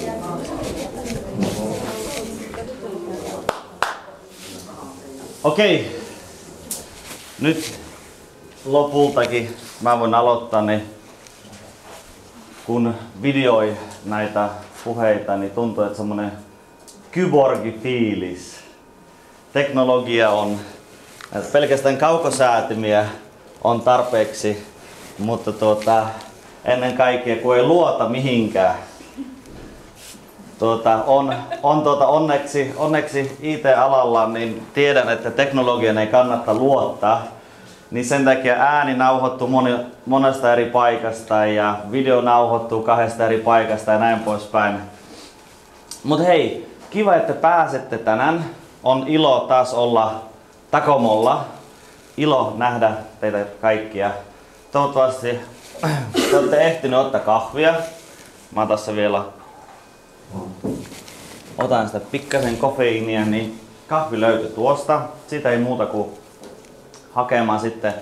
Okei, nyt lopultakin mä voin aloittaa, niin kun videoi näitä puheita, niin tuntuu, että semmonen kyborgi-fiilis. Teknologia on, pelkästään kaukosäätimiä on tarpeeksi, mutta ennen kaikkea kun ei luota mihinkään. Onneksi IT-alalla niin tiedän, että teknologian ei kannata luottaa. Niin sen takia ääni nauhoittuu monesta eri paikasta ja video nauhoittuu 2 eri paikasta ja näin poispäin. Mut hei, kiva että pääsette tänään. On ilo taas olla Takomolla. Ilo nähdä teitä kaikkia. Toivottavasti te olette ehtineet ottaa kahvia. Mä tässä vielä otan sitä pikkasen kofeiinia, niin kahvi löytyy tuosta. Siitä ei muuta kuin hakemaan sitten.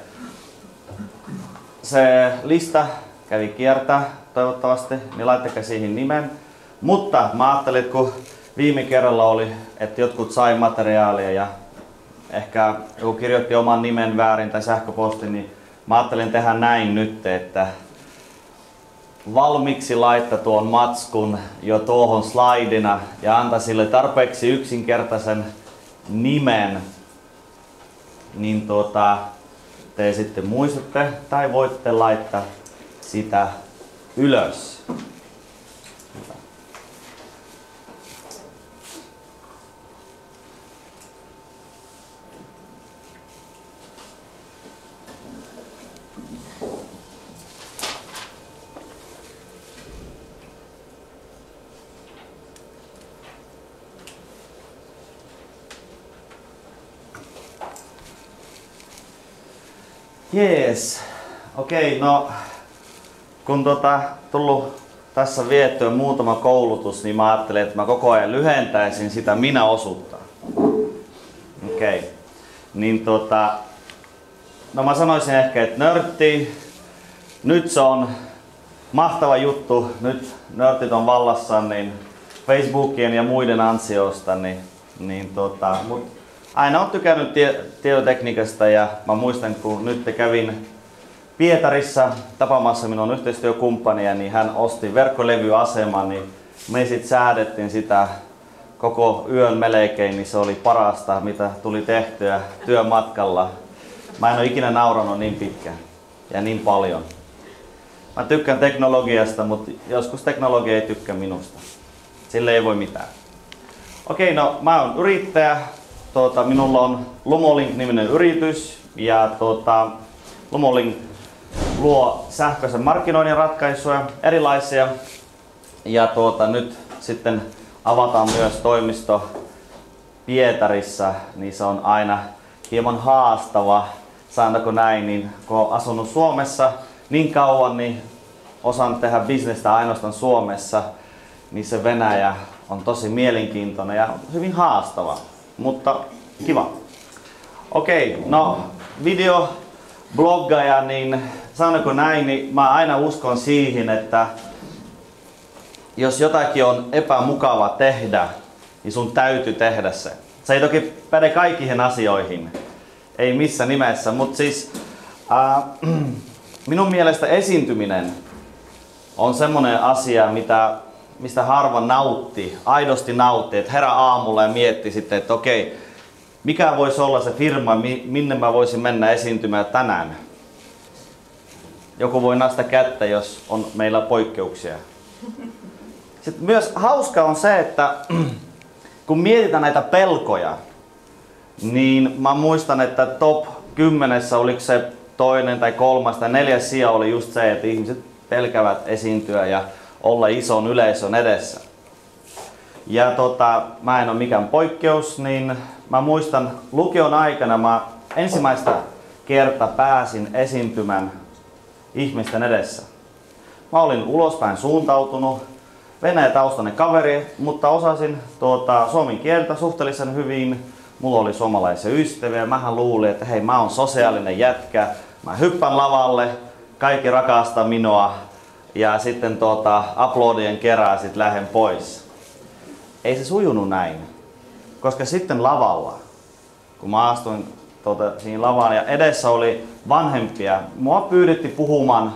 Se lista kävi kiertää toivottavasti, niin laittakaa siihen nimen. Mutta mä ajattelin, että kun viime kerralla oli, että jotkut sai materiaalia ja ehkä joku kirjoitti oman nimen väärin tai sähköpostin, niin mä ajattelin tehdä näin nyt, että valmiiksi laittaa tuon matskun jo tuohon slaidina ja antaa sille tarpeeksi yksinkertaisen nimen, niin te sitten muistatte tai voitte laittaa sitä ylös. Jees. Okei, no kun tullut tässä viettyä muutama koulutus, niin mä ajattelin, että mä koko ajan lyhentäisin sitä minä-osuutta. Okei. Niin no mä sanoisin ehkä, että nörtti, nyt se on mahtava juttu, nyt nörtit on vallassa niin Facebookien ja muiden ansiosta, mut aina on tykännyt tietotekniikasta ja mä muistan, kun nyt kävin Pietarissa tapaamassa minun yhteistyökumppania, niin hän osti verkkolevyaseman, niin me sitten säädettiin sitä koko yön melkein, niin se oli parasta, mitä tuli tehtyä työmatkalla. Mä en ole ikinä nauranut niin pitkään ja niin paljon. Mä tykkään teknologiasta, mutta joskus teknologia ei tykkää minusta. Sille ei voi mitään. Okei, no mä oon yrittäjä. Minulla on Lumolink-niminen yritys ja Lumolink luo sähköisen markkinoinnin ratkaisuja erilaisia ja nyt sitten avataan myös toimisto Pietarissa, niin se on aina hieman haastava, sanotaanko näin, niin kun olen asunut Suomessa niin kauan, niin osaan tehdä bisnestä ainoastaan Suomessa, niin se Venäjä on tosi mielenkiintoinen ja hyvin haastava. Mutta kiva. Okei, no videobloggaja, niin sanonko näin, niin mä aina uskon siihen, että jos jotakin on epämukava tehdä, niin sun täytyy tehdä se. Se ei toki päde kaikkiin asioihin, ei missään nimessä, mutta siis minun mielestä esiintyminen on semmoinen asia, mistä harva aidosti nautti, että herää aamulla ja mietti sitten, että okei, mikä voisi olla se firma, minne mä voisin mennä esiintymään tänään. Joku voi nostaa kättä, jos on meillä poikkeuksia. Sitten myös hauska on se, että kun mietitään näitä pelkoja, niin mä muistan, että top 10 oliko se 2. tai 3. tai 4. sija oli just se, että ihmiset pelkävät esiintyä ja olla ison yleisön edessä. Ja mä en ole mikään poikkeus, niin mä muistan lukion aikana mä ensimmäistä kertaa pääsin esiintymään ihmisten edessä. Mä olin ulospäin suuntautunut, venäjätaustainen kaveri, mutta osasin suomen kieltä suhteellisen hyvin. Mulla oli suomalaisia ystäviä, mähän luulin, että hei, mä oon sosiaalinen jätkä, mä hyppän lavalle, kaikki rakastaa minua, ja sitten uploadien kerää sit lähden pois. Ei se sujunut näin, koska sitten lavalla, kun mä astuin siinä lavaan ja edessä oli vanhempia, mua pyydettiin puhumaan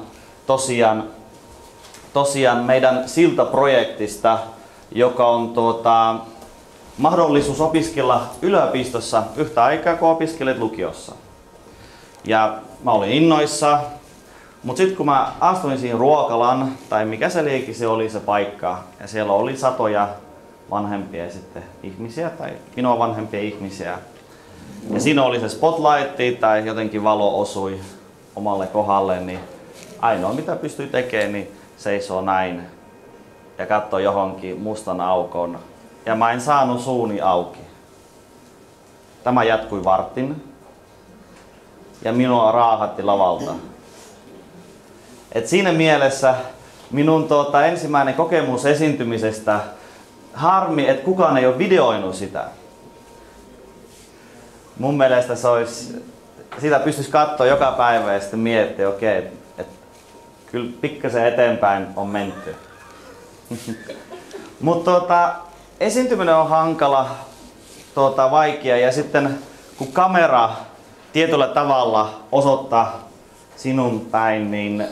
tosiaan meidän siltaprojektista, joka on mahdollisuus opiskella yliopistossa yhtä aikaa kuin opiskelet lukiossa. Ja mä olin innoissa, mutta sitten kun mä astuin siinä ruokalan, tai mikä se liiki se oli se paikka, ja siellä oli satoja vanhempia sitten ihmisiä, tai minua vanhempia ihmisiä. Ja siinä oli se spotlight, tai jotenkin valo osui omalle kohdalle, niin ainoa mitä pystyi tekemään, niin seisoo näin ja katsoo johonkin mustan aukon. Ja mä en saanut suuni auki. Tämä jatkui vartin. Ja minua raahatti lavalta. Et siinä mielessä minun ensimmäinen kokemus esiintymisestä, harmi, että kukaan ei ole videoinut sitä. Mun mielestä sitä pystyisi katsoa joka päivä ja sitten miettiä, okei, kyllä pikkasen eteenpäin on menty. Mutta esiintyminen on hankala, vaikea, ja sitten kun kamera tietyllä tavalla osoittaa sinun päin, niin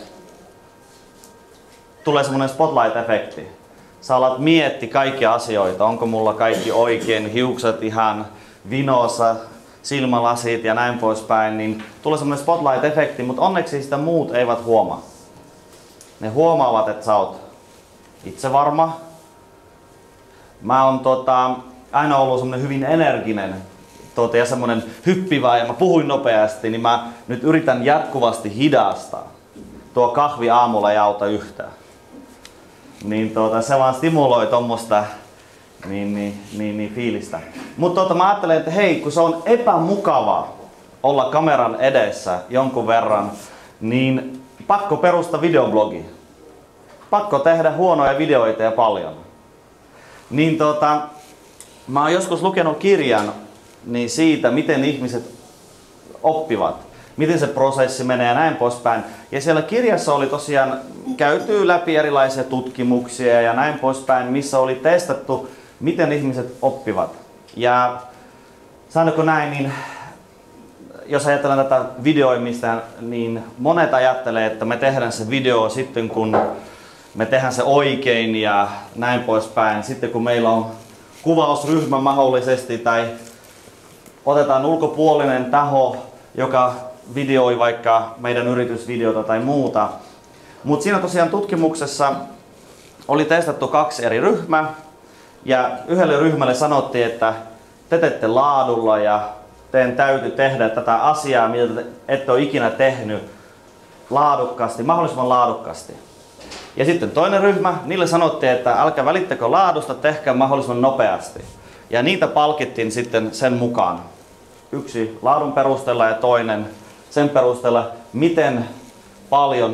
tulee semmoinen spotlight-efekti. Sä alat miettiä kaikkia asioita, onko mulla kaikki oikein, hiukset ihan vinossa, silmälasit ja näin poispäin, niin tulee semmoinen spotlight-efekti, mutta onneksi sitä muut eivät huomaa. Ne huomaavat, että sä oot itsevarma. Mä oon aina ollut semmonen hyvin energinen ja semmonen hyppivä ja mä puhuin nopeasti, niin mä nyt yritän jatkuvasti hidastaa. Tuo kahvi aamulla ei auta yhtään. Niin se vaan stimuloi tommosta fiilistä. Mutta mä ajattelen, että hei, kun se on epämukava olla kameran edessä jonkun verran, niin pakko perustaa videoblogi. Pakko tehdä huonoja videoita ja paljon. Niin mä oon joskus lukenut kirjan niin siitä, miten ihmiset oppivat. Miten se prosessi menee ja näin poispäin. Ja siellä kirjassa oli tosiaan käyty läpi erilaisia tutkimuksia ja näin poispäin, missä oli testattu, miten ihmiset oppivat. Ja sanoko näin, niin jos ajatellaan tätä videoimista, niin monet ajattelee, että me tehdään se video sitten kun me tehdään se oikein ja näin poispäin. Sitten kun meillä on kuvausryhmä mahdollisesti tai otetaan ulkopuolinen taho, joka videoi vaikka meidän yritysvideota tai muuta. Mutta siinä tosiaan tutkimuksessa oli testattu 2 eri ryhmää ja yhdelle ryhmälle sanottiin, että te teette laadulla ja teidän täytyy tehdä tätä asiaa, mitä ette ole ikinä tehnyt laadukkaasti, mahdollisimman laadukkaasti. Ja sitten toinen ryhmä, niille sanottiin, että älkää välittäkö laadusta, tehkää mahdollisimman nopeasti. Ja niitä palkittiin sitten sen mukaan. Yksi laadun perusteella ja toinen sen perusteella, miten paljon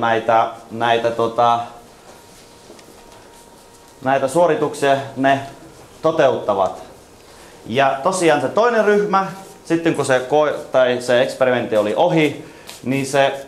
näitä suorituksia ne toteuttavat. Ja tosiaan se toinen ryhmä, sitten kun se eksperimentti oli ohi, niin se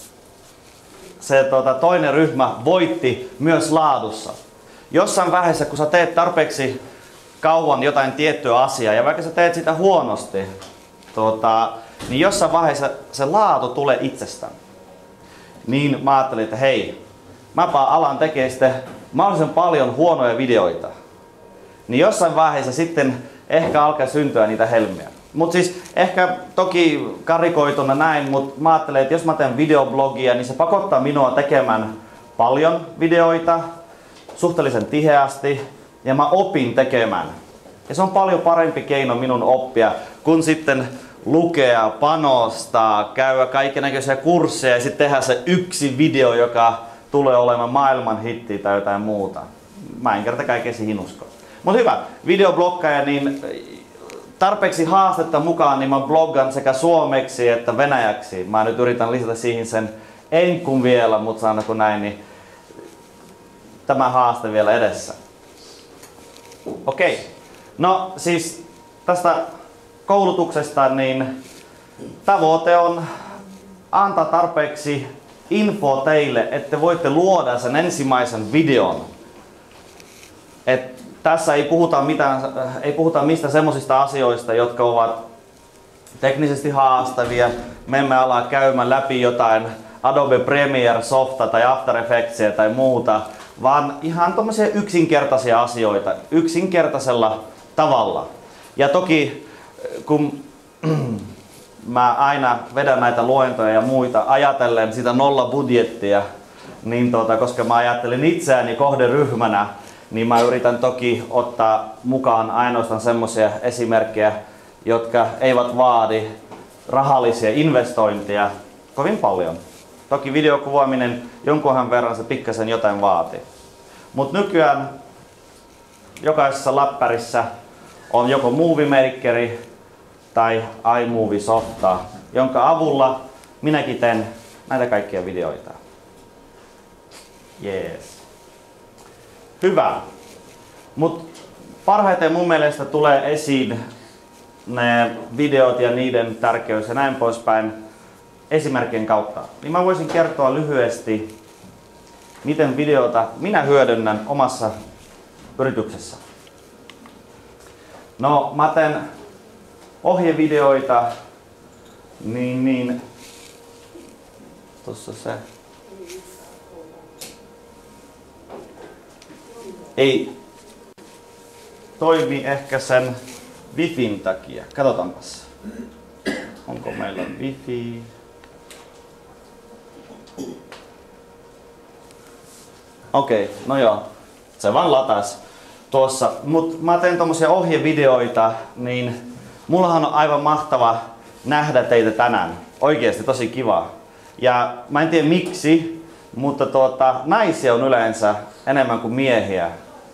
toinen ryhmä voitti myös laadussa. Jossain vaiheessa, kun sä teet tarpeeksi kauan jotain tiettyä asiaa, ja vaikka sä teet sitä huonosti, niin jossain vaiheessa se laatu tulee itsestään. Niin mä ajattelin, että hei, mäpä alan tekee sitten mahdollisimman paljon huonoja videoita. Niin jossain vaiheessa sitten ehkä alkaa syntyä niitä helmiä. Mutta siis ehkä toki karikoituna näin, mutta mä ajattelen, että jos mä teen videoblogia, niin se pakottaa minua tekemään paljon videoita, suhteellisen tiheästi, ja mä opin tekemään. Ja se on paljon parempi keino minun oppia, kun sitten lukea, panostaa, käydä kaikennäköisiä kursseja ja sitten tehdä se yksi video, joka tulee olemaan maailman hitti tai jotain muuta. Mä en kerta kaikkea siihen usko. Mutta hyvä, videobloggaja, niin tarpeeksi haastetta mukaan, niin mä bloggan sekä suomeksi että venäjäksi. Mä nyt yritän lisätä siihen sen enkun vielä, mutta sanonko näin, niin tämä haaste vielä edessä. Okei, no siis tästä koulutuksesta, niin tavoite on antaa tarpeeksi info teille, että voitte luoda sen ensimmäisen videon. Et tässä ei puhuta mistä semmoisista asioista, jotka ovat teknisesti haastavia. Me emme ala käymään läpi jotain Adobe Premiere Softa tai After Effectsia tai muuta, vaan ihan tommosia yksinkertaisia asioita yksinkertaisella tavalla. Ja toki kun mä aina vedän näitä luentoja ja muita ajatellen sitä nollabudjettia, niin koska mä ajattelin itseäni kohderyhmänä, niin mä yritän toki ottaa mukaan ainoastaan semmoisia esimerkkejä, jotka eivät vaadi rahallisia investointeja kovin paljon. Toki videokuvaaminen jonkunhan verran se pikkasen jotain vaatii. Mutta nykyään jokaisessa läppärissä on joko Movie Makeri tai iMovie softa, jonka avulla minäkin teen näitä kaikkia videoita. Jees. Hyvä. Mut parhaiten mun mielestä tulee esiin ne videot ja niiden tärkeys ja näin poispäin esimerkkien kautta. Niin mä voisin kertoa lyhyesti, miten videota minä hyödynnän omassa yrityksessä. No, mä teen ohjevideoita, niin tossa se ei toimi ehkä sen Wifin takia. Katsotaanpas. Onko meillä Wifi? Okei, no joo. Se vaan latas tuossa. Mut mä teen tommosia ohjevideoita, niin mullahan on aivan mahtava nähdä teitä tänään. Oikeesti tosi kiva. Ja mä en tiedä miksi, mutta naisia on yleensä enemmän kuin miehiä.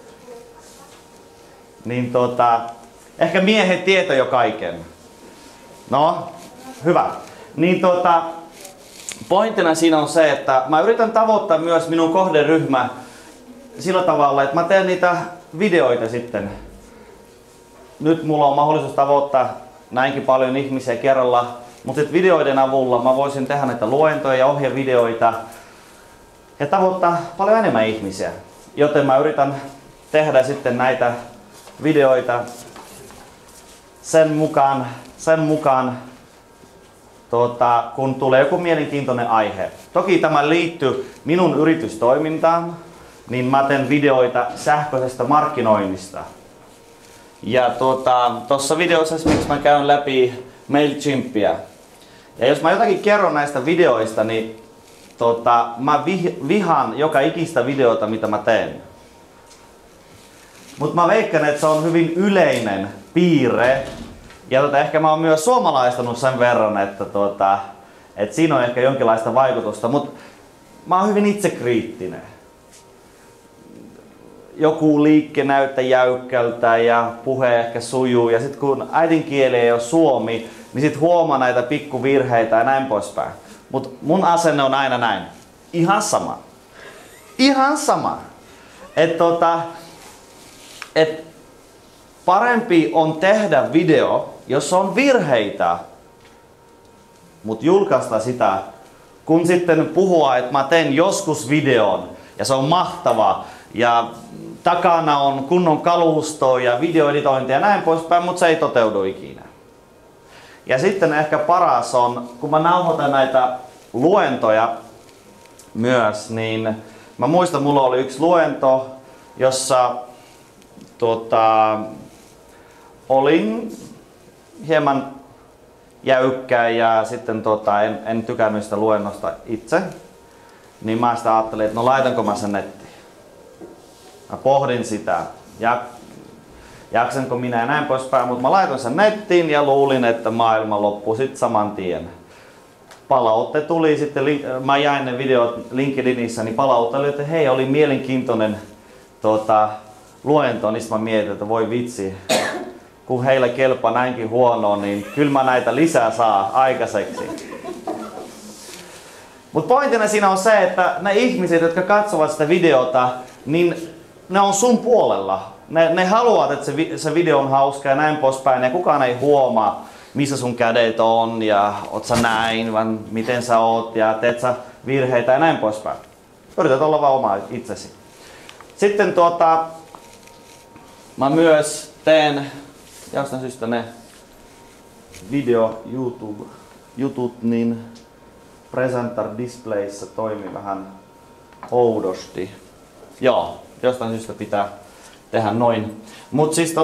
Niin ehkä miehet tietää jo kaiken. No, hyvä. Niin pointtina siinä on se, että mä yritän tavoittaa myös minun kohderyhmä sillä tavalla, että mä teen niitä videoita sitten. Nyt mulla on mahdollisuus tavoittaa näinkin paljon ihmisiä kerralla, mutta sitten videoiden avulla mä voisin tehdä näitä luentoja ja ohjevideoita ja tavoittaa paljon enemmän ihmisiä. Joten mä yritän tehdä sitten näitä videoita sen mukaan kun tulee joku mielenkiintoinen aihe. Toki tämä liittyy minun yritystoimintaan, niin mä teen videoita sähköisestä markkinoinnista. Ja tuossa videossa esimerkiksi mä käyn läpi MailChimpia. Ja jos mä jotakin kerron näistä videoista, niin mä vihaan joka ikistä videota mitä mä teen. Mutta mä veikkaan, että se on hyvin yleinen piirre. Ja ehkä mä oon myös suomalaistanut sen verran, että siinä on ehkä jonkinlaista vaikutusta. Mutta mä oon hyvin itsekriittinen. Joku liikke näyttää jäykkältä ja puhe ehkä sujuu. Ja sit kun äidinkieli ei ole suomi, niin sit huomaa näitä pikkuvirheitä ja näin poispäin. Mut mun asenne on aina näin. Ihan sama. Ihan sama. Et parempi on tehdä video, jossa on virheitä, mut julkaista sitä, kun sitten puhua, että mä teen joskus videon ja se on mahtava ja takana on kunnon kalusto ja videoeditointia ja näin poispäin, mutta se ei toteudu ikinä. Ja sitten ehkä paras on, kun mä nauhoitan näitä luentoja myös, niin mä muistan, mulla oli yksi luento, jossa olin hieman jäykkä ja sitten en tykännyt sitä luennosta itse. Niin mä sitä ajattelin, että no laitanko mä sen nettiin. Mä pohdin sitä, jaksanko minä ja näin poispäin, mutta mä laitoin sen nettiin ja luulin, että maailma loppui sit saman tien. Palaute tuli sitten, mä jäin ne videot LinkedInissä, niin palaute oli, että hei, oli mielenkiintoinen luento, niin mä mietin, että voi vitsi, kun heillä kelpaa näinkin huonoa, niin kyllä mä näitä lisää saa aikaiseksi. Mutta pointtina siinä on se, että ne ihmiset, jotka katsovat sitä videota, niin ne on sun puolella. Ne haluavat, että se video on hauska ja näin poispäin, ja kukaan ei huomaa, missä sun kädet on, ja oot sä näin, vaan miten sä oot, ja teet sä virheitä ja näin poispäin. Yrität olla vaan oma itsesi. Sitten mä myös teen jostain syystä ne video jutut niin Presenter Displayssa toimii vähän oudosti. Joo, jostain syystä pitää tehdä noin. Mut siis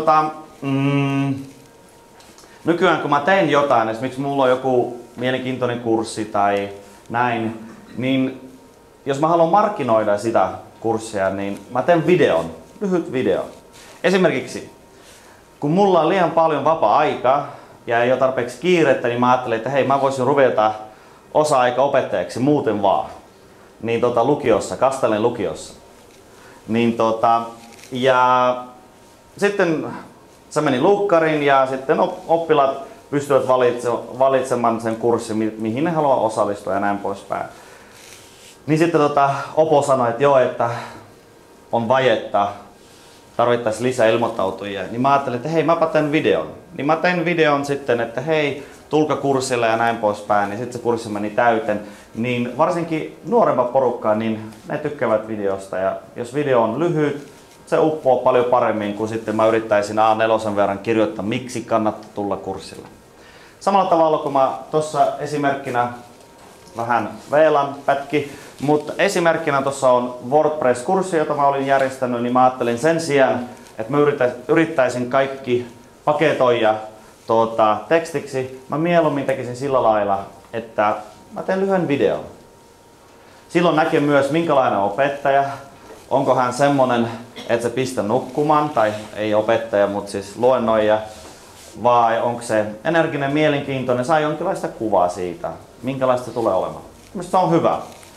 nykyään kun mä teen jotain, esimerkiksi mulla on joku mielenkiintoinen kurssi tai näin, niin jos mä haluan markkinoida sitä kurssia, niin mä teen videon, lyhyt video. Esimerkiksi, kun mulla on liian paljon vapaa-aikaa ja ei ole tarpeeksi kiirettä, niin mä ajattelin, että hei, mä voisin ruveta osa-aikaopettajaksi muuten vaan. Niin lukiossa, Kastelin lukiossa. Niin ja sitten se meni lukkariin ja sitten oppilaat pystyvät valitsemaan sen kurssin, mihin ne haluaa osallistua ja näin poispäin. Niin sitten Opo sanoi, että joo, että on vajetta, tarvittaisiin lisää ilmoittautujia. Niin mä ajattelin, että hei, mäpä teen videon. Niin mä tein videon sitten, että hei, tulkaa kurssille ja näin poispäin. Niin sitten se kurssi meni täyteen. Niin varsinkin nuorempaa porukkaa, niin ne tykkäävät videosta. Ja jos video on lyhyt, se uppoo paljon paremmin kuin sitten mä yrittäisin A4 verran kirjoittaa, miksi kannattaa tulla kurssille. Samalla tavalla kuin mä tuossa esimerkkinä vähän VLAN pätki, mutta esimerkkinä tuossa on WordPress-kurssi, jota mä olin järjestänyt, niin mä ajattelin sen sijaan, että mä yrittäisin kaikki paketoida tekstiksi. Mä mieluummin tekisin sillä lailla, että mä teen lyhyen videon. Silloin näkee myös minkälainen opettaja, onko hän semmonen, että se pistää nukkumaan, tai ei opettaja, mutta siis luennoija, vai onko se energinen, mielenkiintoinen, saa jonkinlaista kuvaa siitä, minkälaista se tulee olemaan. Mielestäni se on hyvä.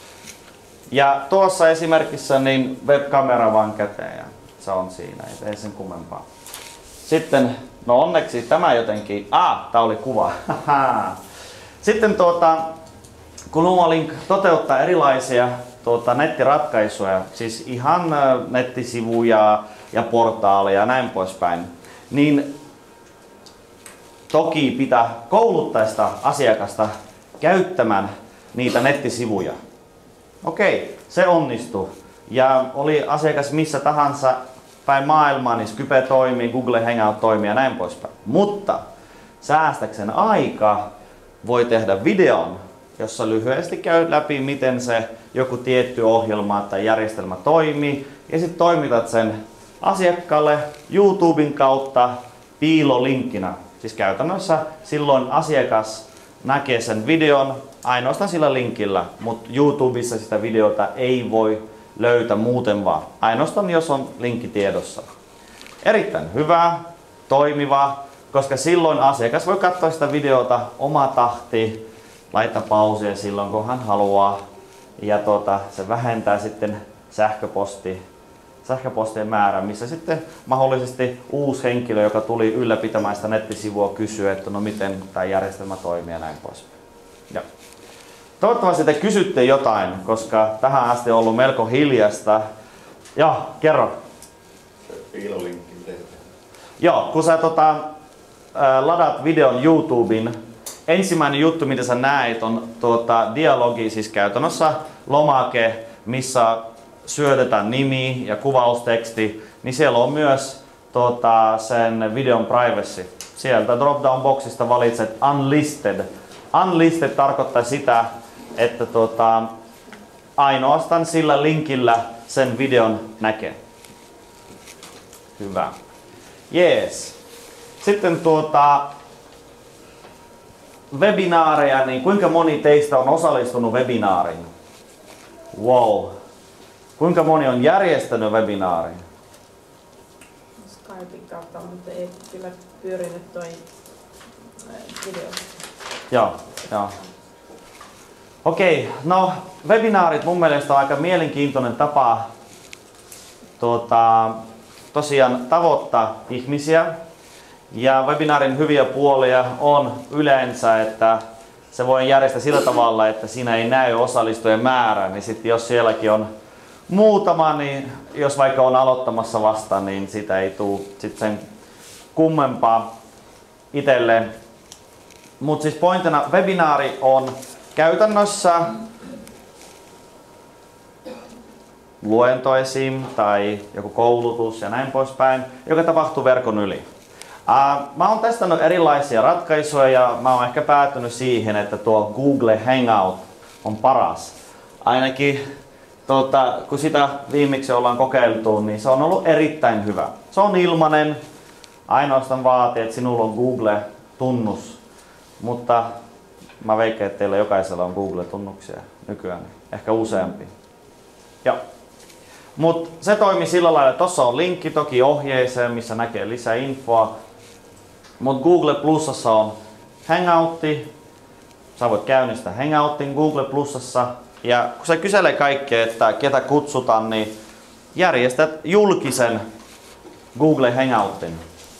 Ja tuossa esimerkissä niin webkamera vaan käteen ja se on siinä, ei sen kummempaa. Sitten, no onneksi tämä jotenkin, tää oli kuva. Sitten kun Numalink toteuttaa erilaisia nettiratkaisuja, siis ihan nettisivuja ja portaaleja ja näin poispäin, niin toki pitää kouluttaa sitä asiakasta käyttämään niitä nettisivuja. Okei, se onnistuu. Ja oli asiakas missä tahansa päin maailmaa, niin Skype toimii, Google Hangout toimii ja näin poispäin. Mutta säästäkseen aikaa voi tehdä videon, jossa lyhyesti käy läpi, miten se joku tietty ohjelma tai järjestelmä toimii. Ja sitten toimitat sen asiakkaalle YouTuben kautta piilolinkkinä. Siis käytännössä silloin asiakas näkee sen videon ainoastaan sillä linkillä, mutta YouTubessa sitä videota ei voi löytää muuten vaan. Ainoastaan jos on linkki tiedossa. Erittäin hyvä, toimiva, koska silloin asiakas voi katsoa sitä videota oma tahti, laittaa pausia silloin kun hän haluaa. Ja se vähentää sitten sähköpostien määrää, missä sitten mahdollisesti uusi henkilö, joka tuli ylläpitämään sitä nettisivua, kysyy, että no miten tämä järjestelmä toimii ja näin pois. Ja. Toivottavasti te kysytte jotain, koska tähän asti on ollut melko hiljasta. Joo, kerro. Piilolinkki, miten se tehdään? Joo, kun sä ladaat videon YouTubeen, ensimmäinen juttu mitä sä näet on dialogi, siis käytännössä lomake, missä syötetään nimi ja kuvausteksti, niin siellä on myös sen videon privacy. Sieltä drop-down boxista valitset unlisted. Unlisted tarkoittaa sitä, että ainoastaan sillä linkillä sen videon näkee. Hyvä. Jees. Sitten webinaareja, niin kuinka moni teistä on osallistunut webinaariin? Wow. Kuinka moni on järjestänyt webinaarin? Skypein kautta, mutta ei kyllä pyörinyt toi video. Joo. Okei, no webinaarit mun mielestä on aika mielenkiintoinen tapa tosiaan tavoittaa ihmisiä. Ja webinaarin hyviä puolia on yleensä, että se voi järjestää sillä tavalla, että siinä ei näy osallistujien määrä, niin sitten jos sielläkin on muutama, niin jos vaikka on aloittamassa vasta, niin sitä ei tule sit sen kummempaa itselleen. Mutta siis pointtina webinaari on käytännössä luento esim. Tai joku koulutus ja näin poispäin, joka tapahtuu verkon yli. Mä oon testannut erilaisia ratkaisuja ja mä oon ehkä päätynyt siihen, että tuo Google Hangout on paras. Ainakin kun sitä viimeksi ollaan kokeiltu, niin se on ollut erittäin hyvä. Se on ilmainen, ainoastaan vaatii, että sinulla on Google-tunnus, mutta mä veikkaan, että teillä jokaisella on Google-tunnuksia nykyään, ehkä useampi. Joo. Mut se toimii sillä lailla, että tossa on linkki toki ohjeeseen, missä näkee lisää infoa. Mut Google Plusassa on Hangoutti. Sä voit käynnistää Hangoutin Google Plusassa. Ja kun se kyselee kaikkea, että ketä kutsutaan, niin järjestät julkisen Google Hangoutin.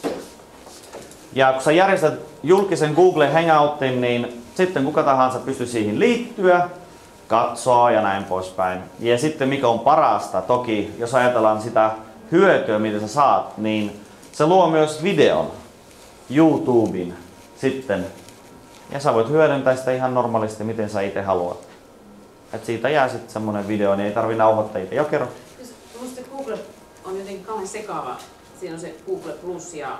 Ja kun sä järjestät julkisen Google Hangoutin, niin sitten kuka tahansa pystyy siihen liittyä, katsoa ja näin poispäin. Ja sitten mikä on parasta, toki jos ajatellaan sitä hyötyä, mitä sä saat, niin se luo myös videon YouTubeen sitten. Ja sä voit hyödyntää sitä ihan normaalisti, miten sä itse haluat. Et siitä jää sitten semmonen video, niin ei tarvi nauhoittaa itse. Joo, kerro. Musta Google on jotenkin kauhean sekaava. Siinä on se Google Plus ja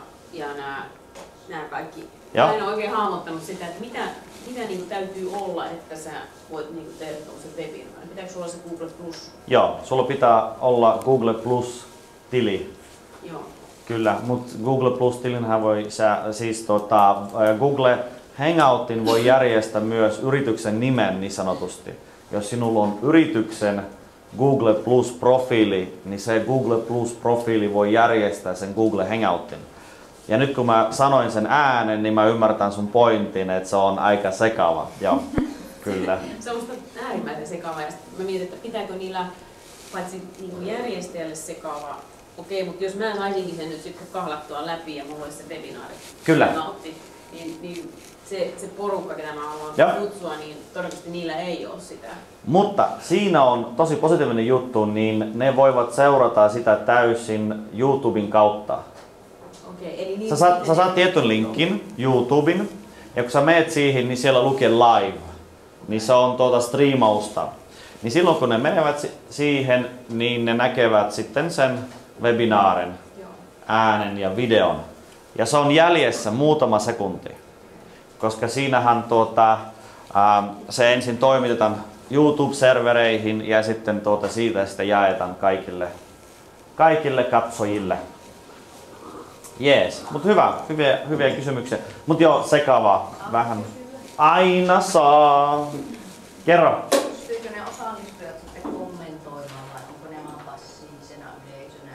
nämä kaikki. Mä en ole oikein hahmottanut sitä, että mitä niinku täytyy olla, että sä voit niinku tehdä tuollaisen webinaarin. Pitääkö sulla se Google Plus? Joo, sulla pitää olla Google Plus-tili. Joo. Kyllä, mutta Google Plus-tilinhän voi, Google Hangoutin voi järjestää myös yrityksen nimen niin sanotusti. Jos sinulla on yrityksen Google Plus-profiili, niin se Google Plus-profiili voi järjestää sen Google Hangoutin. Ja nyt kun mä sanoin sen äänen, niin mä ymmärtän sun pointin, että se on aika sekava. Joo, kyllä. Se on musta äärimmäisen sekava. Ja mä mietin, että pitääkö niillä paitsi niinku järjestäjälle sekava. Okei, mutta jos mä saisinkin sen nyt sitten kahlattua läpi ja mulla olisi se webinaari, kyllä. Niin se porukka, ketä mä haluan kutsua, niin todennäköisesti niillä ei ole sitä. Mutta siinä on tosi positiivinen juttu, niin ne voivat seurata sitä täysin YouTuben kautta. Okei, eli niin sä saat tietyn linkin YouTuben, ja kun sä meet siihen, niin siellä lukee live. Niin se on striimausta. Niin silloin kun ne menevät siihen, niin ne näkevät sitten sen webinaarin, äänen ja videon. Ja se on jäljessä muutama sekunti. Koska siinähän se ensin toimitetaan YouTube-servereihin ja sitten siitä sitten jaetaan kaikille katsojille. Jees, mutta hyviä kysymyksiä. Mut joo, sekava vähän. Aina saa. Kerro. Pystyykö ne osallistujat sitten kommentoimaan vai onko ne vaan passiivisena yleisönä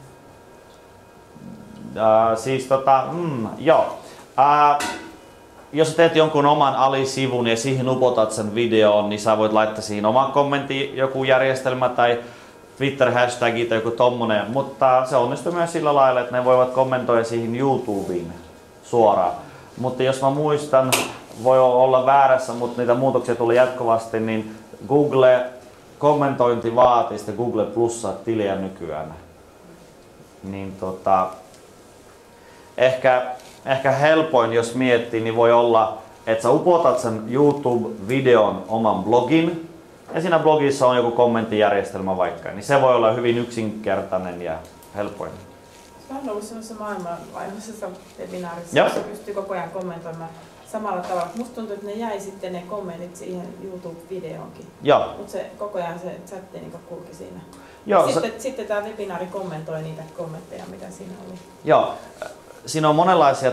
siinä? Joo. Jos teet jonkun oman alisivun ja siihen upotat sen videon, niin sä voit laittaa siihen oman kommentin, joku järjestelmä tai Twitter-hashtagi tai joku tommonen, mutta se onnistuu myös sillä lailla, että ne voivat kommentoida siihen YouTubeen suoraan. Mutta jos mä muistan, voi olla väärässä, mutta niitä muutoksia tulee jatkuvasti, niin Google kommentointi vaatii sitä Google Plussa tiliä nykyään. Niin ehkä helpoin, jos miettii, niin voi olla, että sä upotat sen YouTube-videon oman blogin, ja siinä blogissa on joku kommenttijärjestelmä vaikka, niin se voi olla hyvin yksinkertainen ja helpoin. Mä oon ollut sellaisessa maailmanlaajuisessa webinaarissa, jossa pystyy koko ajan kommentoimaan samalla tavalla. Musta tuntuu, että ne jäi sitten ne kommentit siihen YouTube-videoonkin. Joo. Mutta se koko ajan se chatti niin kulki siinä. Joo, sitten tämä webinaari kommentoi niitä kommentteja, mitä siinä oli. Joo. Siinä on monenlaisia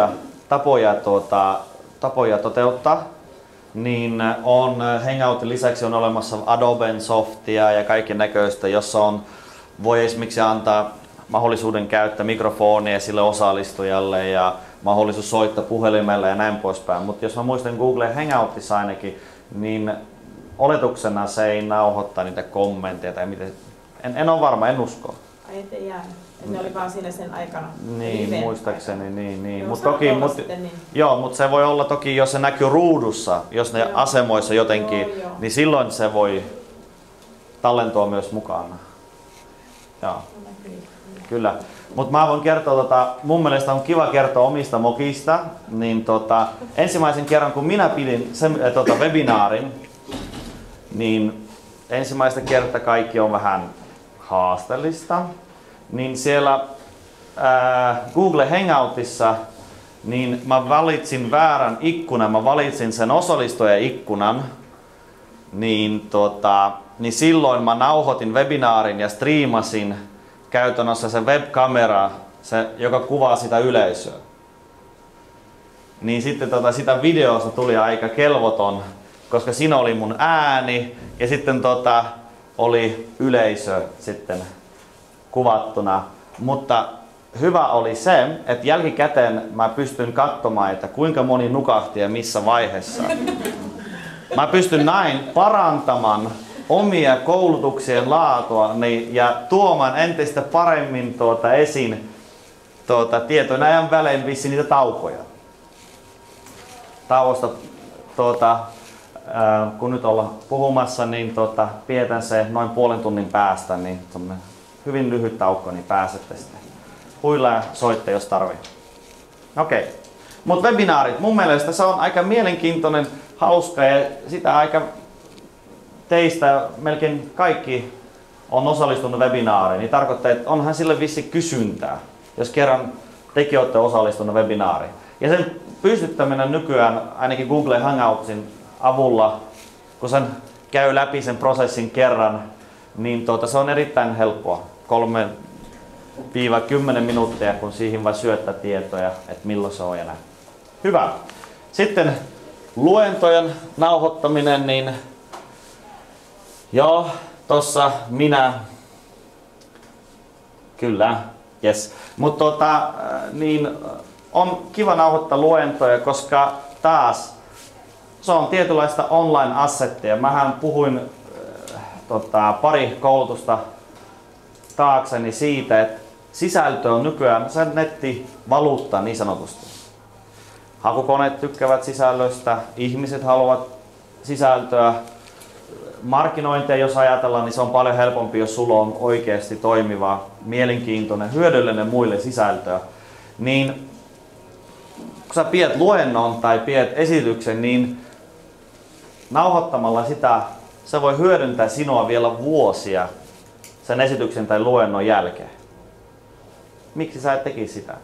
tapoja toteuttaa. Niin on Hangoutin lisäksi on olemassa Adoben softia ja kaiken näköistä, jossa voi esimerkiksi antaa mahdollisuuden käyttää mikrofonia sille osallistujalle ja mahdollisuus soittaa puhelimella ja näin poispäin. Mutta jos mä muistan Google Hangoutissa ainakin, niin oletuksena se ei nauhoittaa niitä kommentteja tai miten. En ole varma, en usko. Ai ettei jäänyt. Ne oli vaan siinä sen aikana. Niin, muistaakseni niin. Joo, Mutta se voi olla toki, jos se näkyy ruudussa, jos ne asemoissa jotenkin, niin silloin se voi tallentua myös mukana. Joo. Kyllä. Mutta mä voin kertoa, mun mielestä on kiva kertoa omista mokista. Niin ensimmäisen kerran kun minä pidin sen webinaarin, niin ensimmäistä kertaa kaikki on vähän haasteellista, niin siellä Google Hangoutissa niin mä valitsin väärän ikkunan, mä valitsin sen osallistuja-ikkunan, niin, niin silloin mä nauhoitin webinaarin ja striimasin käytännössä se webkamera, se, joka kuvaa sitä yleisöä. Niin sitten sitä videosta tuli aika kelvoton, koska siinä oli mun ääni ja sitten oli yleisö sitten kuvattuna. Mutta hyvä oli se, että jälkikäteen mä pystyn katsomaan, että kuinka moni nukahti ja missä vaiheessa. Mä pystyn näin parantamaan omia koulutuksien laatua ja tuomaan entistä paremmin esiin tietojen ajan välein vissiin niitä taukoja. Tauosta kun nyt ollaan puhumassa, niin pidetään se noin puolen tunnin päästä, niin hyvin lyhyt tauko, niin pääsette sitten huilaa ja soitte, jos tarvii. Okei. Mutta webinaarit, mun mielestä se on aika mielenkiintoinen, hauska ja sitä aika teistä melkein kaikki on osallistunut webinaariin, niin tarkoittaa, että onhan sille vissi kysyntää, jos kerran tekin olette osallistunut webinaariin. Ja sen pystyttäminen nykyään, ainakin Google Hangoutsin avulla, kun sen käy läpi sen prosessin kerran, niin se on erittäin helppoa. 3-10 minuuttia, kun siihen vaan syöttää tietoja, että milloin se on ja näin. Hyvä. Sitten luentojen nauhoittaminen, niin joo, tossa minä, kyllä, yes. Mutta niin on kiva nauhoittaa luentoja, koska taas se on tietynlaista online-assettia. Mähän puhuin pari koulutusta taakseni siitä, että sisältö on nykyään se nettivaluutta niin sanotusti. Hakukoneet tykkäävät sisällöstä, ihmiset haluavat sisältöä. Markkinointia jos ajatellaan, niin se on paljon helpompi, jos sulla on oikeasti toimiva, mielenkiintoinen, hyödyllinen muille sisältöä. Niin kun sä pidät luennon tai pidät esityksen, niin nauhoittamalla sitä se voi hyödyntää sinua vielä vuosia sen esityksen tai luennon jälkeen. Miksi sä et tekisi sitä?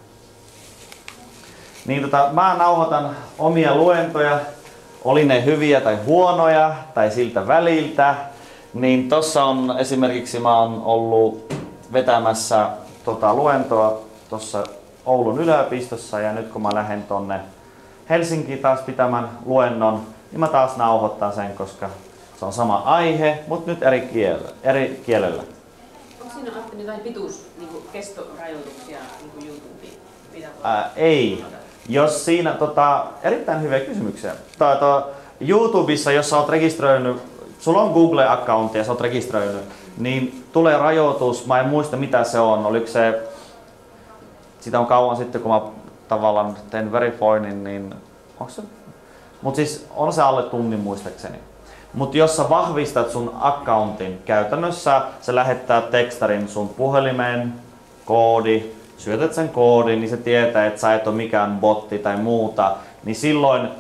Niin mä nauhoitan omia luentoja, oli ne hyviä tai huonoja tai siltä väliltä. Niin tossa on esimerkiksi mä oon ollut vetämässä luentoa tuossa Oulun yliopistossa ja nyt kun mä lähden tonne Helsinkiin taas pitämään luennon, niin mä taas nauhoitan sen, koska se on sama aihe, mutta nyt eri kielellä. Onko siinä Atte jotain kestorajoituksia YouTubeen? Ei. Jos siinä, erittäin hyviä kysymyksiä. YouTubessa, jos sä oot rekisteröinyt, sulla on Google-accountti ja sä oot rekisteröinyt, niin tulee rajoitus, mä en muista mitä se on, oliko se, sitä on kauan sitten kun mä tavallaan tein verifoinnin, niin onko se? Mut siis on se alle tunnin muistaakseni. Mutta jos sä vahvistat sun accountin, käytännössä se lähettää tekstarin sun puhelimeen, koodi, syötät sen koodin, niin se tietää, että sä et ole mikään botti tai muuta, niin silloin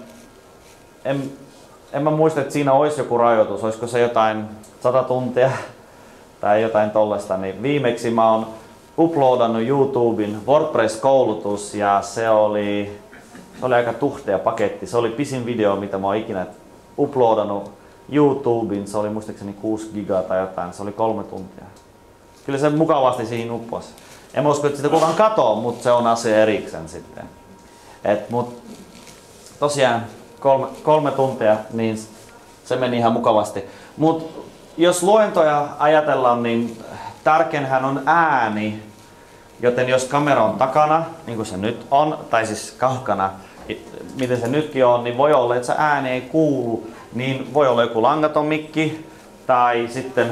en mä muista, että siinä olisi joku rajoitus, olisiko se jotain 100 tuntia tai jotain tollaista, niin viimeksi mä oon uploadannut YouTubeen WordPress-koulutus ja se oli aika tuhtea paketti. Se oli pisin video, mitä mä oon ikinä uploadannut YouTubeen. Se oli muistaakseni 6 gigaa tai jotain. Se oli 3 tuntia. Kyllä se mukavasti siihen upposi. En usko, että sitä kukaan katoo, mutta se on asia erikseen sitten. Mut tosiaan 3 tuntia, niin se meni ihan mukavasti. Mut jos luentoja ajatellaan, niin tärkeinhän on ääni. Joten jos kamera on takana, niin kuin se nyt on, tai siis kaukana, miten se nytkin on, niin voi olla, että se ääni ei kuulu. Niin voi olla joku langaton mikki tai sitten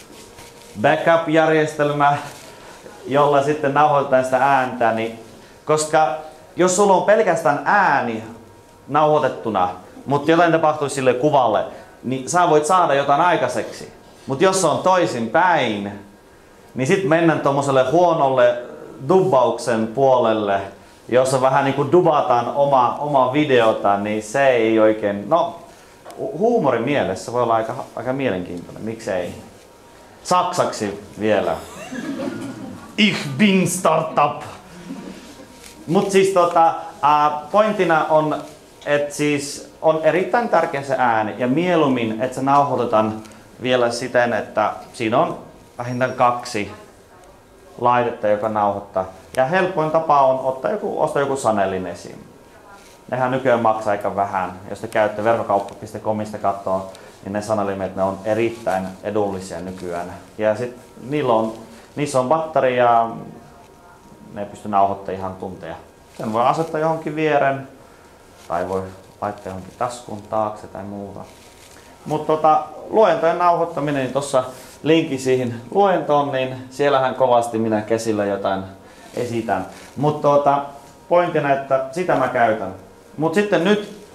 backup-järjestelmä, jolla sitten nauhoitetaan sitä ääntä. Niin, koska jos sulla on pelkästään ääni nauhoitettuna, mutta jotain tapahtuu sille kuvalle, niin sä voit saada jotain aikaiseksi. Mutta jos se on toisin päin, niin sitten mennään tuommoiselle huonolle dubbauksen puolelle, jossa vähän niin kuin dubataan oma videota, niin se ei oikein, no huumorin mielessä voi olla aika mielenkiintoinen, miksei. saksaksi vielä. Ich bin startup. Mut siis pointtina on, että siis on erittäin tärkeä se ääni ja mieluummin, että se nauhoitetaan vielä siten, että siinä on vähintään 2 laitetta, joka nauhoittaa. Ja helpoin tapa on ostaa joku Sanelin esiin. Nehän nykyään maksaa aika vähän. Jos te käytte verkkokauppa.comista kattoo, niin ne sanelimet ne on erittäin edullisia nykyään. Ja sit niissä on battaria, ne pystyy nauhoittamaan ihan tunteja. Sen voi asettaa johonkin vieren tai voi laittaa johonkin taskun taakse tai muuta. Mutta luentojen nauhoittaminen, niin tuossa linkki siihen luentoon, niin siellähän kovasti minä käsillä jotain esitän. Mutta pointtina, että sitä mä käytän. Mutta sitten nyt,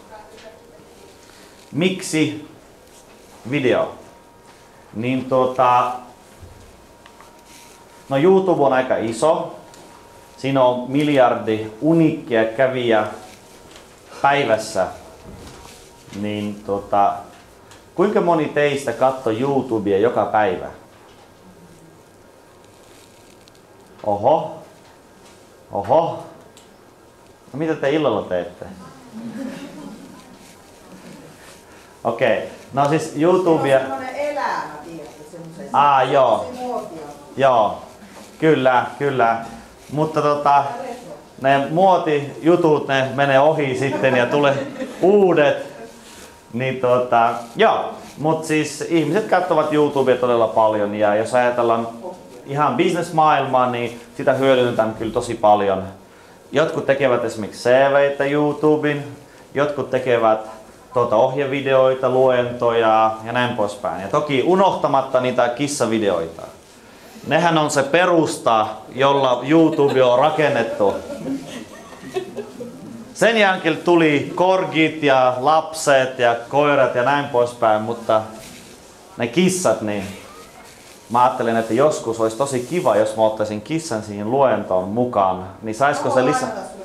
miksi video? Niin no YouTube on aika iso. Siinä on miljardi uniikkia kävijä päivässä. Niin kuinka moni teistä katsoo YouTubea joka päivä? Oho. No mitä te illalla teette? Okei. No siis YouTubea... Se on semmoinen elämä, tiedätkö, semmoisen. Joo. Joo. Kyllä. Mutta ne muotijutut, ne menee ohi sitten ja tulee uudet. Niin joo. Mut siis ihmiset katsovat YouTubea todella paljon ja jos ajatellaan ihan business-maailmaa, niin sitä hyödynnetään kyllä tosi paljon. Jotkut tekevät esimerkiksi CV:itä YouTubeen, jotkut tekevät ohjevideoita, luentoja ja näin poispäin. Ja toki unohtamatta niitä kissavideoita. Nehän on se perusta, jolla YouTube on rakennettu. Sen jälkeen tuli korgit ja lapset ja koirat ja näin poispäin, mutta ne kissat, niin mä ajattelin, että joskus olisi tosi kiva, jos mä ottaisin kissan siihen luentoon mukaan. Niin saisiko se lisää?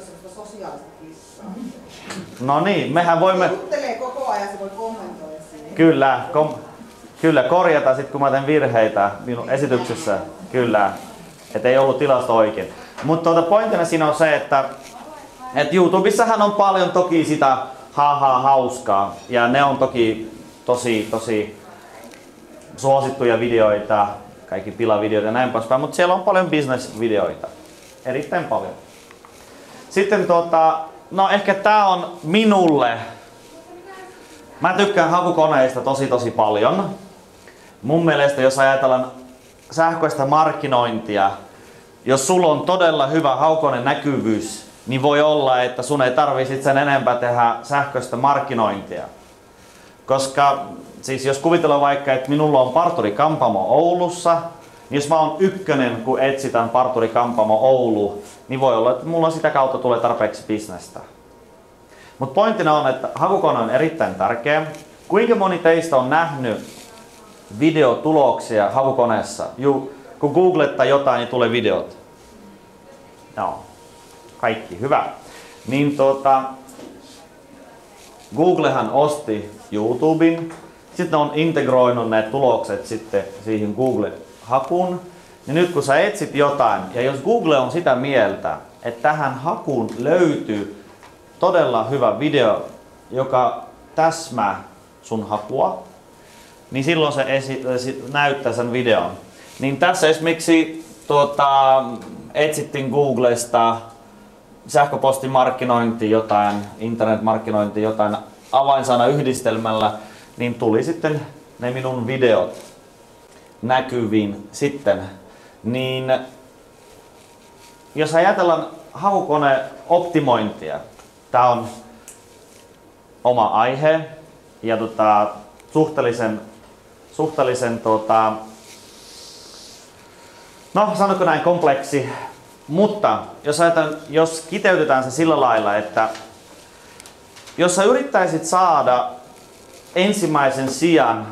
No niin, mehän voimme... Juttelee koko ajan, se voi kommentoida siihen. Kyllä, korjata sit kun mä teen virheitä minun esityksessä. Kyllä, että ei ollut tilasta oikein. Mutta pointtina siinä on se, että YouTubessahan on paljon toki sitä hauskaa. Ja ne on toki tosi suosittuja videoita, kaikki pilavideoita ja näin poispäin. Mutta siellä on paljon business-videoita. Erittäin paljon. Sitten no ehkä tää on minulle. Mä tykkään hakukoneista tosi paljon. Mun mielestä jos ajatellaan sähköistä markkinointia, jos sulla on todella hyvä hakukoneen näkyvyys, niin voi olla, että sun ei tarvitse sen enempää tehdä sähköistä markkinointia. Koska siis jos kuvitellaan vaikka, että minulla on parturi-kampaamo Oulussa, niin jos mä oon ykkönen, kun etsitään parturi-kampaamo Oulu, niin voi olla, että mulla sitä kautta tulee tarpeeksi bisnestä. Mutta pointtina on, että hakukone on erittäin tärkeä. Kuinka moni teistä on nähnyt videotuloksia hakukoneessa? Kun googlettaa jotain, niin tulee videot. Joo. Kaikki, hyvä. Niin Googlehan osti YouTuben. Sitten on integroinut ne tulokset sitten siihen Google-hakuun. Ja nyt kun sä etsit jotain, ja jos Google on sitä mieltä, että tähän hakuun löytyy todella hyvä video, joka täsmää sun hakua, niin silloin se näyttää sen videon. Niin tässä esimerkiksi etsittiin Googlesta sähköpostimarkkinointi jotain, internetmarkkinointi jotain avainsana yhdistelmällä, niin tuli sitten ne minun videot näkyviin sitten. Niin jos ajatellaan hakukone optimointia, tää on oma aihe ja suhteellisen no sanonko näin kompleksi, mutta jos kiteytetään se sillä lailla, että jos sä yrittäisit saada ensimmäisen sijan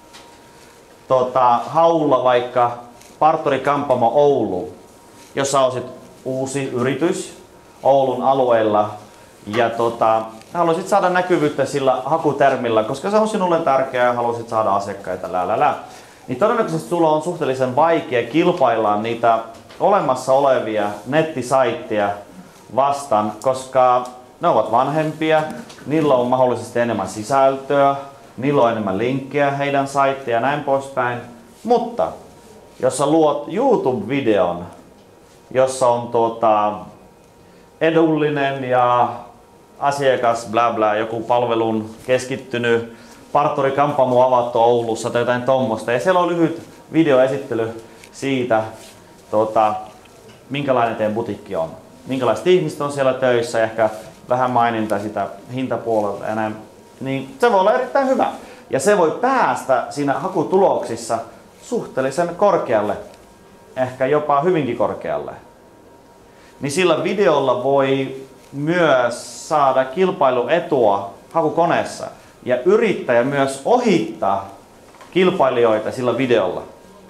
haulla vaikka parturi-kampaamo Oulu, jos sä olisit uusi yritys Oulun alueella ja haluaisit saada näkyvyyttä sillä hakutermillä, koska se on sinulle tärkeää ja haluaisit saada asiakkaita, niin todennäköisesti sulla on suhteellisen vaikea kilpailla niitä olemassa olevia nettisaitteja vastaan, koska ne ovat vanhempia, niillä on mahdollisesti enemmän sisältöä, niillä on enemmän linkkejä heidän saitteja ja näin poispäin. Mutta jos sä luot YouTube-videon, jossa on edullinen ja asiakas bla bla, joku palvelun keskittynyt parturi-kampaamo avattu Oulussa tai jotain tommosta, ja siellä on lyhyt videoesittely siitä, minkälainen teidän butiikki on, minkälaiset ihmiset on siellä töissä, ehkä vähän maininta sitä hintapuolelta ja näin, niin se voi olla erittäin hyvä. Ja se voi päästä siinä hakutuloksissa suhteellisen korkealle, ehkä jopa hyvinkin korkealle. Niin sillä videolla voi myös saada kilpailuetua hakukoneessa ja yrittäjä myös ohittaa kilpailijoita sillä videolla.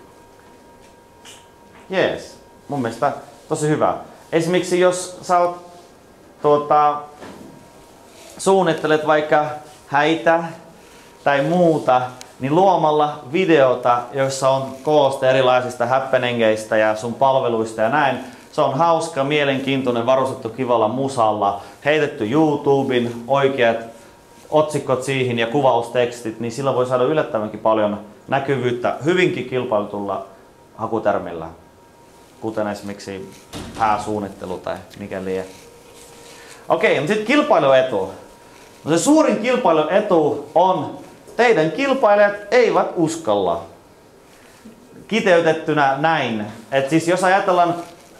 Jees, mun mielestä tosi hyvä. Esimerkiksi jos sä suunnittelet vaikka häitä tai muuta, niin luomalla videota, jossa on kooste erilaisista happeningeista ja sun palveluista ja näin, se on hauska, mielenkiintoinen, varustettu kivalla musalla, heitetty YouTuben, oikeat otsikot siihen ja kuvaustekstit, niin sillä voi saada yllättävänkin paljon näkyvyyttä hyvinkin kilpailutulla hakutermillä, kuten esimerkiksi hääsuunnittelu tai mikä lie. Okei, mutta sitten kilpailuetu. No se suurin kilpailuetu on, teidän kilpailijat eivät uskalla. Kiteytettynä näin, että siis jos ajatellaan,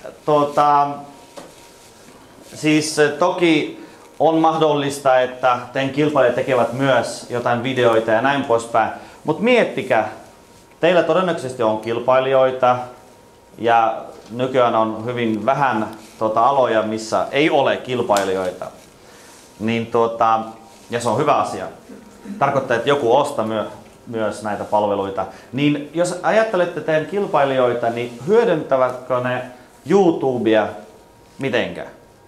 siis toki on mahdollista, että teidän kilpailijat tekevät myös jotain videoita ja näin poispäin, mutta miettikää, teillä todennäköisesti on kilpailijoita ja nykyään on hyvin vähän aloja, missä ei ole kilpailijoita. Niin ja se on hyvä asia. Tarkoittaa, että joku ostaa myös näitä palveluita. Niin jos ajattelette teidän kilpailijoita, niin hyödyntävätkö ne YouTubea mitenkä?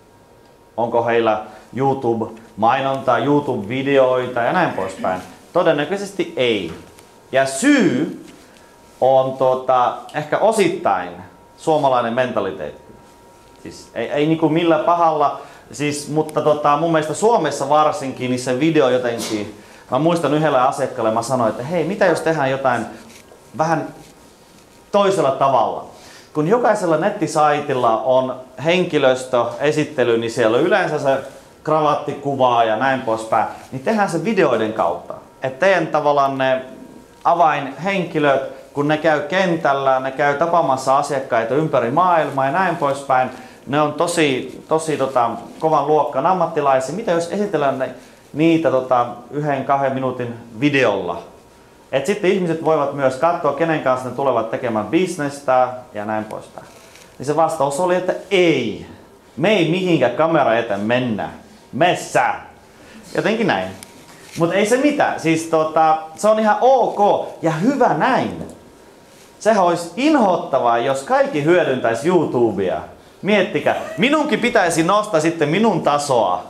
Onko heillä YouTube-mainontaa, YouTube-videoita ja näin poispäin? Todennäköisesti ei. Ja syy on ehkä osittain suomalainen mentaliteetti. Siis ei niinku millä pahalla, siis, mutta mun mielestä Suomessa varsinkin niin se video jotenkin, mä muistan yhdellä asiakkaalle, mä sanoin, että hei, mitä jos tehdään jotain vähän toisella tavalla. Kun jokaisella nettisaitilla on henkilöstöesittely, niin siellä on yleensä se kravattikuvaa ja näin poispäin, niin tehdään se videoiden kautta. Että teidän tavallaan ne avainhenkilöt, kun ne käy kentällä, ne käy tapaamassa asiakkaita ympäri maailmaa ja näin poispäin, ne on tosi kovan luokkan ammattilaisia. Mitä jos esitellään niitä 1-2 minuutin videolla? Et sitten ihmiset voivat myös katsoa, kenen kanssa ne tulevat tekemään bisnestä ja näin poispäin. Niin se vastaus oli, että ei. Me ei mihinkään kamera eteen mennä. Messä. Jotenkin näin. Mutta ei se mitään. Siis se on ihan ok ja hyvä näin. Sehän olisi inhottavaa, jos kaikki hyödyntäisi YouTubea. Miettikää, minunkin pitäisi nostaa sitten minun tasoa.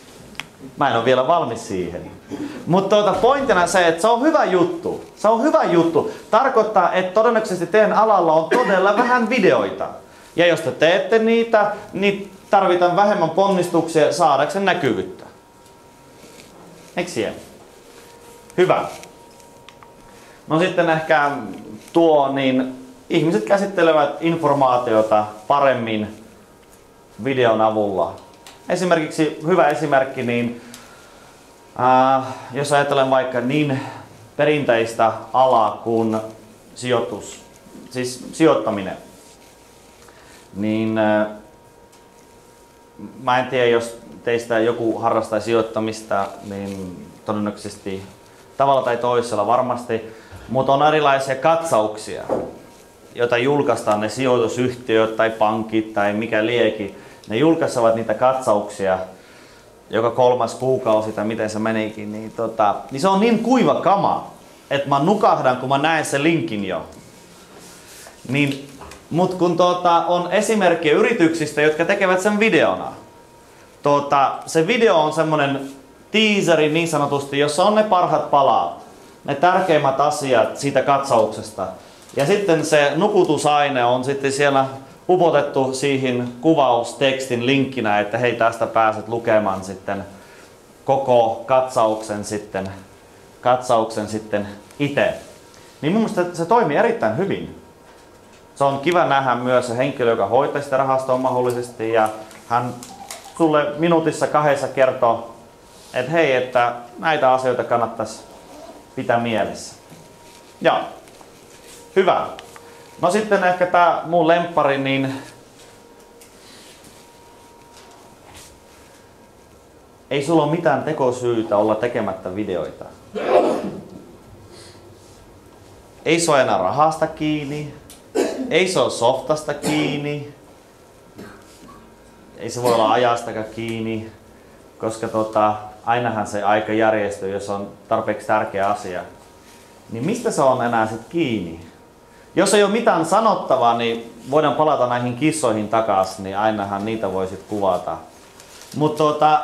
Mä en ole vielä valmis siihen. Mutta pointtina se, että se on hyvä juttu. Se on hyvä juttu. Tarkoittaa, että todennäköisesti teidän alalla on todella vähän videoita. Ja jos te teette niitä, niin tarvitaan vähemmän ponnistuksia saadakseen näkyvyyttä. Eikö siellä? Hyvä. No sitten ehkä niin ihmiset käsittelevät informaatiota paremmin videon avulla. Esimerkiksi hyvä esimerkki, niin jos ajattelen vaikka niin perinteistä alaa kuin sijoittaminen, niin mä en tiedä, jos teistä joku harrastaa sijoittamista, niin todennäköisesti tavalla tai toisella varmasti, mutta on erilaisia katsauksia, joita julkaistaan ne sijoitusyhtiöt tai pankit tai mikä liekin. Ne julkaisevat niitä katsauksia joka 3. kuukausi tai miten se menikin, niin se on niin kuiva kama, että mä nukahdan, kun mä näen sen linkin jo. Niin, mut kun on esimerkkejä yrityksistä, jotka tekevät sen videona. Se video on semmonen teaseri niin sanotusti, jossa on ne parhaat palat. ne tärkeimmät asiat siitä katsauksesta. Ja sitten se nukutusaine on sitten siellä upotettu siihen kuvaustekstin linkkinä, että hei, tästä pääset lukemaan sitten koko katsauksen sitten itse. Niin mun mielestä se toimii erittäin hyvin. Se on kiva nähdä myös se henkilö, joka hoitaa sitä rahastoa mahdollisesti, ja hän sulle minuutissa 2 kertoo, että hei, että näitä asioita kannattaisi pitää mielessä. Joo, hyvä. No sitten ehkä tää mun lemppari, niin ei sulla ole mitään tekosyytä olla tekemättä videoita. Ei se ole enää rahasta kiinni, ei se ole softasta kiinni, ei se voi olla ajastakaan kiinni, koska ainahan se aika järjestyy, jos on tarpeeksi tärkeä asia. Niin mistä se on enää sit kiinni? Jos ei ole mitään sanottavaa, niin voidaan palata näihin kissoihin takaisin, niin ainahan niitä voi sit kuvata. Mutta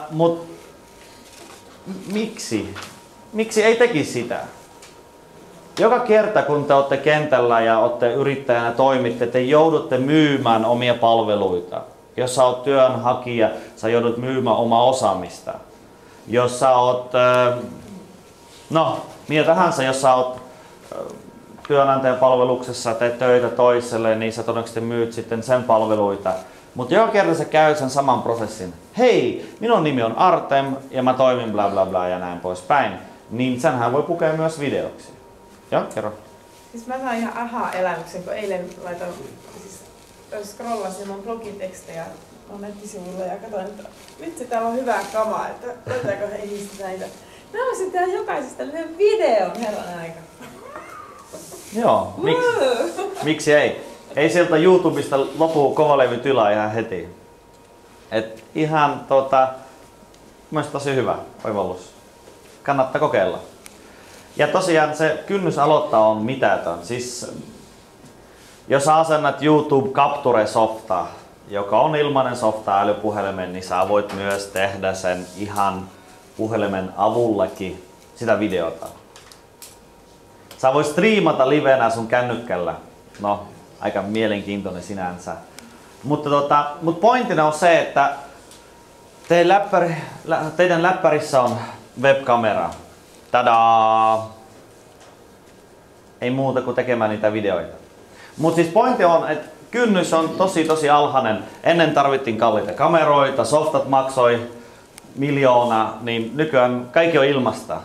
miksi? Miksi ei tekisi sitä? Joka kerta kun te olette kentällä ja olette yrittäjänä toimitte, te joudutte myymään omia palveluita. Jos sä oot työnhakija, sä joudut myymään omaa osaamista. Jos sä oot, mitä tahansa, jos sä oot työnantajan palveluksessa, teet töitä toiselle, niin sä todennäköisesti myyt sitten sen palveluita. Mutta joka kerta sä käyt sen saman prosessin. Hei, minun nimi on Artem ja mä toimin bla bla bla ja näin poispäin. Niin senhän voi pukea myös videoksi. Joo, kerro. Siis mä sain ihan aha-elämyksen, kun eilen scrollasin mun blogitekstejä mun nettisivuilla ja katsoin, että vitsi, täällä on hyvää kamaa, että löytääkö he ihmistä näitä. Mä haluaisin tehdä jokaisesta lyhyen videon, herran aika. Joo, miksi ei? Ei sieltä YouTubesta lopu kovalevytilaa ihan heti. Et ihan mielestäni tosi hyvä oivallus. Kannattaa kokeilla. Ja tosiaan se kynnys aloittaa on mitätön. Siis jos asennat YouTube Capture-softaa, joka on ilmainen softa älypuhelimen, niin sä voit myös tehdä sen ihan puhelimen avullakin sitä videota. Sä voit striimata livenä sun kännykkällä. No, aika mielenkiintoinen sinänsä. Mutta pointtina on se, että teidän läppärissä on webkamera. Tadaa! Ei muuta kuin tekemään niitä videoita. Mutta siis pointti on, että kynnys on tosi alhainen. Ennen tarvittiin kalliita kameroita, softat maksoi 1 000 000, niin nykyään kaikki on ilmasta.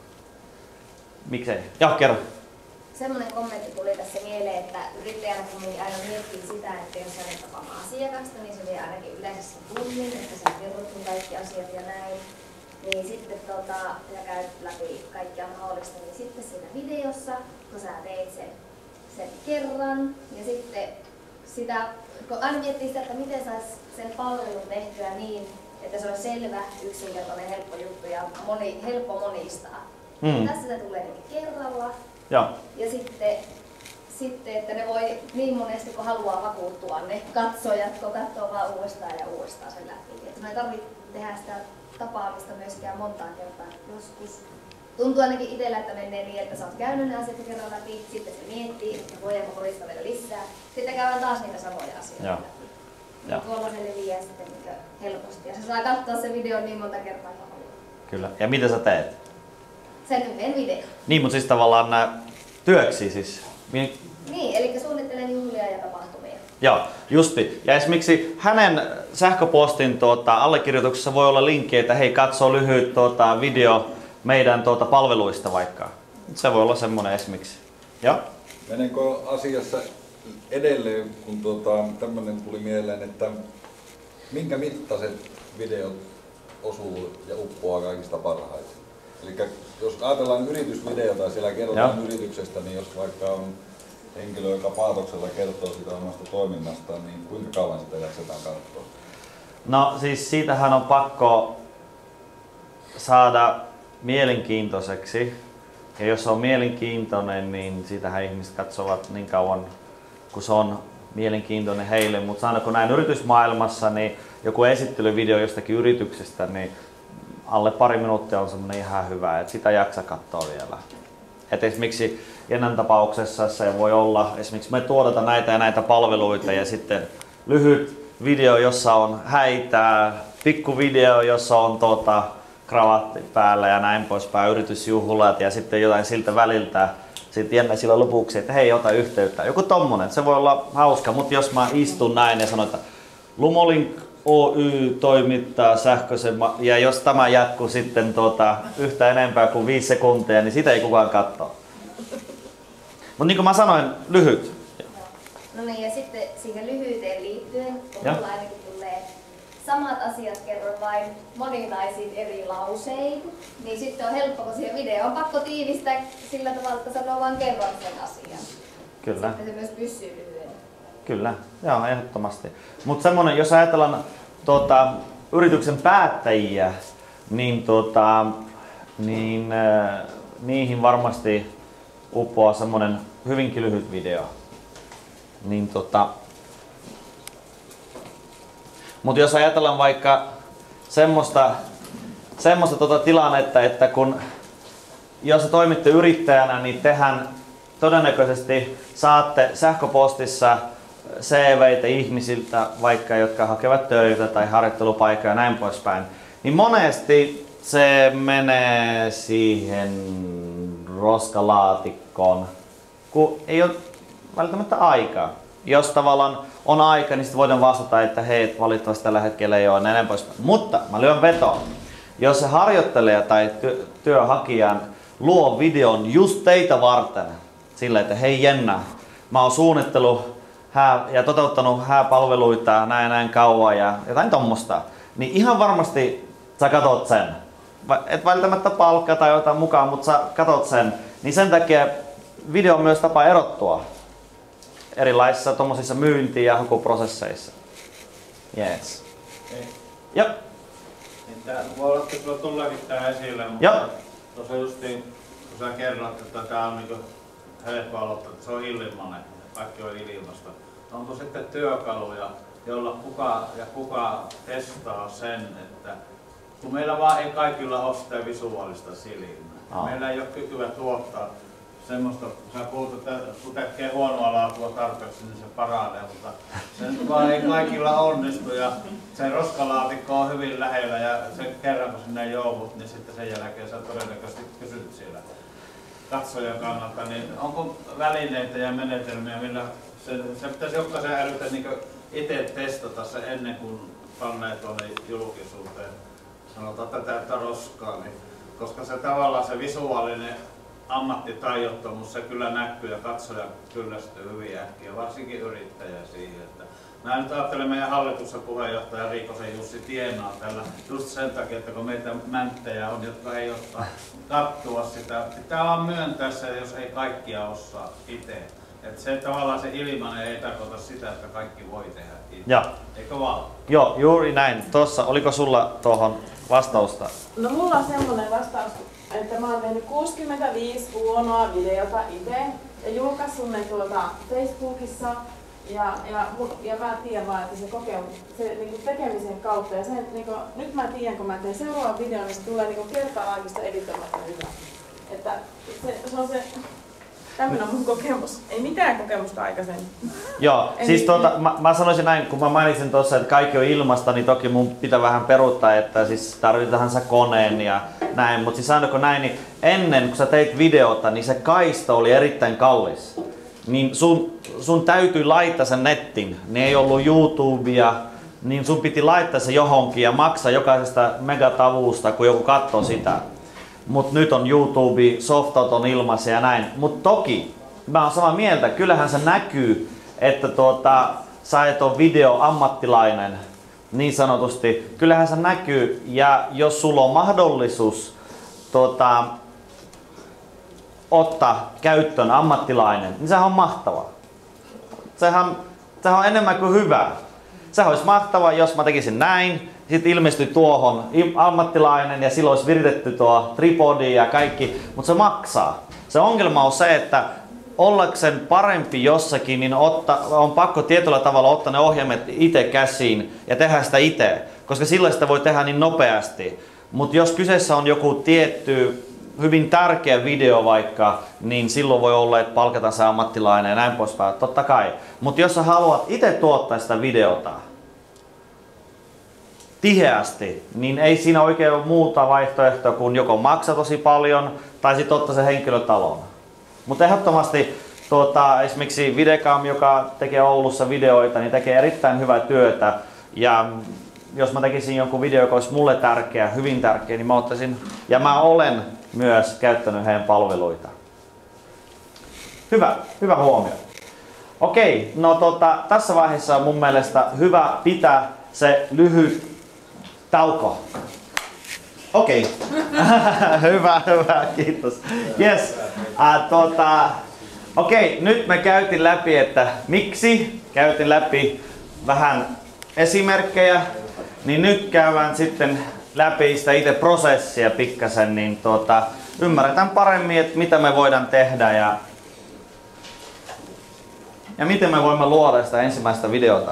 Miksei? Joo, kerro. Semmoinen kommentti tuli tässä mieleen, että yrittäjänä kun aina miettii sitä, että jos hänet tapaamaan asiakasta, niin se vie ainakin yleensä sen tunnin, että sä kerrot kaikki asiat ja näin. Niin sitten ja käyt läpi kaikkia mahdollista, niin sitten siinä videossa, kun sä teit sen kerran, ja sitten kun aina miettii sitä, että miten sais sen palvelun tehtyä niin, että se on selvä, yksinkertainen, helppo juttu ja helppo monistaa. Tässä se tulee kerralla. Ja sitten, että ne voi niin monesti kun haluaa vakuuttua ne katsojat, kun katsoo vaan uudestaan ja uudestaan sen läpi. Että mä ei tarvitse tehdä sitä tapaamista myöskään montaan kertaa. Joskus tuntuu ainakin itsellä, että menee niin, että sä oot käynyt ne asiat kerran läpi, sitten se miettii, että voidaanko horistaa vielä lisää. Sitten käydään taas niitä samoja asioita läpi. Ja tuolla se leviää sitten helposti. Ja se saa katsoa se video niin monta kertaa kuin haluaa. Kyllä. Ja mitä sä teet? Sen yhden video. Niin, mutta siis tavallaan nää työksi siis. Niin, eli suunnittelen juhlia ja tapahtumia. Joo, justi. Ja esimerkiksi hänen sähköpostin allekirjoituksessa voi olla linkki, että hei, katso lyhyt video meidän palveluista vaikka. Se voi olla semmoinen esimerkiksi. Joo? Menenkö asiassa edelleen, kun tämmöinen tuli mieleen, että minkä mittaiset videot osuu ja uppoaa kaikista parhaiten? Eli jos ajatellaan yritysvideota ja siellä kerrotaan yrityksestä, niin jos vaikka on henkilö, joka paatoksella kertoo siitä omasta toiminnastaan, niin kuinka kauan sitä jaksetaan katsoa? No siis siitähän on pakko saada mielenkiintoiseksi. Ja jos se on mielenkiintoinen, niin siitähän ihmiset katsovat niin kauan, kun se on mielenkiintoinen heille. Mutta sanoiko näin yritysmaailmassa, niin joku esittelyvideo jostakin yrityksestä, niin alle 2 minuuttia on semmoinen ihan hyvä, että sitä jaksa katsoa vielä. että esimerkiksi Jennan tapauksessa se voi olla, esimerkiksi me tuotetaan näitä ja näitä palveluita ja sitten lyhyt video, jossa on häitää, pikku video, jossa on kravatti päällä ja näin poispäin, yritysjuhlat ja sitten jotain siltä väliltä. Sitten Jenna sillä lopuksi, että hei, ota yhteyttä. Joku tommonen, se voi olla hauska, mutta jos mä istun näin ja sanon, että Lumolink Oy toimittaa sähköisen, ja jos tämä jatkuu sitten yhtä enempää kuin 5 sekuntia, niin sitä ei kukaan katso. Mutta niin kuin mä sanoin, lyhyt. No niin, ja sitten siihen lyhyyteen liittyen, kun mulla ainakin tulee samat asiat kerron vain moninaisin eri lausein, niin sitten on helppo, kun siihen videoon on pakko tiivistää sillä tavalla, että sanoo vain kerran sen asian. Kyllä. Sitten se myös pysyy lyhyenä. Kyllä, joo, ehdottomasti. Mutta semmoinen, jos ajatellaan yrityksen päättäjiä, niin, niihin varmasti uppoaa semmoinen hyvinkin lyhyt video. Niin, mutta jos ajatellaan vaikka semmoista tilannetta, että jos te toimitte yrittäjänä, niin tehän todennäköisesti saatte sähköpostissa CV:itä ihmisiltä, vaikka jotka hakevat töitä tai harjoittelupaikkaa ja näin poispäin. Niin monesti se menee siihen roskalaatikkoon, kun ei ole välttämättä aikaa. Jos tavallaan on aika, niin sitten voidaan vastata, että hei, valitettavasti tällä hetkellä ei ole näin poispäin. Mutta mä lyön vetoon. Jos se harjoittelija tai työhakijan luo videon just teitä varten, sillä että hei Jenna, mä oon suunnittellut ja toteuttanut hääpalveluita näin kauan ja jotain tommosta, niin ihan varmasti sä katot sen. Et välttämättä palkkaa tai jotain mukaan, mutta sä katot sen. Niin sen takia video on myös tapa erottua erilaisissa tommosissa myynti- ja hakuprosesseissa. Yes. Joo. Niin voi olla, että sulla tullakin tää esille, mutta tuossa justiin, kun sä kerrot, että tää on niinku helppo aloittaa, että se on ilmainen, kaikki on ilmasta. Onko sitten työkaluja, joilla kuka testaa sen, että kun meillä vaan ei kaikilla ole sitä visuaalista silmää. Meillä ei ole kykyä tuottaa semmoista, kun sä puhut, että kun tekee huonoa laatua tarpeeksi, niin se paranee, mutta se vaan ei kaikilla onnistu ja se roskalaatikko on hyvin lähellä ja se kerran kun sinne joudut, niin sitten sen jälkeen sä todennäköisesti kysyt siellä katsojan kannalta, niin onko välineitä ja menetelmiä, millä se pitäisi jokaisen älytä niin itse testata se ennen kuin pannee tuonne julkisuuteen, sanotaan tätä roskaa, niin, koska se tavallaan se visuaalinen ammattitaidottomuus, se kyllä näkyy ja katsoja kyllästyy hyvin äkkiä, varsinkin yrittäjä siihen. Että mä nyt ajattelen meidän hallituksen puheenjohtaja Riikosen Jussi tienaa tällä just sen takia, että kun meitä mänttejä on, jotka ei osaa kattua sitä, pitää vaan myöntää se, jos ei kaikkia osaa itse. Että se tavallaan se ilmainen ei tarkoita sitä, että kaikki voi tehdä itse. Eikö vaan? Joo, juuri näin. Tuossa, oliko sulla tuohon vastausta? No mulla on semmoinen vastaus, että mä oon tehnyt 65 huonoa videota itse ja julkaissut ne Facebookissa ja mä tiedän vaan, että se kokemus, se niinku tekemisen kautta ja sen, niinku, nyt mä tiedän, kun mä teen seuraavan videon, niin se tulee niinku kertalaakista editoimatta hyvä. Että se on se, tämmönen on mun kokemus. Ei mitään kokemusta aikaisemmin. Joo, siis mä sanoisin näin, kun mä mainitsin tuossa, että kaikki on ilmasta, niin toki mun pitää vähän peruuttaa, että siis tarvitaan se koneen ja näin, mutta siis sanoiko näin, niin ennen kun sä teit videota, niin se kaista oli erittäin kallis. Niin sun täytyy laittaa sen nettiin, niin ei ollut YouTubea, niin sun piti laittaa se johonkin ja maksaa jokaisesta megatavusta, kun joku katsoo sitä. Mut nyt on YouTube, softat on ilmaisia ja näin. Mut toki, mä oon samaa mieltä, kyllähän se näkyy, että sä et ole videoammattilainen, niin sanotusti. Kyllähän se näkyy, ja jos sulla on mahdollisuus ottaa käyttöön ammattilainen, niin sehän on mahtavaa. Sehän on enemmän kuin hyvä. Sehän olisi mahtavaa, jos mä tekisin näin, sitten ilmestyi tuohon ammattilainen ja silloin olisi viritetty tuo tripodi ja kaikki, mutta se maksaa. Se ongelma on se, että ollakseen parempi jossakin, niin on pakko tietyllä tavalla ottaa ne ohjelmat itse käsiin ja tehdä sitä itse, koska silloin sitä voi tehdä niin nopeasti. Mutta jos kyseessä on joku tietty hyvin tärkeä video vaikka, niin silloin voi olla, että palkataan se ammattilainen ja näin poispäin, totta kai. Mutta jos sä haluat itse tuottaa sitä videota tiheästi, niin ei siinä oikein ole muuta vaihtoehtoa kuin joko maksaa tosi paljon tai sitten ottaa se henkilötalon. Mutta ehdottomasti esimerkiksi Videcam, joka tekee Oulussa videoita, niin tekee erittäin hyvää työtä. Ja jos mä tekisin jonkun video, joka olisi mulle tärkeä, hyvin tärkeä, niin mä ottaisin, ja mä olen myös käyttänyt heidän palveluita. Hyvä huomio. Okei, no tässä vaiheessa on mun mielestä hyvä pitää se lyhyt tauko. Okei. Hyvä, kiitos. Yes. Okei, nyt me käytiin läpi, että miksi. Käytiin läpi vähän esimerkkejä. Niin nyt käydään sitten läpi sitä itse prosessia pikkasen, niin ymmärretään paremmin, että mitä me voidaan tehdä ja miten me voimme luoda sitä ensimmäistä videota.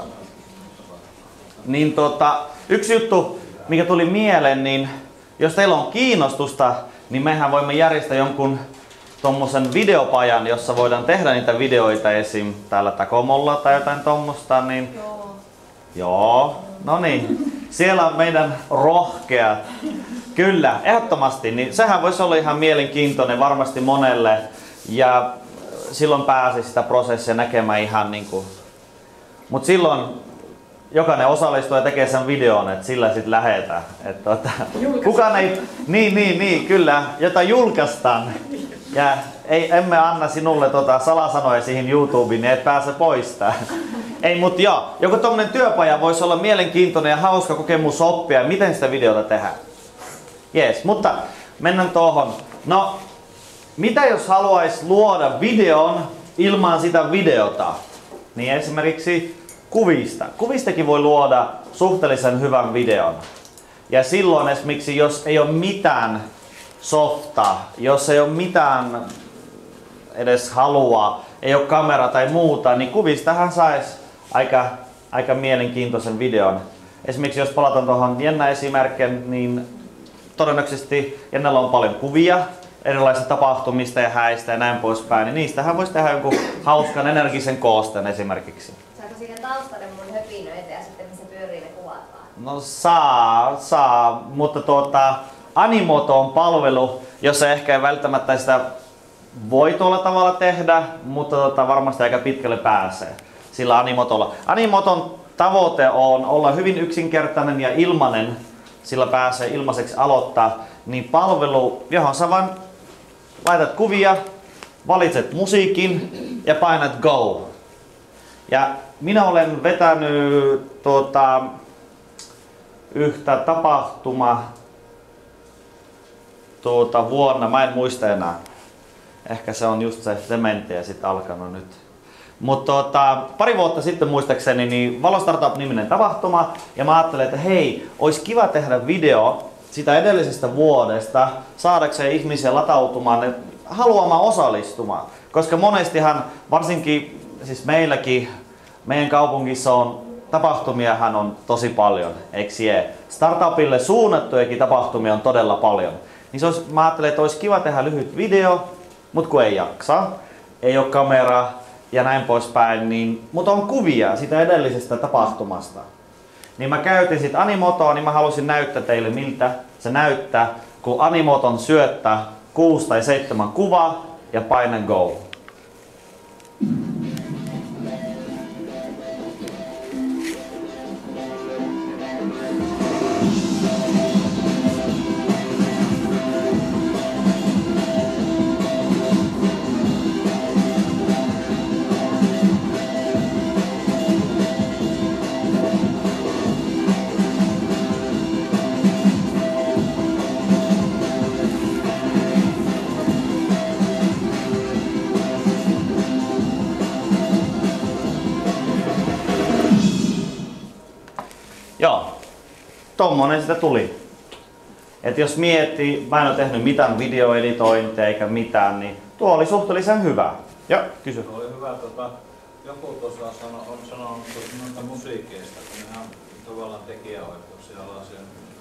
Niin yksi juttu, mikä tuli mieleen, niin jos teillä on kiinnostusta, niin mehän voimme järjestää jonkun tommosen videopajan, jossa voidaan tehdä niitä videoita esim. Täällä Takomolla tai jotain tommosta, niin joo, no niin. Siellä on meidän rohkeat. Kyllä, ehdottomasti. Niin sehän voisi olla ihan mielenkiintoinen varmasti monelle. Ja silloin pääsi sitä prosessia näkemään ihan niinku. Mut silloin jokainen osallistuu ja tekee sen videon, että sillä sitten lähetään. Kukaan ei. Niin, kyllä. Jota julkaistaan. Ja emme anna sinulle salasanoja siihen YouTubeen, niin et pääse poistaa. Ei, mutta joo, joku tommonen työpaja voisi olla mielenkiintoinen ja hauska kokemus oppia, miten sitä videota tehdään. Jees, mutta mennään tuohon. No, mitä jos haluaisi luoda videon ilman sitä videota? Niin esimerkiksi kuvista. Kuvistakin voi luoda suhteellisen hyvän videon. Ja silloin esimerkiksi, jos ei ole mitään softaa, jos ei ole mitään edes halua, ei ole kamera tai muuta, niin kuvistahan saisi aika mielenkiintoisen videon. Esimerkiksi jos palataan tuohon Jenna esimerkkiin, niin todennäköisesti Jennalla on paljon kuvia erilaisista tapahtumista ja häistä ja näin poispäin, niin niistähän voisi tehdä jonkun hauskan energisen koosteen esimerkiksi. Saako siihen taustalle mun höpinöitä ja sitten missä pyörii ne kuvat vaan? No saa, mutta Animoto on palvelu, jossa ehkä ei välttämättä sitä voi tuolla tavalla tehdä, mutta varmasti aika pitkälle pääsee sillä Animotolla. Animoton tavoite on olla hyvin yksinkertainen ja ilmainen, sillä pääsee ilmaiseksi aloittaa, niin palvelu, johon sä vaan laitat kuvia, valitset musiikin ja painat go. Ja minä olen vetänyt yhtä tapahtumaa vuonna, mä en muista enää. Ehkä se on just se dementia sitten alkanut nyt. Mutta pari vuotta sitten muistaakseni niin Valo Startup-niminen tapahtuma ja mä ajattelin, että hei, olisi kiva tehdä video sitä edellisestä vuodesta saadakseen ihmisiä latautumaan, haluamaan osallistumaan. Koska monestihan, varsinkin siis meilläkin, meidän kaupungissa on tapahtumiahan on tosi paljon, eikö jee? Startupille suunnattujakin tapahtumia on todella paljon. Niin mä ajattelin, että olisi kiva tehdä lyhyt video, mutta kun ei jaksa, ei ole kamera ja näin poispäin, niin, mutta on kuvia sitä edellisestä tapahtumasta. Niin mä käytin sit Animotoa, niin mä halusin näyttää teille miltä se näyttää, kun Animoton syöttää 6 tai 7 kuvaa ja paina go. Joo, tommonen sitä tuli. Et jos miettii, mä en ole tehnyt mitään videoeditointia eikä mitään, niin tuo oli suhteellisen hyvä. Joo, kysy. Tuo oli hyvä, joku tuossa on sanonut noista musiikeista, että nehän on tavallaan tekijäoikeuksia alaisia.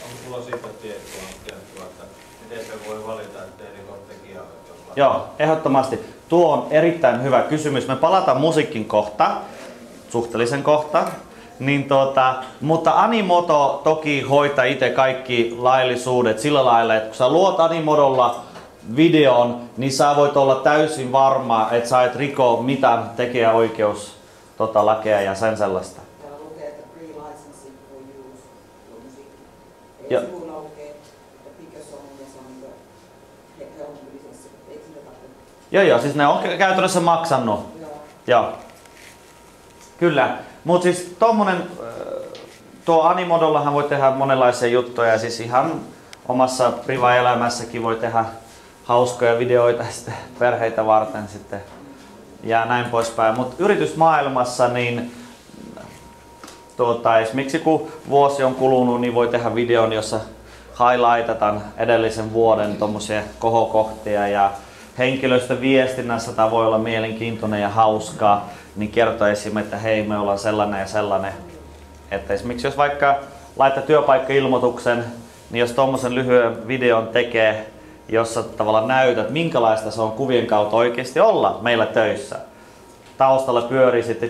Onko sulla siitä tietoa, että miten se voi valita, ettei riko tekijäoikeus? Joo, ehdottomasti. Tuo on erittäin hyvä kysymys. Me palataan musiikin kohta, suhteellisen kohta. Niin mutta Animoto toki hoitaa itse kaikki laillisuudet sillä lailla, että kun sä luot Animodolla videon, niin sä voit olla täysin varma, että sä et riko mitään tekijäoikeus lakeja ja sen sellaista. Täällä lukee, että pre-licensing for use musiikki. Ja. Ei sivulla lukee, että Picasso on ja se on helpompilisenssi. Eikö sitä tarvitse? Joo, siis ne on käytännössä maksanut. Joo. Kyllä. Mutta siis tuo Animodollahan voi tehdä monenlaisia juttuja, siis ihan omassa priva-elämässäkin voi tehdä hauskoja videoita sitten perheitä varten sitten ja näin poispäin. Mutta yritysmaailmassa niin esimerkiksi kun vuosi on kulunut, niin voi tehdä videon, jossa highlightetaan edellisen vuoden tommosia kohokohtia ja henkilöstöviestinnässä tämä voi olla mielenkiintoinen ja hauskaa, niin kertoo esimerkiksi, että hei, me ollaan sellainen ja sellainen. Että esimerkiksi jos vaikka laittaa työpaikkailmoituksen, niin jos tommosen lyhyen videon tekee, jossa tavallaan näytät, minkälaista se on kuvien kautta oikeasti olla meillä töissä. Taustalla pyörii sitten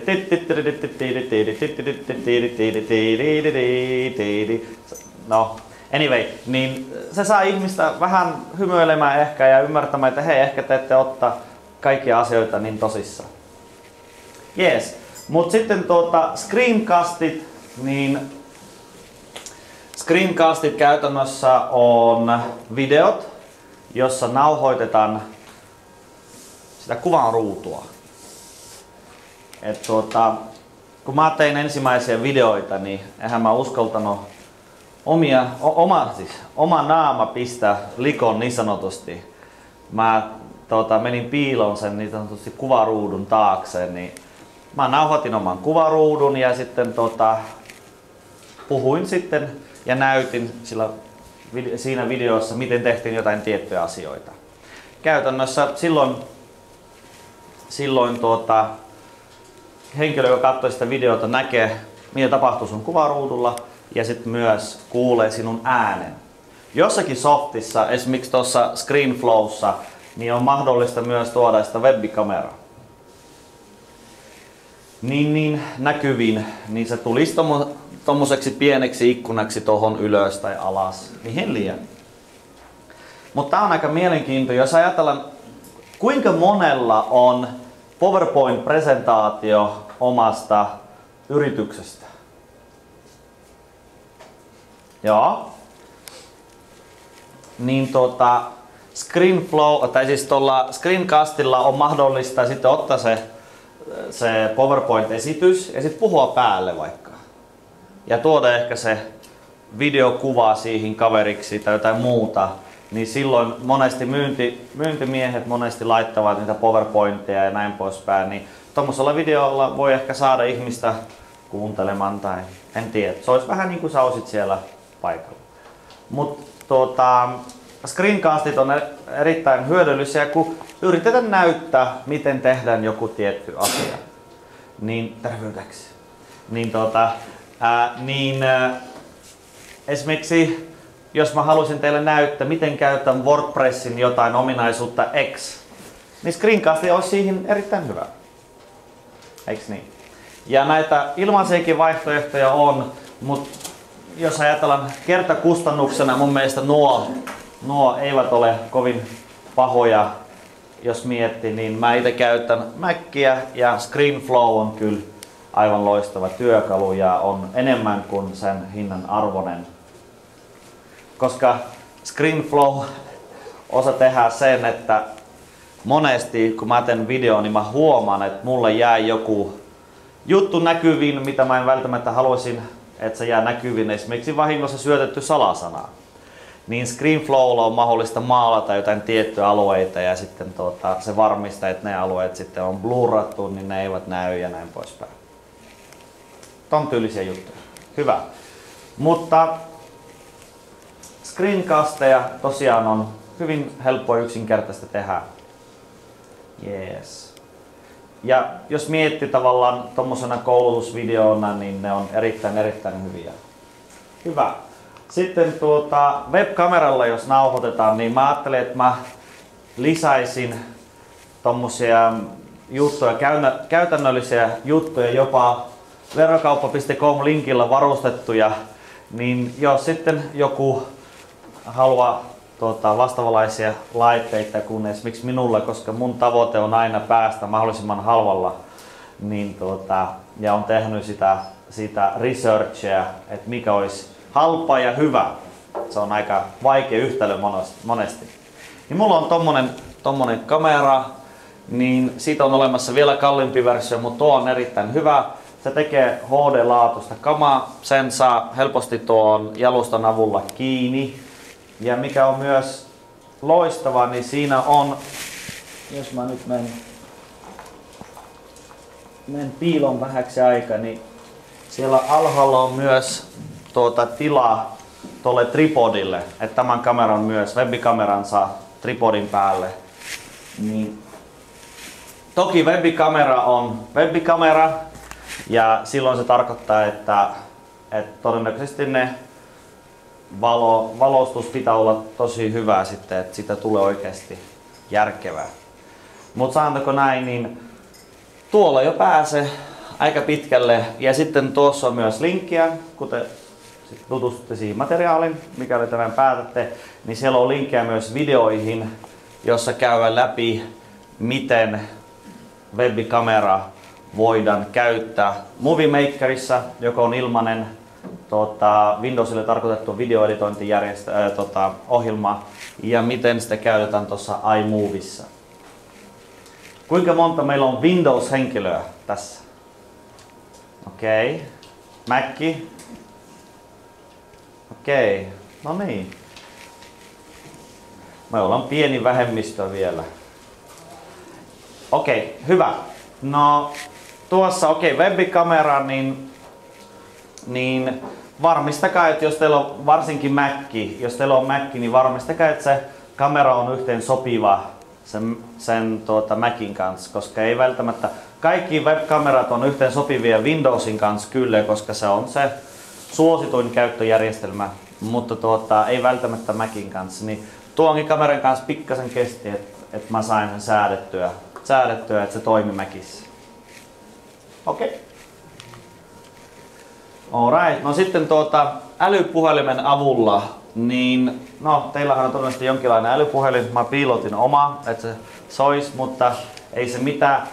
no, anyway, niin se saa ihmistä vähän hymyilemään ehkä ja ymmärtämään, että hei, ehkä te ette ottaa kaikkia asioita niin tosissaan. Jees, mut sitten screencastit, niin screencastit käytännössä on videot, jossa nauhoitetaan sitä kuvan ruutua. Et kun mä tein ensimmäisiä videoita, niin eihän mä uskaltanut oma naama pistää likon niin sanotusti. Mä menin piiloon sen niin sanotusti kuvaruudun taakse, niin mä nauhoitin oman kuvaruudun ja sitten puhuin sitten ja näytin siinä videossa, miten tehtiin jotain tiettyjä asioita. Käytännössä silloin henkilö, joka katsoo sitä videota, näkee, mitä tapahtuu sun kuvaruudulla ja sitten myös kuulee sinun äänen. Jossakin softissa, esimerkiksi tuossa ScreenFlowssa, niin on mahdollista myös tuoda sitä webikameraa. Niin näkyviin, niin se tulisi tommoseksi pieneksi ikkunaksi tohon ylös tai alas, mihin liian. Mutta tää on aika mielenkiintoinen, jos ajatellaan kuinka monella on PowerPoint-presentaatio omasta yrityksestä. Joo. Niin ScreenFlow, tai siis tuolla Screencastilla on mahdollista sitten ottaa se PowerPoint-esitys ja sitten puhua päälle vaikka. Ja tuoda ehkä se videokuva siihen kaveriksi tai jotain muuta. Niin silloin monesti myyntimiehet monesti laittavat niitä PowerPointteja ja näin poispäin. Niin tommosella videolla voi ehkä saada ihmistä kuuntelemaan tai en tiedä. Se olisi vähän niin kuin sä olisit siellä paikalla. Mutta screencastit on erittäin hyödyllisiä, kun yritetään näyttää, miten tehdään joku tietty asia. Niin terveydeksi. Esimerkiksi jos mä haluaisin teille näyttää, miten käytän WordPressin jotain ominaisuutta X, niin screencast olisi siihen erittäin hyvä. Eiks niin? Ja näitä ilmaisiakin vaihtoehtoja on, mutta jos ajatellaan kertakustannuksena, mun mielestä nuo eivät ole kovin pahoja, jos miettii, niin mä itse käytän Macia ja ScreenFlow on kyllä aivan loistava työkalu ja on enemmän kuin sen hinnan arvoinen. Koska ScreenFlow osaa tehdä sen, että monesti kun mä teen videon, niin mä huomaan, että mulle jää joku juttu näkyviin, mitä mä en välttämättä haluaisin, että se jää näkyviin. Esimerkiksi vahingossa syötetty salasana. Niin ScreenFlowlla on mahdollista maalata jotain tiettyjä alueita ja sitten se varmistaa, että ne alueet sitten on blurrattu, niin ne eivät näy ja näin poispäin. Ton tyylisiä juttuja. Hyvä. Mutta screencasteja tosiaan on hyvin helppoa ja yksinkertaista tehdä. Yes. Ja jos miettii tavallaan tommosena koulutusvideona, niin ne on erittäin hyviä. Hyvä. Sitten webkameralla jos nauhoitetaan, niin mä ajattelin, että mä lisäisin tommosia juttuja, käytännöllisiä juttuja, jopa verokauppa.com linkillä varustettuja, niin jos sitten joku haluaa vastaavanlaisia laitteita kuin esimerkiksi minulle, koska mun tavoite on aina päästä mahdollisimman halvalla, niin ja on tehnyt sitä researchia, että mikä olisi halpa ja hyvä. Se on aika vaikea yhtälö monesti. Niin mulla on tommonen kamera, niin siitä on olemassa vielä kalliimpi versio, mutta tuo on erittäin hyvä. Se tekee HD-laatuista kamaa, sen saa helposti tuon jalustan avulla kiinni. Ja mikä on myös loistavaa, niin siinä on, jos mä nyt menen piilon vähäksi aikaa, niin siellä alhaalla on myös tilaa tuolle tripodille, että tämän kameran myös, webikameran saa tripodin päälle. Niin, toki webikamera on webikamera ja silloin se tarkoittaa, että todennäköisesti ne valostus pitää olla tosi hyvää sitten, että siitä tulee oikeasti järkevää. Mutta sanotaanko näin, niin tuolla jo pääsee aika pitkälle ja sitten tuossa on myös linkkiä, kuten tutustutte siihen materiaaliin, mikäli tämän päätätte, niin siellä on linkkejä myös videoihin, jossa käydään läpi, miten webikamera voidaan käyttää Movie Makerissa, joka on ilmainen Windowsille tarkoitettu videoeditointiohjelma, ja miten sitä käytetään tuossa iMovissa. Kuinka monta meillä on Windows-henkilöä tässä? Okei. Mac. Okei. No niin. Me ollaan pieni vähemmistö vielä. Okei, hyvä. No tuossa webikamera, niin varmistakaa, että jos teillä on varsinkin Mac, niin varmistakaa, että se kamera on yhteen sopiva sen Macin kanssa, koska ei välttämättä kaikki webkamerat on yhteen sopivia Windowsin kanssa kyllä, koska se on se suosituin käyttöjärjestelmä, mutta ei välttämättä Macin kanssa. Niin tuonkin kameran kanssa pikkasen kesti, että mä sain sen säädettyä, että se toimi Macissa. Okei. Alright, no sitten älypuhelimen avulla, niin teillähän on todennäköisesti jonkinlainen älypuhelin. Mä piilotin oma, että se sois, mutta ei se mitään.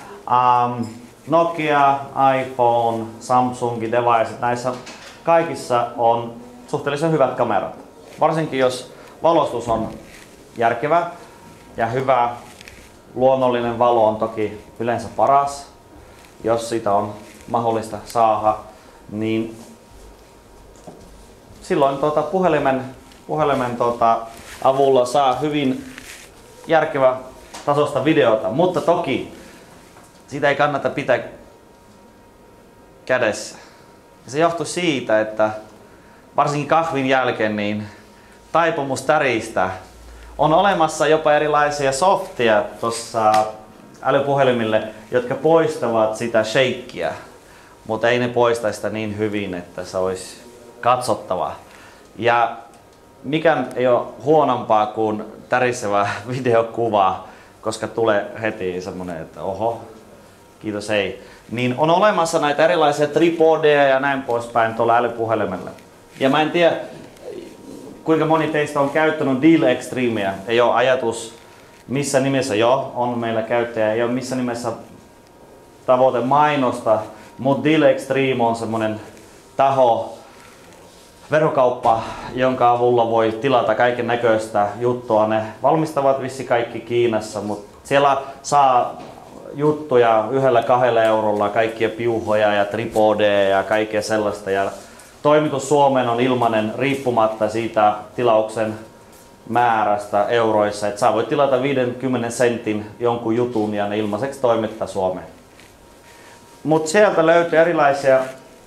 Nokia, iPhone, Samsung device, näissä kaikissa on suhteellisen hyvät kamerat. Varsinkin jos valostus on järkevä ja hyvä, luonnollinen valo on toki yleensä paras, jos sitä on mahdollista saada, niin silloin puhelimen avulla saa hyvin järkevä tasosta videota, mutta toki sitä ei kannata pitää kädessä. Se johtuu siitä, että varsinkin kahvin jälkeen niin taipumus täristä. On olemassa jopa erilaisia softia tuossa älypuhelimille, jotka poistavat sitä shakeä, mutta ei ne poista sitä niin hyvin, että se olisi katsottava. Ja mikään ei ole huonompaa kuin tärisevä videokuva, koska tulee heti semmonen, että oho, kiitos ei. Niin on olemassa näitä erilaisia tripodeja ja näin poispäin tuolla älypuhelimella. Ja mä en tiedä, kuinka moni teistä on käyttänyt Deal Extremea. Ei ole ajatus missä nimessä on meillä käyttäjä, ei ole missä nimessä tavoite mainosta, mutta Deal Extreme on semmonen taho, verokauppa, jonka avulla voi tilata kaiken näköistä juttua. Ne valmistavat vissi kaikki Kiinassa, mutta siellä saa juttuja 1-2 eurolla, kaikkia piuhoja ja tripodeja ja kaikkea sellaista. Ja toimitus Suomeen on ilmainen riippumatta siitä tilauksen määrästä euroissa. Et sä voit tilata 50 sentin jonkun jutun ja ne ilmaiseksi toimittaa Suomeen. Mutta sieltä löytyy erilaisia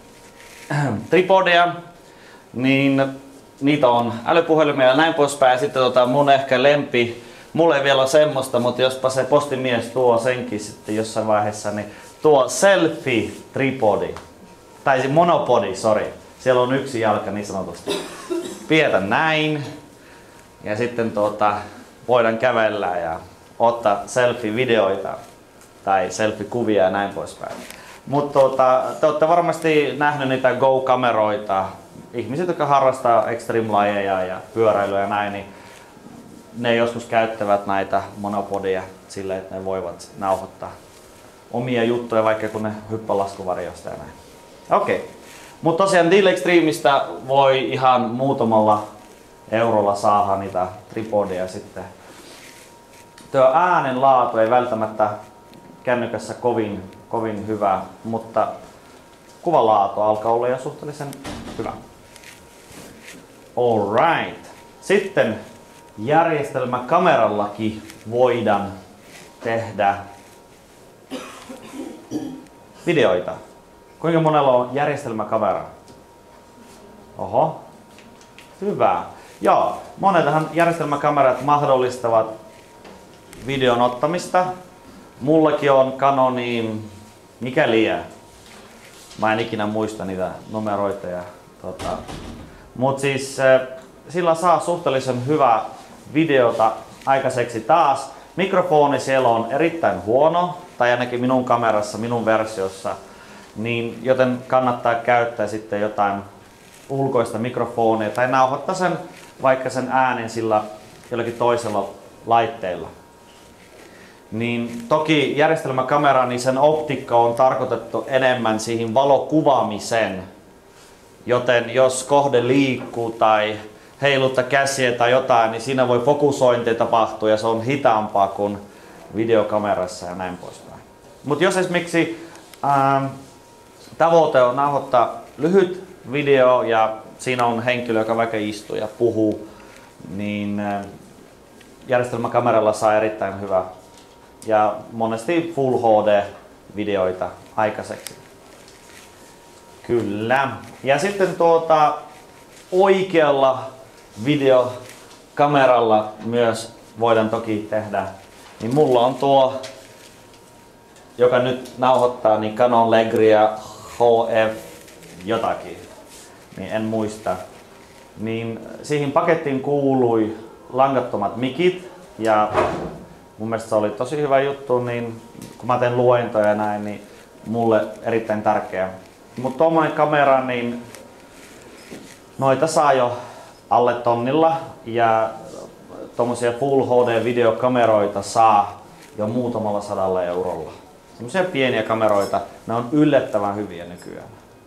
tripodeja, niin niitä on älypuhelimia ja näin poispäin. Sitten mun ehkä lempi, mulla ei vielä ole semmoista, mutta jospa se postimies tuo senkin sitten jossain vaiheessa, niin tuo selfie tripodi, tai monopodi, sorry. siellä on yksi jalka niin sanotusti. Pidetään näin ja sitten voidaan kävellä ja ottaa selfie-videoita tai selfie-kuvia ja näin poispäin. Mutta te olette varmasti nähneet niitä Go-kameroita. Ihmiset, jotka harrastaa extreme-lajeja ja pyöräilyä ja näin, niin ne joskus käyttävät näitä monopodia silleen, että ne voivat nauhoittaa omia juttuja, vaikka kun ne hyppää laskuvarjosta ja näin. Okei. Mutta tosiaan Deal Extremeistä voi ihan muutamalla eurolla saada niitä tripodia sitten. Tuo äänen laatu ei välttämättä kännykässä kovin hyvä, mutta kuvan laatu alkaa olla jo suhteellisen hyvä. Alright. Sitten järjestelmäkamerallakin voidaan tehdä videoita. Kuinka monella on järjestelmäkamera? Oho. Hyvä. Joo, monethan järjestelmäkamerat mahdollistavat videon ottamista. Mullakin on Canonin, mikä liian. Mä en ikinä muista niitä numeroita. Mut siis sillä saa suhteellisen hyvää videota aikaiseksi taas. Mikrofoni siellä on erittäin huono, tai ainakin minun kamerassa, minun versiossa. Niin, joten kannattaa käyttää sitten jotain ulkoista mikrofonia tai nauhoittaa sen, vaikka sen äänen sillä jollakin toisella laitteella. Niin toki järjestelmäkamera, niin sen optiikka on tarkoitettu enemmän siihen valokuvaamiseen. Joten jos kohde liikkuu tai heiluttaa käsiä tai jotain, niin siinä voi fokusointi tapahtua ja se on hitaampaa kuin videokamerassa ja näin poispäin. Mutta jos esimerkiksi tavoite on nauhoittaa lyhyt video ja siinä on henkilö, joka vaikka istuu ja puhuu, niin järjestelmäkameralla saa erittäin hyvä ja monesti Full HD-videoita aikaiseksi. Kyllä. Ja sitten oikealla videokameralla myös voidaan toki tehdä. Niin mulla on tuo, joka nyt nauhoittaa, niin Canon Legria HF jotakin. Niin en muista. Niin siihen pakettiin kuului langattomat mikit ja mun mielestä se oli tosi hyvä juttu, niin kun mä teen luentoja ja näin, niin mulle erittäin tärkeä. Mutta tuommoinen kamera, niin noita saa jo alle tonnilla ja tuommoisia Full HD videokameroita saa jo muutamalla 100 eurolla. Semmoisia pieniä kameroita, ne on yllättävän hyviä nykyään.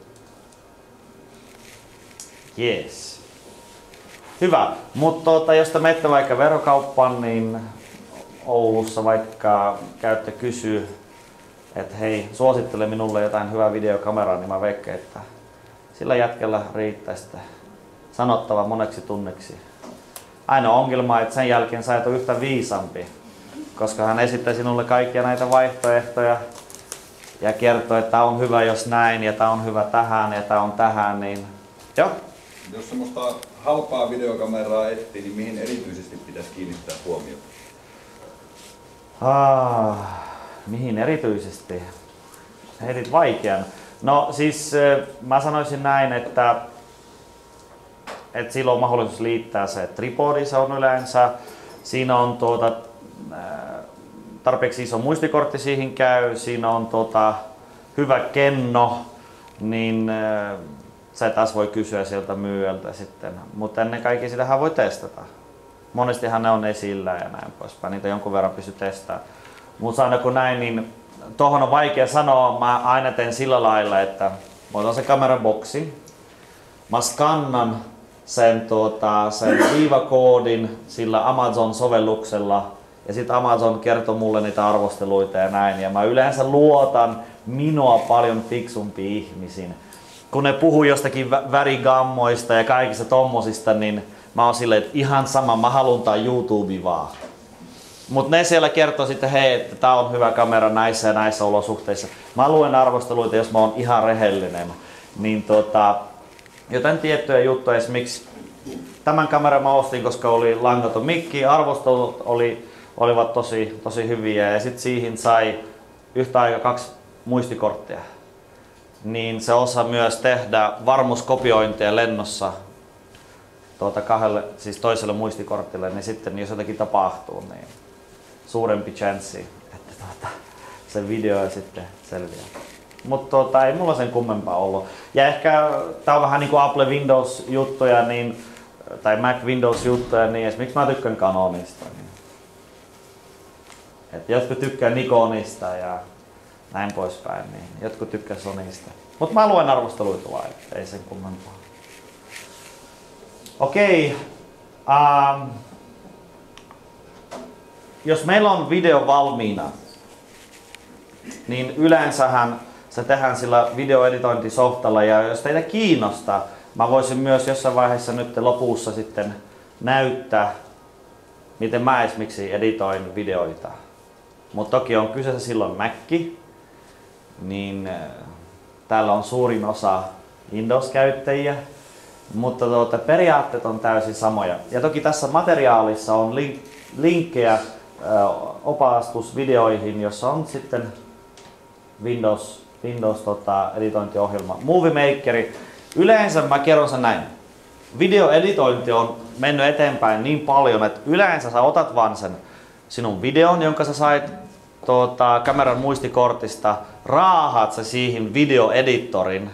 Jees. Hyvä, mutta jos te menette vaikka verokauppaan, niin Oulussa vaikka käytte kysyy, että hei, suosittele minulle jotain hyvää videokameraa, niin mä veikkaan, että sillä jätkellä riittää sitten sanottava moneksi tunniksi. Ainoa ongelma, että sen jälkeen sä et ole yhtä viisampi, koska hän esittää sinulle kaikkia näitä vaihtoehtoja ja kertoo, että tää on hyvä jos näin ja tää on hyvä tähän ja tää on tähän, niin joo. Jos semmoista halpaa videokameraa etsii, niin mihin erityisesti pitäisi kiinnittää huomiota? Mihin erityisesti? Heitit vaikean. No siis mä sanoisin näin, että silloin on mahdollisuus liittää se tripodi, se on yleensä. Siinä on tarpeeksi iso muistikortti siihen käy, siinä on hyvä kenno, niin se taas voi kysyä sieltä myyjältä sitten. Mutta ennen kaikkea sitähän voi testata. Monestihan ne on esillä ja näin poispäin, niitä jonkun verran pystyy testaamaan. Mutta aina kun näin, niin tohon on vaikea sanoa, mä aina teen sillä lailla, että mä otan se kameraboksi, mä skannan sen viivakoodin sillä Amazon-sovelluksella ja sitten Amazon kertoo mulle niitä arvosteluita ja näin. Ja mä yleensä luotan minua paljon fiksumpiin ihmisiin. Kun ne puhuu jostakin värigammoista ja kaikista tommosista, niin mä oon silleen, että ihan sama, mä haluun tää YouTubeen vaan. Mut ne siellä kertoo sitten, hei, että tää on hyvä kamera näissä ja näissä olosuhteissa. Mä luen arvosteluita, jos mä oon ihan rehellinen. Niin jotain tiettyjä juttuja, esimerkiksi tämän kameran mä ostin, koska oli langaton mikki, arvostelut olivat tosi hyviä ja sitten siihen sai yhtä aikaa 2 muistikorttia. niin se osaa myös tehdä varmuuskopiointia lennossa siis toiselle muistikortille, niin sitten jos jotakin tapahtuu, niin suurempi chanssi, että se video sitten selviää. Mutta ei mulla sen kummempaa ollut. Ja ehkä tää on vähän niinku Apple Windows juttuja, niin, tai Mac Windows juttuja, niin esimerkiksi mä tykkään Canonista. Niin. Et jotkut tykkää Nikonista ja näin poispäin, niin jotkut tykkää Sonysta. Mutta mä luen arvosteluita vaan, ei sen kummempaa. Okei. Jos meillä on video valmiina, niin yleensähän se tehdään sillä videoeditointisoftalla, ja jos teitä kiinnostaa, mä voisin myös jossain vaiheessa nyt lopussa sitten näyttää, miten mä esimerkiksi editoin videoita. Mutta toki on kyseessä silloin Mac, niin täällä on suurin osa Windows-käyttäjiä, mutta periaatteet on täysin samoja. Ja toki tässä materiaalissa on linkkejä opastusvideoihin, jossa on sitten Windows editointiohjelma. Movie Makeri. Yleensä mä kerron sen näin. Videoeditointi on mennyt eteenpäin niin paljon, että yleensä sä otat vaan sen sinun videon, jonka sä sait kameran muistikortista, raahat sä siihen videoeditorin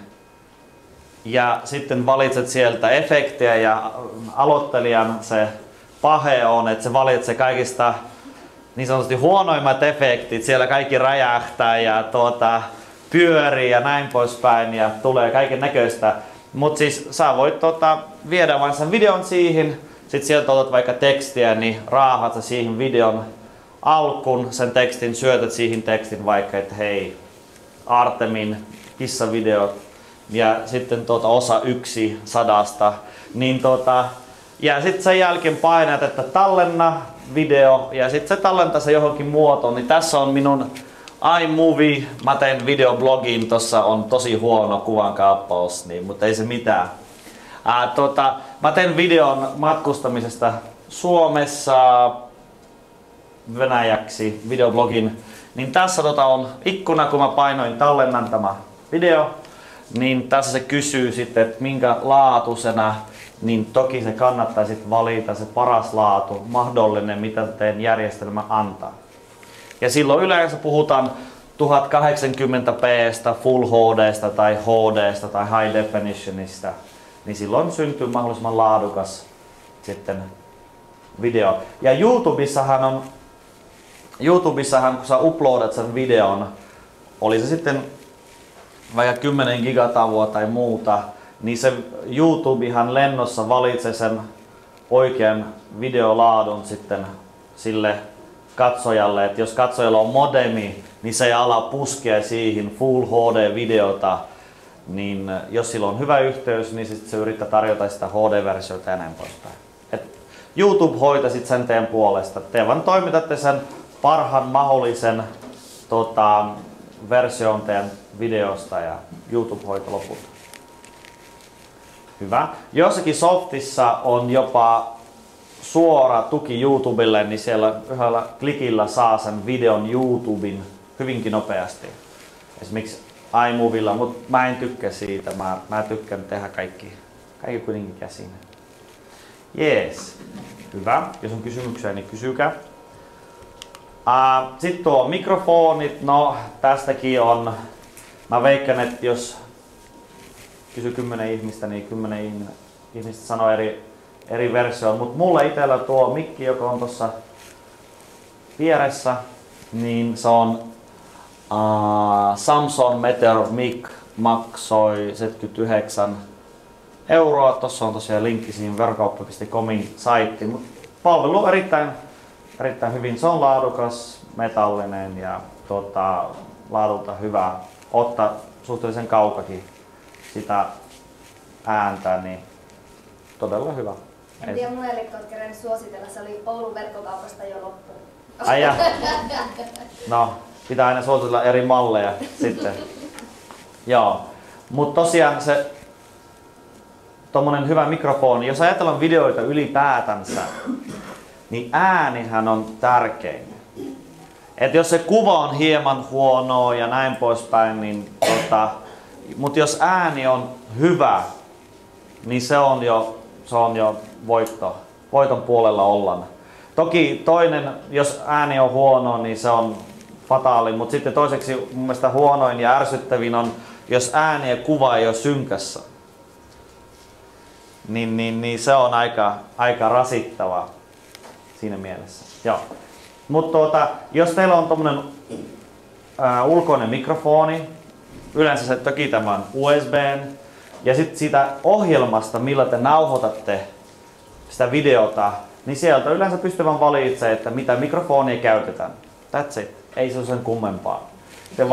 ja sitten valitset sieltä efektejä, ja aloittelijan se pahe on, että sä valitset kaikista niin sanotusti huonoimmat efektit, siellä kaikki räjähtää ja pyörii ja näin poispäin ja tulee kaiken näköistä. Mut siis sä voit viedä vain sen videon siihen, sit sieltä otat vaikka tekstiä, niin raahat sä siihen videon alkuun sen tekstin, syötät siihen tekstin vaikka, että hei, Artemin kissavideot ja sitten osa 1/100, niin ja sitten sen jälkeen painat, että tallenna video ja sitten se tallentaa se johonkin muotoon, niin tässä on minun iMovie, mä tein videoblogin, tossa on tosi huono kuvankaappaus, niin, mutta ei se mitään. Mä tein videon matkustamisesta Suomessa venäjäksi, videoblogin, niin tässä on ikkuna, kun mä painoin tallennan tämä video, niin tässä se kysyy sitten, että minkä laatusena, niin toki se kannattaa sitten valita se paras laatu, mahdollinen, mitä teidän järjestelmä antaa. Ja silloin yleensä puhutaan 1080p:stä, Full HD:stä tai HD:stä tai High Definitionista, niin silloin syntyy mahdollisimman laadukas sitten video. Ja YouTubessahan kun sä uploadat sen videon, oli se sitten vaikka 10 gigatavua tai muuta, niin se YouTubehan lennossa valitsee sen oikean videolaadun sitten sille katsojalle, että jos katsojalla on modemi, niin se ei ala puskea siihen Full HD-videota, niin jos sillä on hyvä yhteys, niin sitten se yrittää tarjota sitä HD-versiota ja näin poispäin. Et YouTube hoitaa sitten sen teidän puolesta. Te vaan toimitatte sen parhaan mahdollisen version teidän videosta ja YouTube hoitaa loput. Hyvä. Jossakin softissa on jopa suora tuki YouTubelle, niin siellä yhdellä klikillä saa sen videon YouTuben hyvinkin nopeasti. Esimerkiksi iMoviella, mutta mä en tykkää siitä. Mä tykkään tehdä kaikki kuitenkin käsin. Jees. Hyvä. Jos on kysymyksiä, niin kysykää. Sitten tuo mikrofonit. No tästäkin on. Mä veikkaan, että jos kysy 10 ihmistä, niin 10 ihmistä sanoo eri versioon. Mutta mulla itsellä tuo mikki, joka on tuossa vieressä, niin se on Samsung Meteor Mic, maksoi 79 €. Tuossa on tosiaan linkki siihen verkkokauppa.comin saittiin. Mut palvelu on erittäin hyvin. Se on laadukas, metallinen ja laadulta hyvä. Ottaa suhteellisen kaukakin sitä ääntä, niin todella hyvä. En tiedä, mun elikko olet kerännyt suositella, se oli Oulun verkkokaupasta jo loppu. Ai ja. No, pitää aina suositella eri malleja sitten. Joo, mutta tosiaan se tommonen hyvä mikrofoni, jos ajatellaan videoita ylipäätänsä, niin äänihän on tärkein. Et jos se kuva on hieman huonoa ja näin poispäin, niin Mutta jos ääni on hyvä, niin se on jo voiton puolella ollaan. Toki toinen, jos ääni on huono, niin se on fataali, mutta sitten toiseksi mun mielestä huonoin ja ärsyttävin on, jos ääni ja kuva ei ole synkässä. Niin se on aika rasittava siinä mielessä. Joo. Mutta jos teillä on tommonen ulkoinen mikrofoni, yleensä se toki tämä on USB:n, ja sitten siitä ohjelmasta, millä te nauhoitatte sitä videota, niin sieltä yleensä pystyy vaan valitsemaan, että mitä mikrofonia käytetään. That's it. Ei se ole sen kummempaa. Te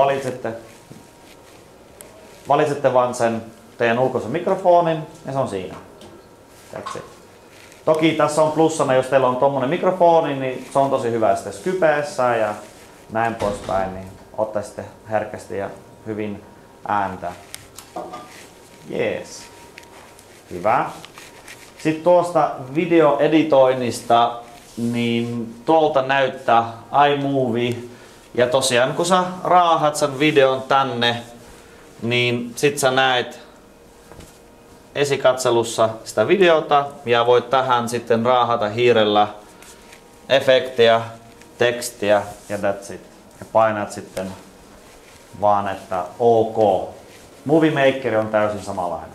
valitsette vaan sen teidän ulkoisen mikrofonin ja se on siinä. That's it. Toki tässä on plussana, jos teillä on tommonen mikrofoni, niin se on tosi hyvä sitten Skypeessä ja näin poispäin, niin ottaisitte herkästi ja hyvin ääntä. Jees. Hyvä. Sitten tuosta videoeditoinnista, niin tuolta näyttää iMovie. Ja tosiaan kun sä raahat sen videon tänne, niin sit sä näet esikatselussa sitä videota ja voit tähän sitten raahata hiirellä efektiä, tekstiä ja that's it. Ja painat sitten vaan, että OK. Movie Maker on täysin samanlainen.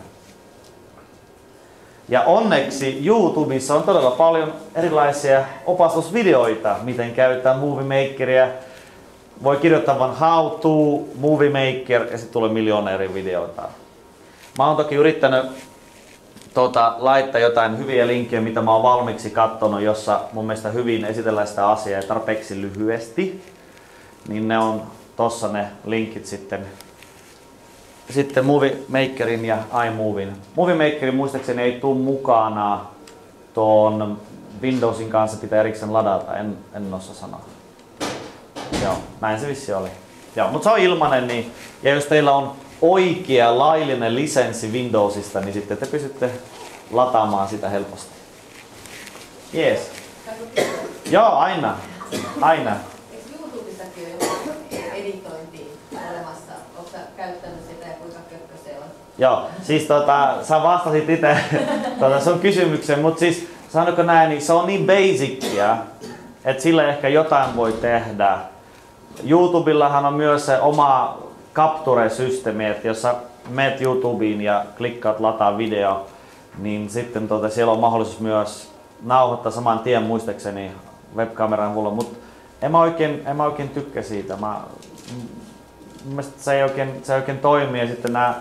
Ja onneksi YouTubessa on todella paljon erilaisia opastusvideoita, miten käyttää Movie Makeria. Voi kirjoittaa vain How to Movie Maker ja sitten tulee miljoona eri videoita. Mä oon toki yrittänyt laittaa jotain hyviä linkkejä, mitä mä oon valmiiksi katsonut, jossa mun mielestä hyvin esitellään sitä asiaa ja tarpeeksi lyhyesti. Niin ne on tossa ne linkit sitten Movie Makerin ja iMovien. Movie Makerin muistaakseni ei tule mukana tuon Windowsin kanssa, pitää erikseen ladata, en osaa sanoa. Joo, näin se vissi oli. Joo, mutta se on ilmainen, niin, ja jos teillä on oikea laillinen lisenssi Windowsista, niin sitten te pystytte lataamaan sitä helposti. Jees. Joo, aina. Eikö YouTubessakin ole joku editointi olemassa? Oletko sä käyttänyt sitä ja kuinka kökkö se on? Joo, siis sä vastasit itse sun kysymykseen, mutta siis sanonko näin, niin se on niin basicia, että sillä ehkä jotain voi tehdä. YouTubellahan on myös se oma capture-systeemi, että jos sä menet YouTubeen ja klikkaat lataa video, niin sitten siellä on mahdollisuus myös nauhoittaa saman tien muistaakseni webkameran avulla, mutta en mä oikein tykkää siitä. Mielestäni se ei oikein toimi ja sitten nämä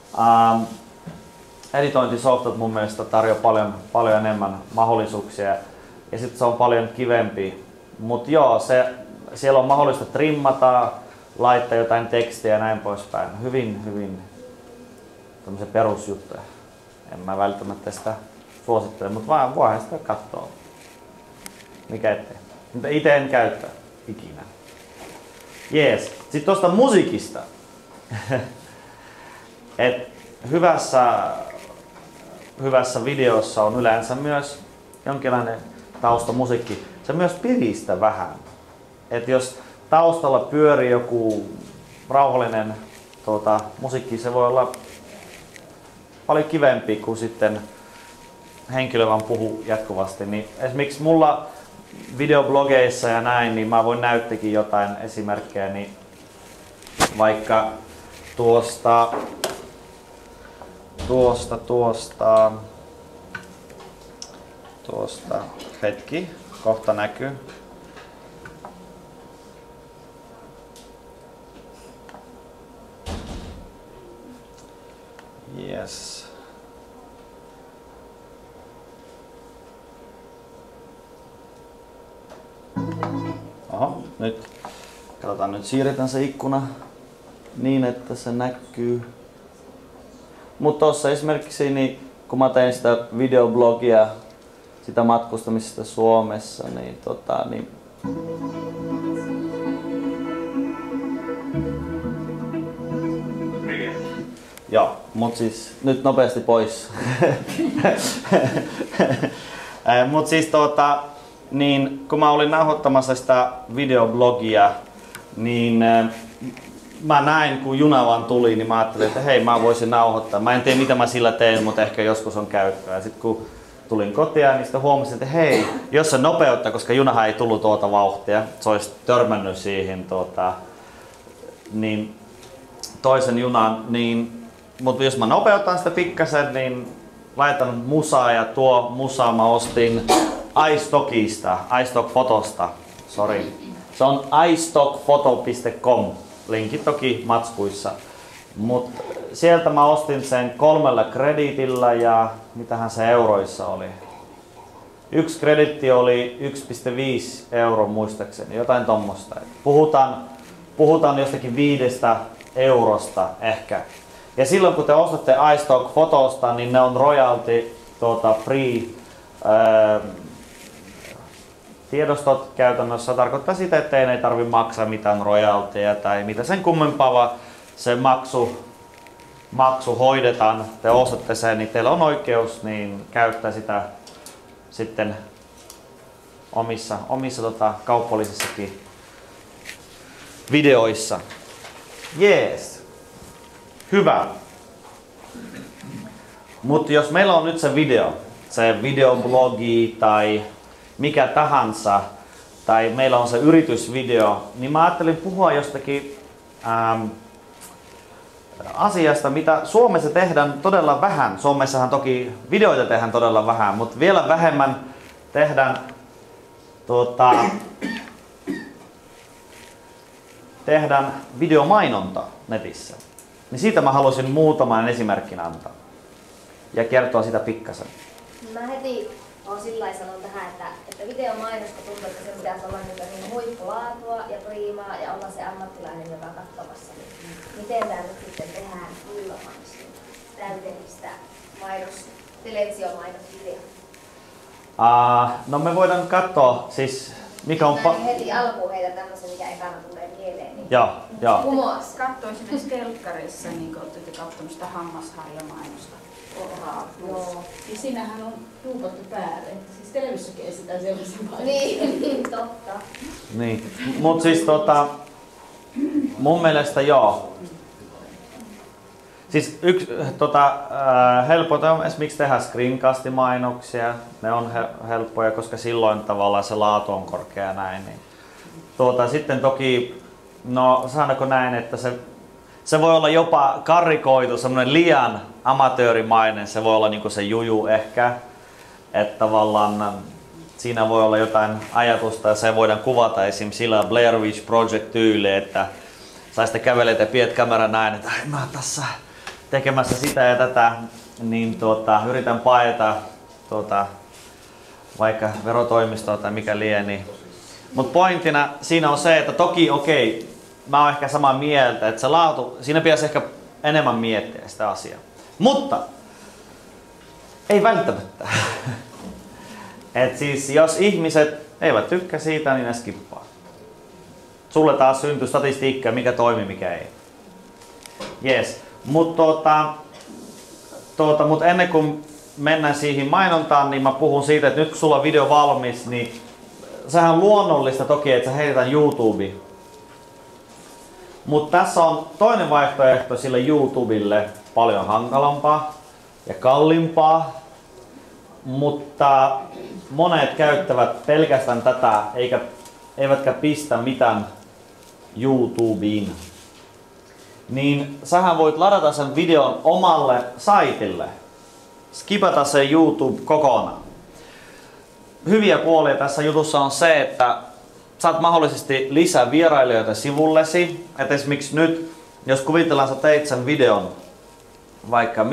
editointisoftat mun mielestä tarjoaa paljon enemmän mahdollisuuksia ja sitten se on paljon kivempi. Mutta joo, siellä on mahdollista trimmata, laittaa jotain tekstiä ja näin poispäin. Hyvin tämmöisiä perusjuttuja. En mä välttämättä sitä suosittele, mutta voihan sitä katsoa. Mikä ettei. Mutta itse en käytä ikinä. Jees. Sitten tuosta musiikista. Et hyvässä videossa on yleensä myös jonkinlainen taustamusiikki. Se myös piristää vähän. Et jos taustalla pyörii joku rauhallinen musiikki, se voi olla paljon kivempi kuin sitten henkilö vaan puhuu jatkuvasti. Niin esimerkiksi mulla videoblogeissa ja näin, niin mä voin näyttääkin jotain esimerkkejä, niin vaikka tuosta hetki, kohta näkyy. Yes. Oho, nyt katsotaan, nyt siirretään se ikkuna niin, että se näkyy. Mutta tuossa esimerkiksi, niin, kun mä tein sitä videoblogia sitä matkustamisesta Suomessa, niin joo, mut siis nyt nopeasti pois. Mut siis niin kun mä olin nauhoittamassa sitä videoblogia, niin mä näin, kun juna vaan tuli, niin mä ajattelin, että hei, mä voisin nauhoittaa. Mä en tiedä, mitä mä sillä teen, mutta ehkä joskus on käyttöä. Sitten kun tulin kotia, niin sitten huomasin, että hei, jos se nopeuttaa, koska junahan ei tullut tuota vauhtia, se olisi törmännyt siihen niin toisen junan, niin, mutta jos mä nopeutan sitä pikkasen, niin laitan musaa ja tuo musa mä ostin iStockista, iStock-fotosta, sorry. Se on iStockphoto.com, linkit toki matskuissa. Mutta sieltä mä ostin sen 3 krediitillä ja mitähän se euroissa oli. Yksi krediitti oli 1,5 € muistaakseni, jotain tommosta. Puhutaan jostakin 5 eurosta ehkä. Ja silloin kun te ostatte iStock-fotosta, niin ne on royalty free tiedostot käytännössä. Tarkoittaa sitä, että ei tarvitse maksaa mitään royaltyja tai mitä sen kummempaa, vaan se maksu hoidetaan. Te ostatte sen, niin teillä on oikeus niin käyttää sitä sitten omissa kaupallisissakin videoissa. Jees. Hyvä. Mutta jos meillä on nyt se videoblogi tai mikä tahansa, tai meillä on se yritysvideo, niin mä ajattelin puhua jostakin asiasta, mitä Suomessa tehdään todella vähän. Suomessahan toki videoita tehdään todella vähän, mutta vielä vähemmän tehdään videomainontaa netissä. Niin siitä mä haluaisin muutaman esimerkin antaa ja kertoa sitä pikkasen. Mä heti on sillä sanon tähän, että videomainosta tuntuu, että se pitäisi olla niin huippulaatua ja priimaa ja olla se ammattilainen, joka on katsomassa. Miten tää nyt sitten tehdään ilman täydellistä televisiomainosvideota? No me voidaan katsoa, siis mikä on... heti alkuun heitä tämmösen, mikä ekana tulee mieleen. Niin Joo. Kumoas. Katsoin esimerkiksi telkkarissa, niin kun olette katsonut sitä hammasharjamainosta. Joo. Ja siinähän on ruukattu päälle. Siis televissiokin esitään sellaisia mainoksia. Niin, totta. Niin, mut siis mun mielestä joo. Siis helpointa on esimerkiksi tehdä screencast-mainoksia. Ne on helppoja, koska silloin tavallaan se laatu on korkea näin. Niin. Sitten toki, no sanoiko näin, että se voi olla jopa karrikoitu, semmoinen liian amatöörimainen, se voi olla niinku se juju ehkä. Että tavallaan siinä voi olla jotain ajatusta ja se voidaan kuvata esim. Sillä Blair Witch Project -tyyli, että sä sitten kävelet ja pidät kameran näin, että mä oon tässä tekemässä sitä ja tätä, niin yritän paeta vaikka verotoimistoa tai mikä lieni. Mutta pointtina siinä on se, että toki mä oon ehkä samaa mieltä, että se laatu, siinä pitäisi ehkä enemmän miettiä sitä asiaa. Mutta ei välttämättä. Et siis jos ihmiset eivät tykkää siitä, niin ne skippaa. Sulle taas syntyy statistiikkaa, mikä toimii, mikä ei. Yes. Mutta ennen kuin mennään siihen mainontaan, niin mä puhun siitä, että nyt kun sulla on video valmis, niin sehän on luonnollista toki, että sä heitetään YouTubeen. Mutta tässä on toinen vaihtoehto sille YouTubelle, paljon hankalampaa ja kalliimpaa, mutta monet käyttävät pelkästään tätä eivätkä pistä mitään YouTubeen. Niin sähän voit ladata sen videon omalle saitille, skipata se YouTube kokonaan. Hyviä puolia tässä jutussa on se, että saat mahdollisesti lisää vierailijoita sivullesi. Et esimerkiksi nyt, jos kuvitellaan sä teit sen videon, vaikka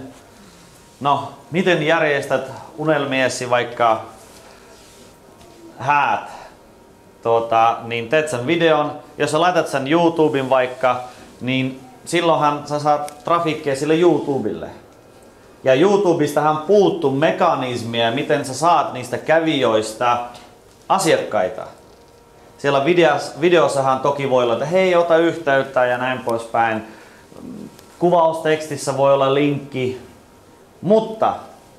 miten järjestät unelmiesi vaikka häät, niin teet sen videon, jos sä laitat sen YouTubeen vaikka, niin silloinhan sä saat trafiikkia sille YouTubelle. Ja YouTubestahan puuttuu mekanismia, miten sä saat niistä kävijöistä asiakkaita. Siellä videossahan toki voi olla, että hei, ota yhteyttä ja näin poispäin. Kuvaustekstissä voi olla linkki. Mutta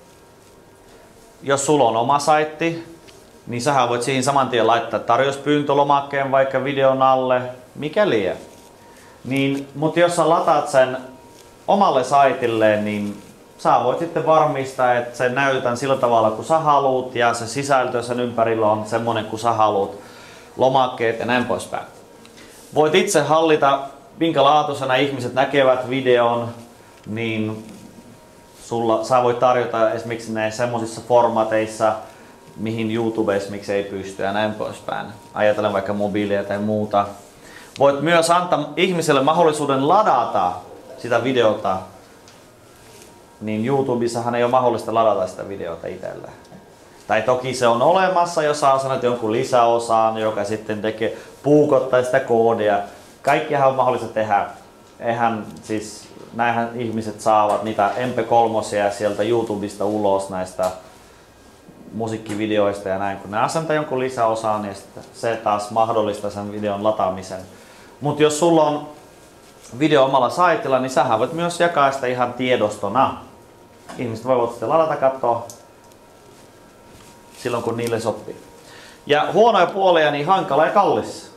jos sulla on oma saitti, niin sähän voit siihen saman tien laittaa tarjouspyyntölomakkeen vaikka videon alle, mikä liian. Niin, mutta jos sä lataat sen omalle saitilleen, niin sä voit sitten varmistaa, että se näytän sillä tavalla kun sä haluut ja se sisältö sen ympärillä on semmonen kuin sä haluut, lomakkeet ja näin poispäin. Voit itse hallita, minkä laatuisena ihmiset näkevät videon, niin sä voit tarjota esimerkiksi näissä semmoisissa formateissa, mihin YouTube esimerkiksi ei pysty ja näin poispäin. Ajatellen vaikka mobiilia tai muuta. Voit myös antaa ihmiselle mahdollisuuden ladata sitä videota, niin YouTubessahan ei ole mahdollista ladata sitä videota itselleen. Tai toki se on olemassa, jos sä sanot jonkun lisäosaan, joka sitten puukottaa sitä koodia. Kaikkihan on mahdollista tehdä. Eihän siis näinhän ihmiset saavat niitä MP3 sieltä YouTubesta ulos näistä musiikkivideoista ja näin. Kun ne asentaa jonkun lisäosaan, niin se taas mahdollistaa sen videon lataamisen. Mutta jos sulla on video omalla saitilla, niin sähän voit myös jakaa sitä ihan tiedostona. Ihmiset voivat sitten ladata, katsoa silloin kun niille sopii. Ja huonoja puolia, niin hankala ja kallis.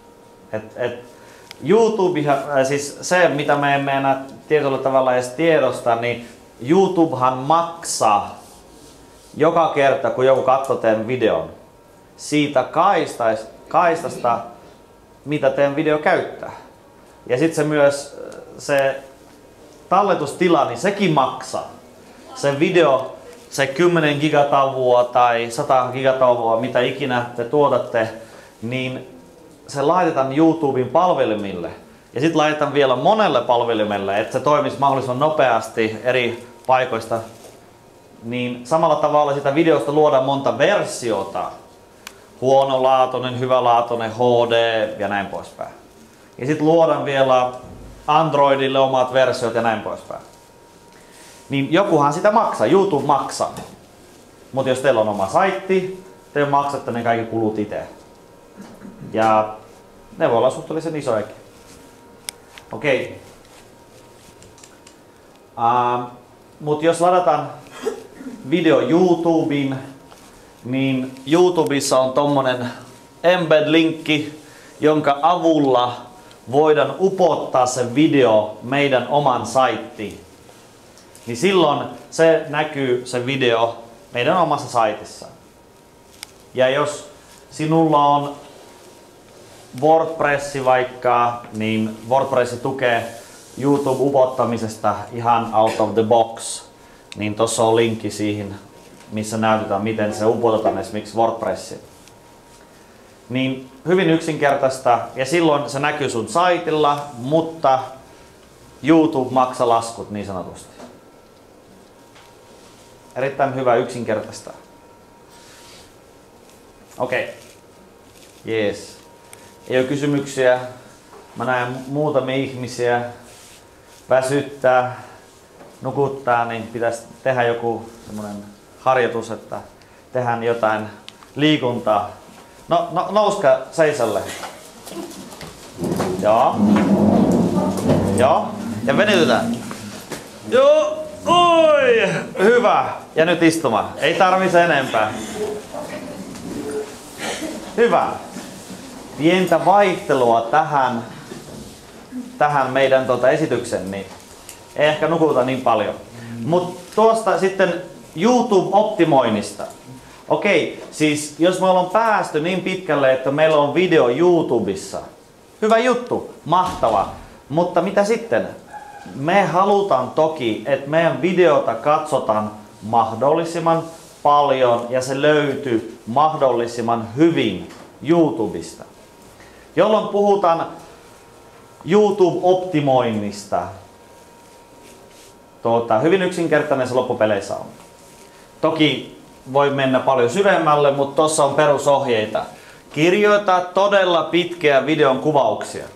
YouTube, siis se mitä me emme enää tietyllä tavalla edes tiedosta, niin YouTubehan maksaa joka kerta kun joku katsoo teidän videon siitä kaistasta mitä teidän video käyttää. Ja sitten se myös se talletustila, niin sekin maksaa. Se video, se 10 gigatavua tai 100 gigatavua, mitä ikinä te tuotatte, niin se laitetaan YouTuben palvelimille. Ja sitten laitetaan vielä monelle palvelimelle, että se toimisi mahdollisimman nopeasti eri paikoista. Niin samalla tavalla sitä videosta luodaan monta versiota. Huonolaatuinen, hyvälaatuinen, HD ja näin poispäin. Ja sitten luodaan vielä Androidille omat versiot ja näin poispäin. Niin jokuhan sitä maksaa, YouTube maksaa. Mutta jos teillä on oma saitti, te maksatte ne kaikki kulut itse. Ja ne voi olla suhteellisen isojakin. Okei. Mutta jos ladataan video YouTubeen, niin YouTubessa on tommonen embed-linkki, jonka avulla voidaan upottaa se video meidän oman saittiin. Niin silloin se näkyy se video meidän omassa saitissa. Ja jos sinulla on WordPress vaikka, niin WordPress tukee YouTube-upottamisesta ihan out of the box. Niin tossa on linkki siihen, missä näytetään miten se upotetaan esimerkiksi WordPressiin. Niin hyvin yksinkertaista ja silloin se näkyy sun saitilla, mutta YouTube maksaa laskut niin sanotusti. Erittäin hyvä yksinkertaista. Okei. Jees. Ei ole kysymyksiä. Mä näen muutamia ihmisiä väsyttää, nukuttaa, niin pitäisi tehdä joku semmoinen harjoitus, että tehdään jotain liikuntaa. No, nouskaa seisolle. Joo. Joo. Ja venytetään. Joo. Oi. Hyvä. Ja nyt istumaan. Ei tarvitse enempää. Hyvä. Pientä vaihtelua tähän meidän esityksen, niin ei ehkä nukuta niin paljon. Mutta tuosta sitten YouTube-optimoinnista. Okei, siis jos me ollaan päästy niin pitkälle, että meillä on video YouTubessa, hyvä juttu, mahtava. Mutta mitä sitten? Me halutaan toki, että meidän videota katsotaan mahdollisimman paljon ja se löytyy mahdollisimman hyvin YouTubesta. Jolloin puhutaan YouTube-optimoinnista. Hyvin yksinkertainen se loppupeleissä on. Toki voi mennä paljon syvemmälle, mutta tuossa on perusohjeita. Kirjoita todella pitkiä videon kuvauksia.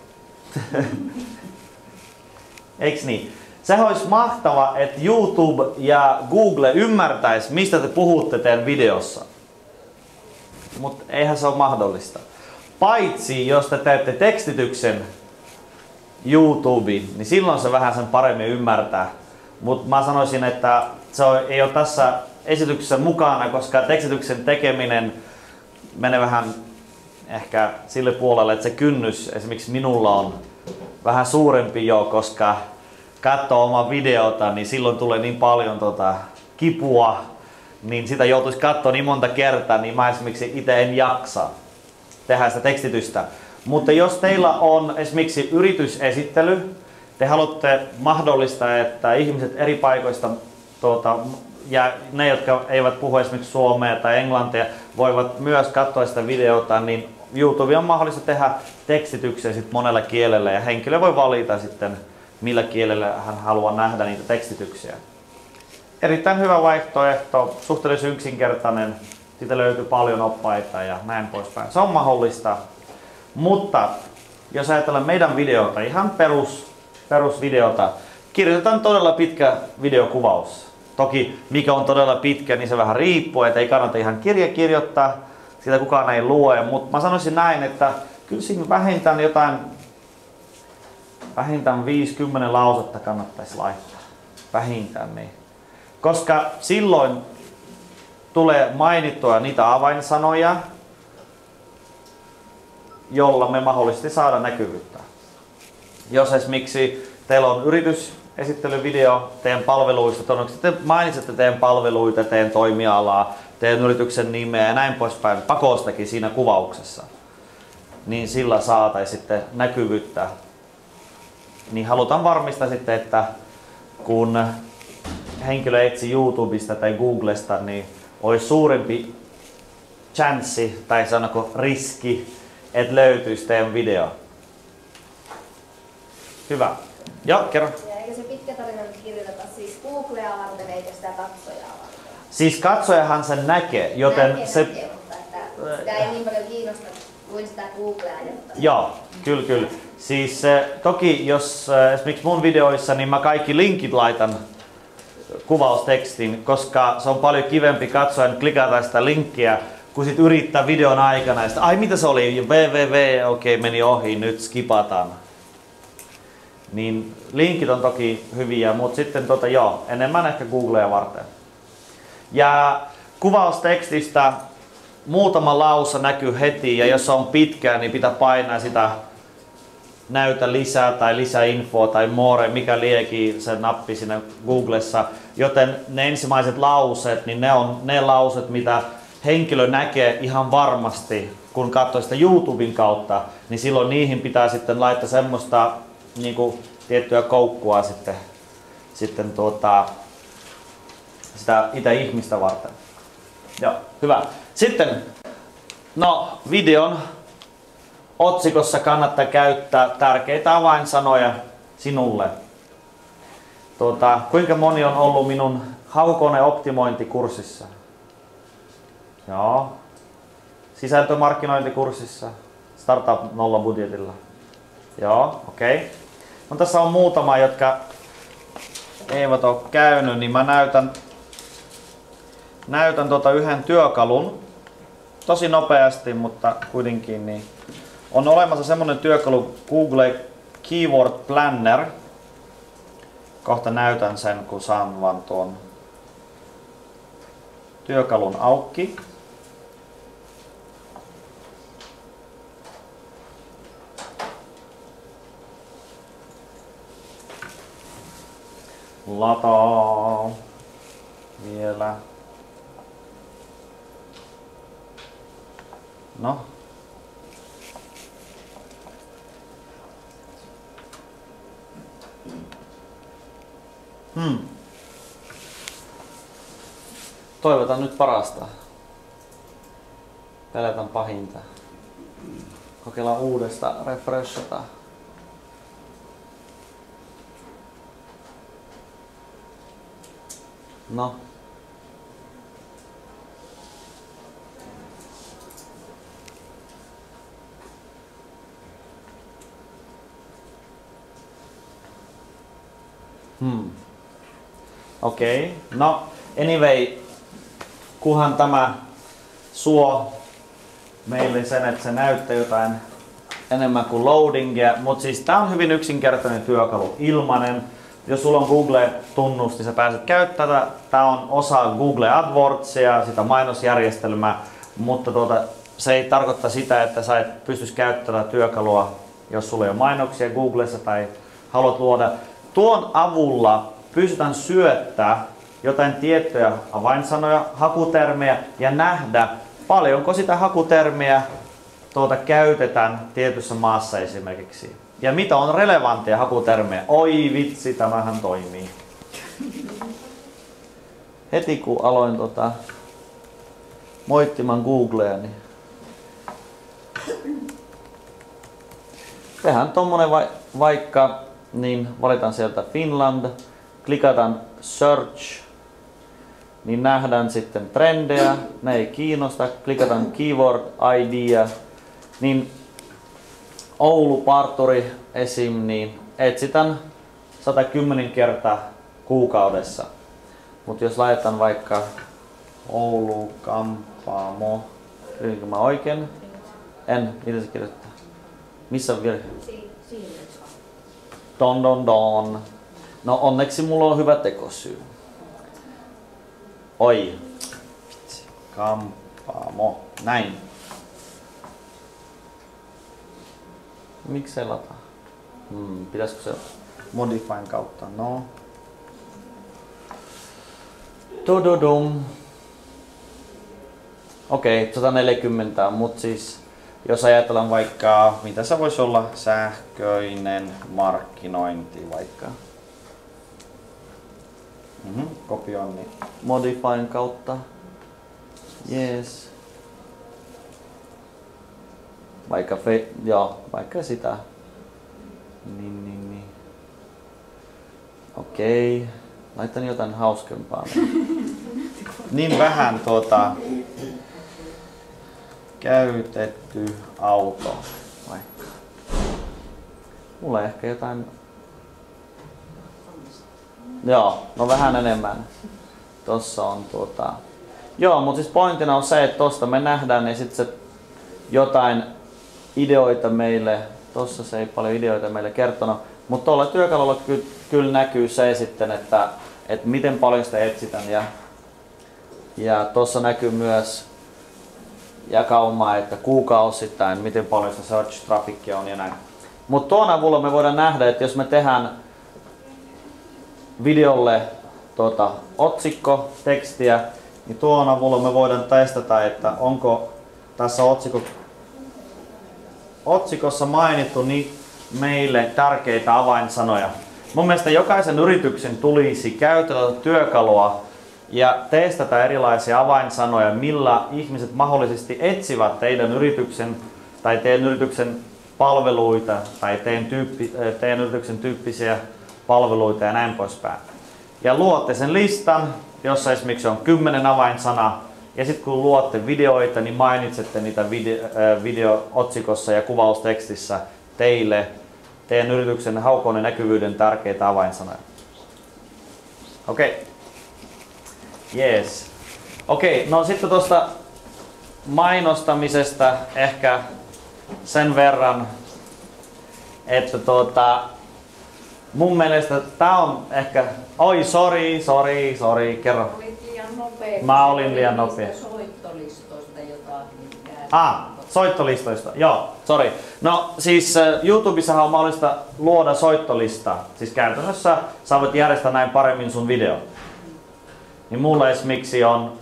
Eiks niin? Se olisi mahtava, että YouTube ja Google ymmärtäisi, mistä te puhutte teidän videossa. Mutta eihän se ole mahdollista. Paitsi jos te teette tekstityksen YouTubeen, niin silloin se vähän sen paremmin ymmärtää. Mutta mä sanoisin, että se ei ole tässä esityksessä mukana, koska tekstityksen tekeminen menee vähän ehkä sille puolelle, että se kynnys esimerkiksi minulla on vähän suurempi jo, koska katsoo omaa videota, niin silloin tulee niin paljon kipua, niin sitä joutuisi katsoa niin monta kertaa, niin mä esimerkiksi itse en jaksa tehdä sitä tekstitystä. Mutta jos teillä on esimerkiksi yritysesittely, te haluatte mahdollistaa, että ihmiset eri paikoista ja ne, jotka eivät puhu esimerkiksi suomea tai englantia, voivat myös katsoa sitä videota, niin YouTube on mahdollista tehdä tekstityksiä sit monella kielellä ja henkilö voi valita sitten, millä kielellä hän haluaa nähdä niitä tekstityksiä. Erittäin hyvä vaihtoehto, suhteellisen yksinkertainen, siitä löytyy paljon oppaita ja näin poispäin. Se on mahdollista, mutta jos ajatellaan meidän videota, ihan perusvideota, kirjoitetaan todella pitkä videokuvaus. Toki mikä on todella pitkä, niin se vähän riippuu, että ei kannata ihan kirjoittaa, sitä kukaan ei lue, mutta mä sanoisin näin, että kyllä siinä vähintään 50 lausetta kannattaisi laittaa. Vähintään niin. Koska silloin tulee mainittua niitä avainsanoja, jolla me mahdollisesti saada näkyvyyttä. Jos esimerkiksi teillä on yritysesittelyvideo teidän palveluista, todennäköisesti te mainitsette teidän palveluita, teidän toimialaa, teidän yrityksen nimeä ja näin poispäin pakostakin siinä kuvauksessa, niin sillä saataisiin sitten näkyvyyttä. Niin halutaan varmistaa sitten, että kun henkilö etsii YouTubesta tai Googlesta, niin olisi suurempi chanssi tai sanoko riski, että löytyisi teidän video. Hyvä. Joo, kerro. Eikö se pitkä tarina nyt kirjoiteta siis Googlea varten eikä sitä katsojaa varten? Siis katsojahan sen näkee, joten näkee, mutta että sitä ei niin paljon kiinnosta kuin sitä Googlea. Joo, kyllä. Siis toki jos esimerkiksi mun videoissa, niin mä kaikki linkit laitan kuvaustekstin, koska se on paljon kivempi katsoen klikata sitä linkkiä, kun sit yrittää videon aikana. Ja sit, ai mitä se oli? www, okei, meni ohi, nyt skipataan. Niin linkit on toki hyviä, mutta sitten enemmän ehkä Googlea varten. Ja kuvaustekstistä muutama lause näkyy heti, ja jos se on pitkää, niin pitää painaa sitä näytä lisää tai lisäinfoa tai more, mikä liekin se nappi siinä Googlessa. Joten ne ensimmäiset lauseet, niin ne on ne lauseet, mitä henkilö näkee ihan varmasti, kun katsoo sitä YouTuben kautta, niin silloin niihin pitää sitten laittaa semmoista niinku tiettyä koukkua sitten sitä itse ihmistä varten. Joo, hyvä. Sitten, videon otsikossa kannattaa käyttää tärkeitä avainsanoja sinulle. Kuinka moni on ollut minun hakukoneoptimointikurssissa? Joo. Sisältömarkkinointikurssissa. Startup nolla budjetilla. Joo, okei. No, tässä on muutama, jotka eivät ole käynyt, niin mä näytän yhden työkalun. Tosi nopeasti, mutta kuitenkin niin. On olemassa semmonen työkalu Google Keyword Planner. Kohta näytän sen, kun saan vaan tuon työkalun auki. Lataa vielä. No. Toivotan nyt parasta. Pelätän pahinta. Kokeillaan uudestaan, refreshata. No. Okei. No, anyway, kunhan tämä suo meille sen, että se näyttää jotain enemmän kuin loadingia, mutta siis tää on hyvin yksinkertainen työkalu, ilmainen. Jos sulla on Google-tunnus, niin sä pääset käyttämään. Tää on osa Google AdWordsia, sitä mainosjärjestelmää, mutta se ei tarkoita sitä, että sä et pystyisi käyttämään työkalua jos sulla ei ole mainoksia Googlessa tai haluat luoda. Tuon avulla pystytään syöttämään jotain tiettyjä avainsanoja, hakutermejä ja nähdä, paljonko sitä hakutermiä käytetään tietyssä maassa esimerkiksi. Ja mitä on relevantteja hakutermejä. Oi vitsi, tämähän toimii. Heti kun aloin moittimaan Googlea, niin tehdään tommonen vaikka, niin valitaan sieltä Finland, klikataan search, niin nähdään sitten trendejä, ne ei kiinnosta, klikataan keyword idea, niin Oulu parturi esim, niin etsitään 110 kertaa kuukaudessa. Mutta jos laitetaan vaikka Oulu kampaamo, kirjoitinko mä oikein? En, miten se kirjoittaa? Missä on virhe? Don. No onneksi mulla on hyvä tekosyy. Oi. Kampaamo. Näin. Miksi se lataa? Pitäisikö se modifyn kautta? No. Tododum. Okei, 140, mutta siis jos ajatellaan vaikka, mitä se voisi olla, sähköinen markkinointi vaikka. Kopioin niin modifyn kautta. Yes. Vaikka sitä. Niin. Okei. Laitan jotain hauskempaa. Niin vähän käytetty auto vaikka. Mulla ehkä jotain. Joo, no vähän enemmän. Tossa on Joo, mutta siis pointtina on se, että tosta me nähdään ja sit se jotain ideoita meille. Tossa se ei paljon ideoita meille kertonut. Mutta tuolla työkalulla kyllä näkyy se sitten, että miten paljon sitä etsitään. Ja tuossa näkyy myös jakauma, että kuukausittain, miten paljon sitä search traffickia on ja näin. Mutta tuon avulla me voidaan nähdä, että jos me tehdään videolle otsikko, tekstiä, niin tuon avulla me voidaan testata, että onko tässä otsikossa mainittu niin meille tärkeitä avainsanoja. Mun mielestä jokaisen yrityksen tulisi käyttää työkalua ja testata erilaisia avainsanoja, millä ihmiset mahdollisesti etsivät teidän yrityksen tai teidän yrityksen palveluita tai teidän yrityksen tyyppisiä palveluita ja näin poispäin. Ja luotte sen listan, jossa esimerkiksi on 10 avainsanaa. Ja sitten kun luotte videoita, niin mainitsette niitä video-otsikossa ja kuvaustekstissä teidän yrityksen haukon ja näkyvyyden tärkeitä avainsanoja. Okei. Yes. Okei, no sitten tuosta mainostamisesta ehkä sen verran, että mun mielestä tää on ehkä... Oi, sorry, kerro. Olit liian nopea. Mä olin liian nopea. Soittolistoista jotakin. Soittolistoista, joo, sorry. No siis YouTubessahan on mahdollista luoda soittolistaa. Siis käytännössä sä voit järjestää näin paremmin sun video. Niin mulla esimerkiksi on,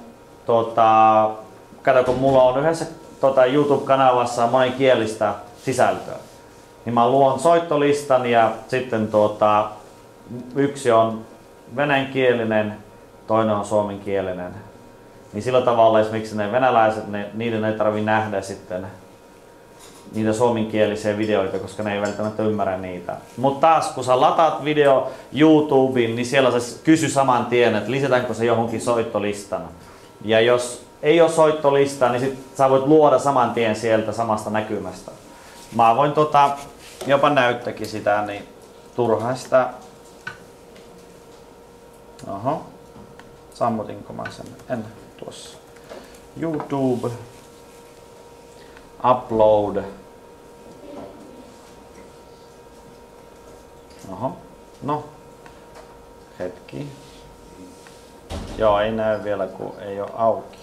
kato kun mulla on yhdessä YouTube-kanavassa monikielistä sisältöä. Niin mä luon soittolistan ja sitten yksi on venäjänkielinen, toinen on suomenkielinen. Niin sillä tavalla esimerkiksi ne venäläiset, niiden ei tarvitse nähdä sitten niitä suomenkielisiä videoita, koska ne ei välttämättä ymmärrä niitä. Mutta taas kun sä lataat video YouTubeen, niin siellä se kysyy saman tien, että lisätäänkö se johonkin soittolistan. Ja jos ei ole soittolistaa, niin sit sä voit luoda saman tien sieltä samasta näkymästä. Mä voin jopa näyttäkin sitä, niin turhaan sitä... Oho. Sammutinko mä sen? En. Tuossa. YouTube. Upload. Oho. No. Hetki. Joo, ei näy vielä kun ei ole auki.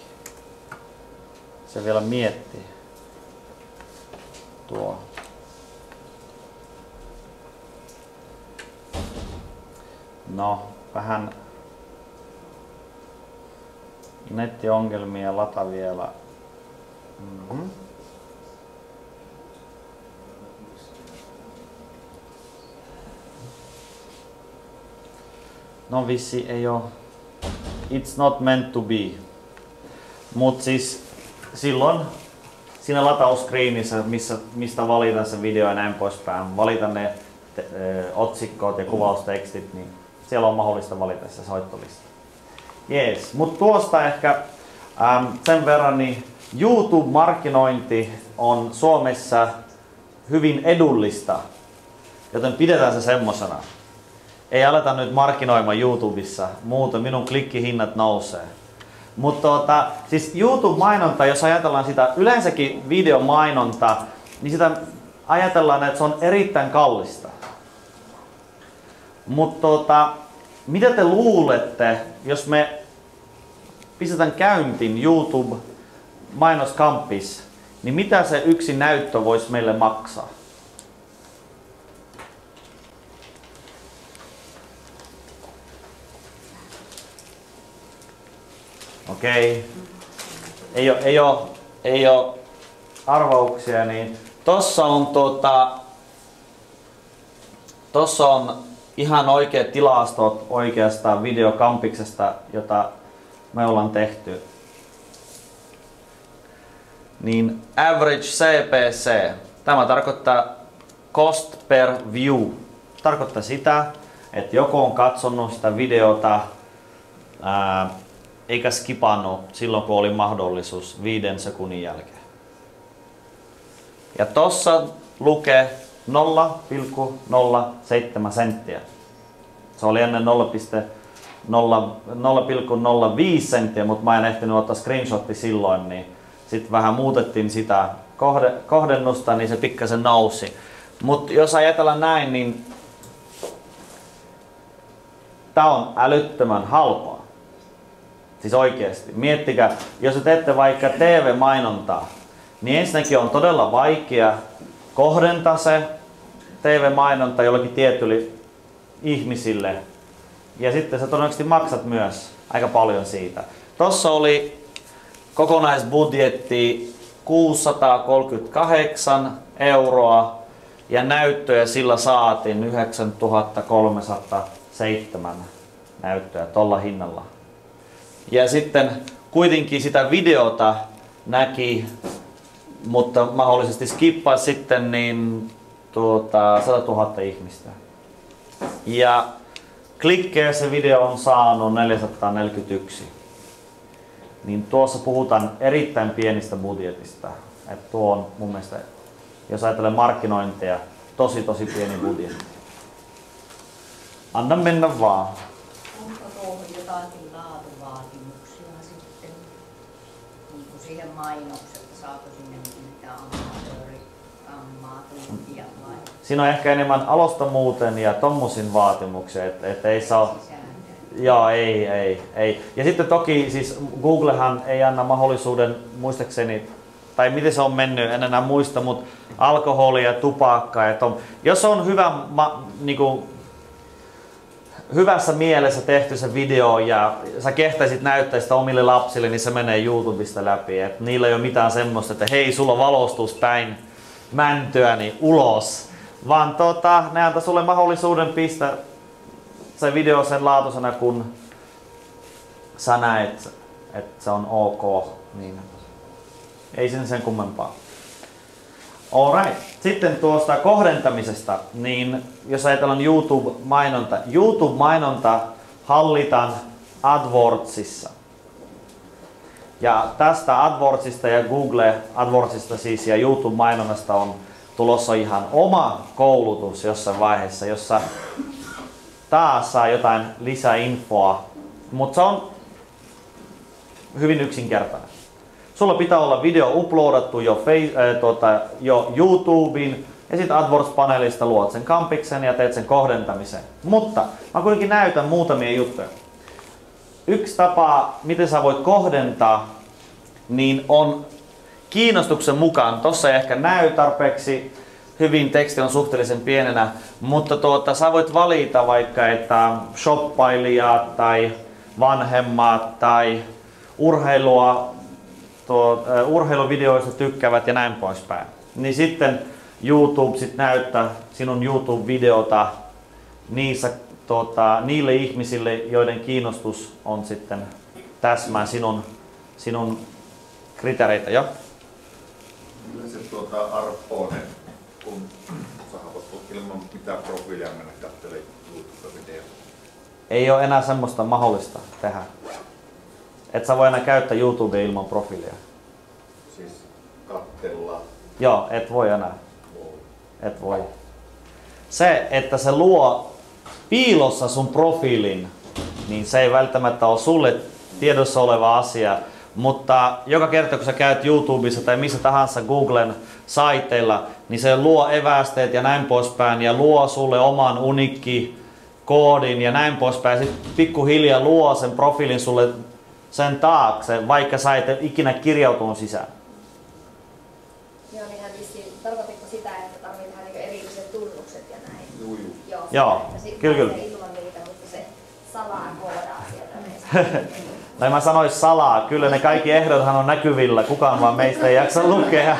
Se vielä miettii. Tuo. No, vähän nettiongelmia, lata vielä. No vissi ei oo. It's not meant to be. Mut siis silloin siinä latauskriinissä, mistä valitaan se video ja näin poispäin, valitaan ne otsikot ja kuvaustekstit, niin siellä on mahdollista valita se soittolista. Jees, mut tuosta ehkä sen verran, niin YouTube-markkinointi on Suomessa hyvin edullista, joten pidetään se semmosena. Ei aleta nyt markkinoimaan YouTubessa, muuten minun klikkihinnat nousee. Mutta siis YouTube-mainonta, jos ajatellaan sitä yleensäkin videomainonta, niin sitä ajatellaan, että se on erittäin kallista. Mutta mitä te luulette, jos me pistetään käyntiin YouTube-mainoskampis, niin mitä se yksi näyttö voisi meille maksaa? Okei. Ei oo arvauksia, niin tossa on ihan oikeat tilastot oikeastaan videokampiksesta, jota me ollaan tehty. Niin average CPC, tämä tarkoittaa cost per view. Tarkoittaa sitä, että joku on katsonut sitä videota eikä skipannut silloin, kun oli mahdollisuus 5 sekunnin jälkeen. Ja tossa lukee 0,07 senttiä. Se oli ennen 0,05 senttiä, mutta mä en ehtinyt ottaa screenshotti silloin, niin sitten vähän muutettiin sitä kohdennusta, niin se pikkasen nousi. Mutta jos ajatellaan näin, niin tää on älyttömän halpaa. Siis oikeesti. Miettikää, jos te teette vaikka TV-mainontaa, niin ensinnäkin on todella vaikea kohdentaa se TV-mainonta jollekin tietylle ihmisille. Ja sitten sä todennäköisesti maksat myös aika paljon siitä. Tossa oli kokonaisbudjetti 638 € ja näyttöjä sillä saatiin 9307 näyttöjä tolla hinnalla. Ja sitten kuitenkin sitä videota näki, mutta mahdollisesti skippaa sitten niin 100 000 ihmistä. Ja klikkejä se video on saanut 441. Niin tuossa puhutaan erittäin pienistä budjetista. Et tuo on mun mielestä, jos ajattelee markkinointia, tosi pieni budjetti. Anna mennä vaan. Onko tuohon jotakin laatuvaatimuksia sitten? Niin kuin siihen mainokseen, saako sinne mitään amatööriammatuntia vai? Siinä on ehkä enemmän alostamuuteen ja tommosin vaatimuksia, että ei saa. Joo, ei. Ja sitten toki siis Googlehan ei anna mahdollisuuden muistaakseni, tai miten se on mennyt, en enää muista, mutta alkoholia, tupakkaa ja jos on hyvä niinku hyvässä mielessä tehty se video ja sä kehtäisit näyttää sitä omille lapsille, niin se menee YouTubesta läpi. Et niillä ei ole mitään semmoista, että hei, sulla on valostus päin mäntyä, niin ulos. Vaan ne antaa sulle mahdollisuuden pistää se video sen laatuisena, kun sä näet, että se on ok. Niin ei sen kummempaa. Alright. Sitten tuosta kohdentamisesta, niin jos ajatellaan YouTube-mainonta. YouTube-mainonta hallitaan AdWordsissa. Ja tästä AdWordsista ja Google AdWordsista siis ja YouTube-mainonnasta on tulossa ihan oma koulutus jossain vaiheessa, jossa taas saa jotain lisäinfoa, mutta se on hyvin yksinkertainen. Sulla pitää olla video uploadattu jo YouTubeen ja sitten AdWords-paneelista luot sen kampiksen ja teet sen kohdentamisen. Mutta mä kuitenkin näytän muutamia juttuja. Yksi tapa, miten sä voit kohdentaa, niin on kiinnostuksen mukaan. Tossa ei ehkä näy tarpeeksi hyvin, teksti on suhteellisen pienenä, mutta sä voit valita vaikka, että shoppailijat tai vanhemmat tai urheiluvideoista tykkäävät ja näin poispäin. Niin sitten YouTube sit näyttää sinun YouTube-videota niille ihmisille, joiden kiinnostus on sitten täsmää sinun kriteereitä. Jo? Millä se arpoonen, kun sä voit ilman mitään profiilia mennä katselemaan YouTube-videoita? Ei ole enää semmoista mahdollista tehdä. Et sä voi enää käyttää YouTubea ilman profiilia. Siis katsella? Joo, et voi enää. Et voi. Se, että se luo piilossa sun profiilin, niin se ei välttämättä ole sulle tiedossa oleva asia. Mutta joka kerta kun sä käyt YouTubessa tai missä tahansa Googlen saiteilla, niin se luo evästeet ja näin poispäin ja luo sulle oman uniikki koodin ja näin poispäin. Sitten pikkuhiljaa luo sen profiilin sulle sen taakse, vaikka sä et ikinä kiriautunut sisään. Joo, niin hän vissiin, tarkoitiko sitä, että tarvitsee tehdä niin erilliset tunnukset ja näin? Joo, kyllä. Ilman niitä, mutta se salaa koodaa sieltä. Tai mä sanois salaa, kyllä ne kaikki ehdothan on näkyvillä, kukaan vaan meistä ei jaksa lukea.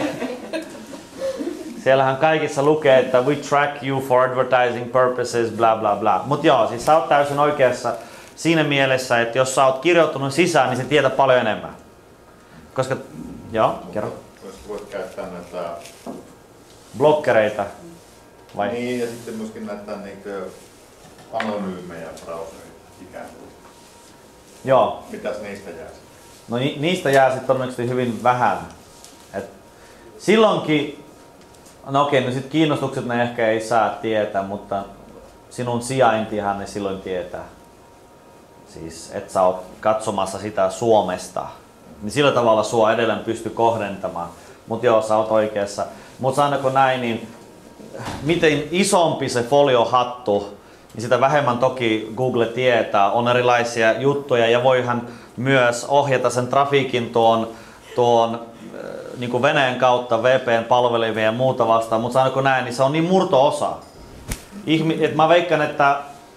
Siellähän kaikissa lukee, että we track you for advertising purposes, bla bla bla. Mut joo, siis sä oot täysin oikeassa siinä mielessä, että jos sä oot kirjoittunut sisään, niin se tietää paljon enemmän. Koska, joo, kerro. Jos voit käyttää näitä blokkereita. Vai? Niin, ja sitten myöskin näitä anonyymejä browsereita ikään kuin. Joo. Mitäs niistä jää? No niistä jää sitten todennäköisesti hyvin vähän. Et silloinkin, no okei, no sit kiinnostukset ne ehkä ei saa tietää, mutta sinun sijaintihan ne silloin tietää. Siis et sä oot katsomassa sitä Suomesta. Niin sillä tavalla sua edelleen pystyy kohdentamaan. Mut joo, sä oot oikeassa. Mut sanoko näin, niin miten isompi se foliohattu, niin sitä vähemmän toki Google tietää. On erilaisia juttuja ja voihan myös ohjata sen trafiikin tuon niin kuin veneen kautta VPN-palvelimia ja muuta vastaan, mutta sanoko näin, niin se on niin murto-osa. Mä veikkaan, että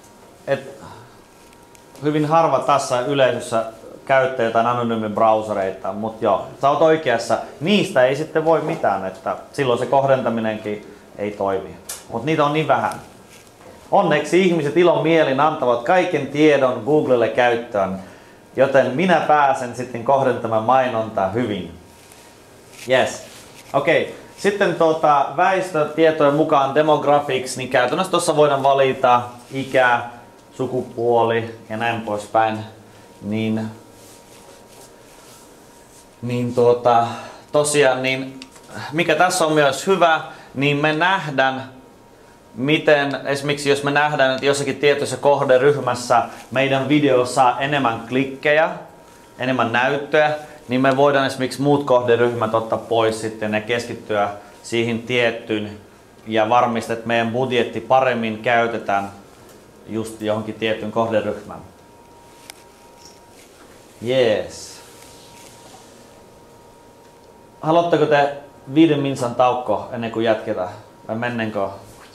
hyvin harva tässä yleisössä käyttää jotain anonyymin browsereita, mutta joo, sä oot oikeassa. Niistä ei sitten voi mitään, että silloin se kohdentaminenkin ei toimi. Mutta niitä on niin vähän. Onneksi ihmiset ilomielin antavat kaiken tiedon Googlelle käyttöön, joten minä pääsen sitten kohdentamaan mainontaa hyvin. Yes. Okei. Sitten väestötietojen mukaan demographics, niin käytännössä tuossa voidaan valita ikä, sukupuoli ja näin poispäin. Tosiaan, niin mikä tässä on myös hyvä, niin me nähdään, miten esimerkiksi jos me nähdään, että jossakin tietyssä kohderyhmässä meidän video saa enemmän klikkejä, enemmän näyttöä, niin me voidaan esimerkiksi muut kohderyhmät ottaa pois sitten ja keskittyä siihen tiettyyn ja varmistaa, että meidän budjetti paremmin käytetään just johonkin tiettyyn kohderyhmään. Jees. Haluatteko te 5 minsan tauko ennen kuin jatketaan? Vai mennenkö?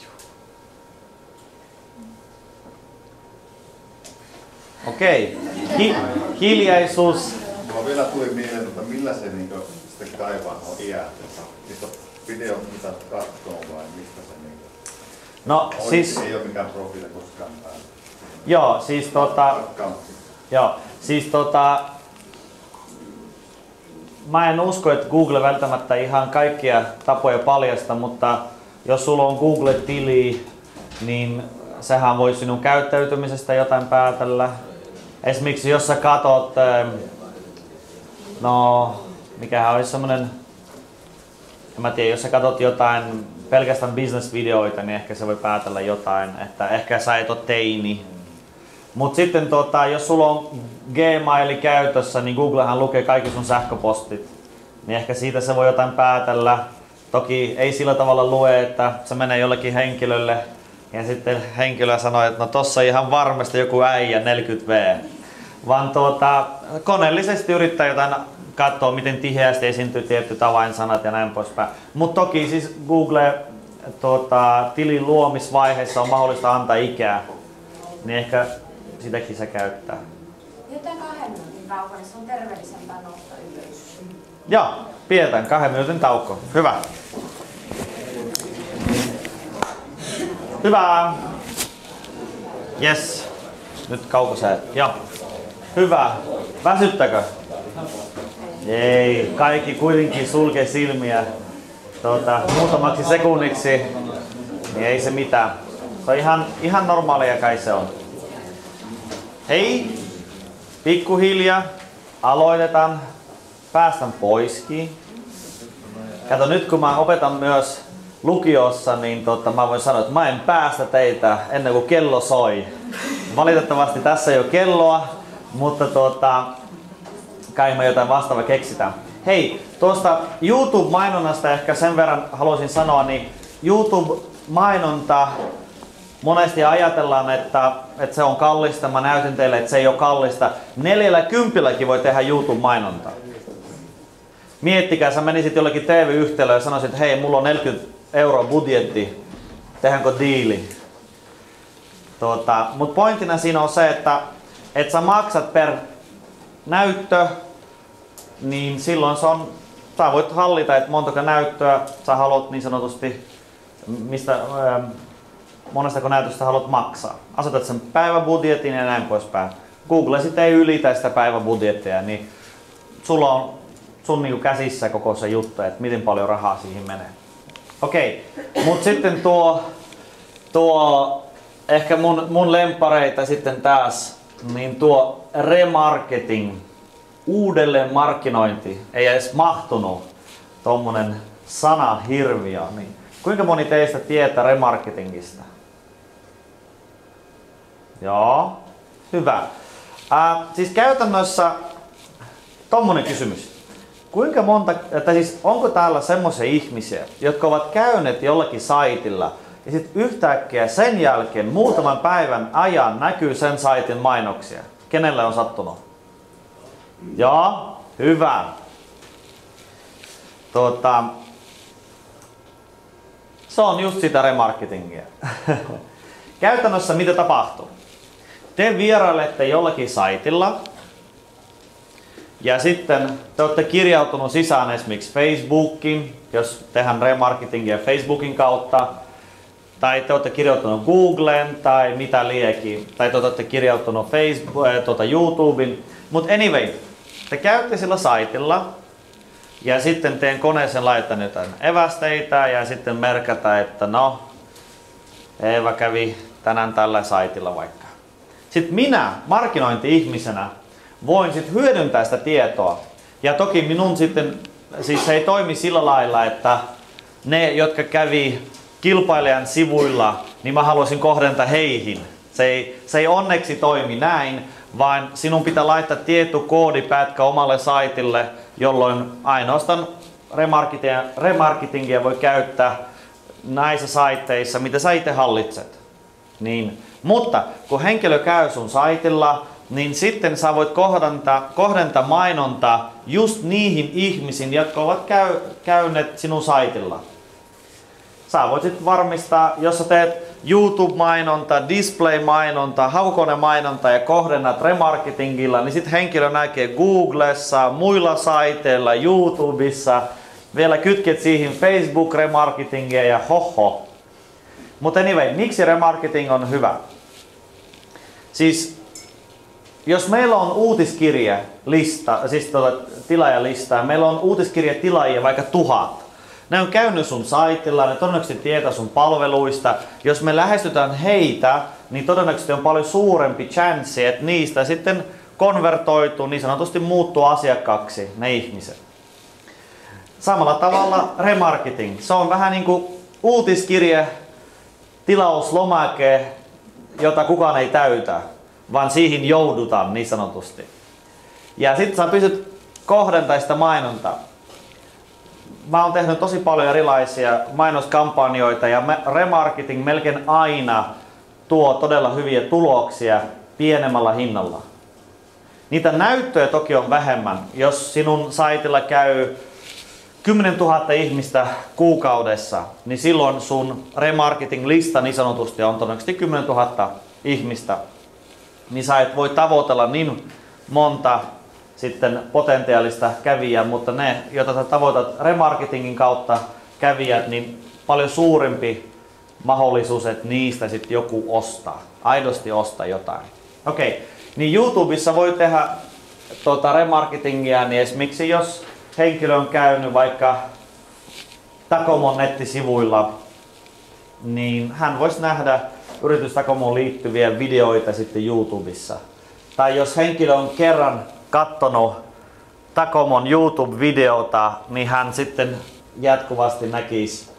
Okei. Hiljaisuus. Mulla vielä tuli mieleen, että millä se sitten kaivaa on iät. Niistä on videot, mitä katsoo vai mistä se No siis... Ei ole mikään profiili koskaan päällä. Joo, siis mä en usko, että Google välttämättä ihan kaikkia tapoja paljasta, mutta jos sulla on Google-tili, niin sehän voi sinun käyttäytymisestä jotain päätellä. Esimerkiksi jos sä katot, no mikähän olisi semmonen, en mä tiedä, jos sä katot jotain pelkästään business-videoita, niin ehkä se voi päätellä jotain, että ehkä sä et ole teini. Mut sitten jos sulla on Gmail käytössä, niin Googlehan lukee kaikki sun sähköpostit. Niin ehkä siitä se voi jotain päätellä. Toki ei sillä tavalla lue, että se menee jollekin henkilölle ja sitten henkilö sanoo, että no tossa ihan varmasti joku äijä 40V. vaan koneellisesti yrittää jotain katsoa, miten tiheästi esiintyy tietyt avainsanat ja näin poispäin. Mutta toki siis Google tilin luomisvaiheessa on mahdollista antaa ikää, niin ehkä sitäkin se käyttää. Jotain 2 minuutin tauko, niin se on terveellisempää nousta ylös. Joo, pidetään 2 minuutin tauko. Hyvä. Hyvä. Yes. Nyt kaukosäät. Joo. Hyvä. Väsyttäkö? Ei. Kaikki kuitenkin sulkee silmiä muutamaksi sekunniksi. Niin ei se mitään. Se on ihan normaalia kai se on. Hei. Pikkuhiljaa. Aloitetaan. Päästän poiskin. Kato, nyt kun mä opetan myös lukiossa, niin mä voin sanoa, että mä en päästä teitä ennen kuin kello soi. Valitettavasti tässä ei ole kelloa, mutta kai me jotain vastaavaa keksitään. Hei, tuosta YouTube-mainonnasta ehkä sen verran haluaisin sanoa, niin YouTube-mainonta monesti ajatellaan, että se on kallista. Mä näytin teille, että se ei ole kallista. 40 voi tehdä YouTube-mainontaa. Miettikää, sä menisit jollekin TV-yhtälöön ja sanoisit, että hei, mulla on 40 € budjetti, tehdäänkö diili? Mutta pointtina siinä on se, että sä maksat per näyttö, niin silloin sä voit hallita, että montako näyttöä sä haluat niin sanotusti, monestako näytöstä haluat maksaa. Asetat sen päiväbudjetin ja näin poispäin. Google sitten ei ylitä sitä päiväbudjettia, niin sulla on sun niinku käsissä koko se juttu, että miten paljon rahaa siihen menee. Okei, mutta sitten tuo ehkä mun lempareita sitten taas, niin tuo remarketing, uudelleen markkinointi, ei edes mahtunut tommonen sana hirviö. Niin kuinka moni teistä tietää remarketingista? Joo, hyvä. Siis käytännössä tommonen kysymys. Kuinka monta, siis onko täällä semmoisia ihmisiä, jotka ovat käyneet jollakin saitilla ja sitten yhtäkkiä sen jälkeen muutaman päivän ajan näkyy sen saitin mainoksia? Kenelle on sattunut? Joo, hyvä. Se on just sitä remarketingia. Käytännössä mitä tapahtuu? Te vierailette jollakin saitilla. Ja sitten te olette kirjautunut sisään esimerkiksi Facebookiin, jos tehdään remarketingia Facebookin kautta. Tai te olette kirjautunut Googleen tai mitä liekin. Tai te olette kirjautunut YouTubeen. Mutta anyway, te käytte sillä saitilla. Ja sitten teidän koneeseen laitetaan jotain evästeitä ja sitten merkata, että no, Eeva kävi tänään tällä saitilla vaikka. Sitten minä markkinointi-ihmisenä voin sitten hyödyntää sitä tietoa. Ja toki minun sitten, siis se ei toimi sillä lailla, että ne, jotka kävi kilpailijan sivuilla, niin mä haluaisin kohdentaa heihin. Se ei onneksi toimi näin, vaan sinun pitää laittaa tietty koodipätkä omalle saitille, jolloin ainoastaan remarketingia voi käyttää näissä saitteissa, mitä sä itse hallitset. Niin. Mutta kun henkilö käy sun saitilla, niin sitten sä voit kohdentaa mainonta just niihin ihmisiin, jotka ovat käyneet sinun saitilla. Sä voit sitten varmistaa, jos sä teet YouTube-mainonta, display-mainonta, hakukonemainonta ja kohdennat remarketingilla, niin sitten henkilö näkee Googlessa, muilla saiteilla, YouTubessa, vielä kytket siihen Facebook-remarketingia ja hoho. Mutta anyway, miksi remarketing on hyvä? Siis jos meillä on uutiskirjelista, siis tilaajalista, meillä on uutiskirjetilaajia vaikka 1000. Ne on käynyt sun saitilla, ne todennäköisesti tietää sun palveluista. Jos me lähestytään heitä, niin todennäköisesti on paljon suurempi chanssi, että niistä sitten konvertoituu, niin sanotusti muuttuu asiakkaaksi ne ihmiset. Samalla tavalla remarketing. Se on vähän niin kuin uutiskirje, tilauslomake, jota kukaan ei täytä, vaan siihen joudutaan niin sanotusti. Ja sitten sä pystyt kohdentamaan sitä mainontaa. Mä oon tehnyt tosi paljon erilaisia mainoskampanjoita ja remarketing melkein aina tuo todella hyviä tuloksia pienemmällä hinnalla. Niitä näyttöjä toki on vähemmän. Jos sinun saitilla käy 10 000 ihmistä kuukaudessa, niin silloin sun remarketing-lista niin sanotusti on todennäköisesti 10 000 ihmistä. Niin sä et voi tavoitella niin monta sitten potentiaalista kävijää, mutta ne, joita sä tavoitat remarketingin kautta kävijät, niin paljon suurempi mahdollisuus, että niistä sitten joku ostaa. Aidosti ostaa jotain. Okei, niin YouTubessa voi tehdä remarketingia, niin esimerkiksi jos henkilö on käynyt vaikka Tacomon nettisivuilla, niin hän voisi nähdä yritys Tacomoon liittyviä videoita sitten YouTubessa. Tai jos henkilö on kerran katsonut Tacomon YouTube-videota, niin hän sitten jatkuvasti näkisi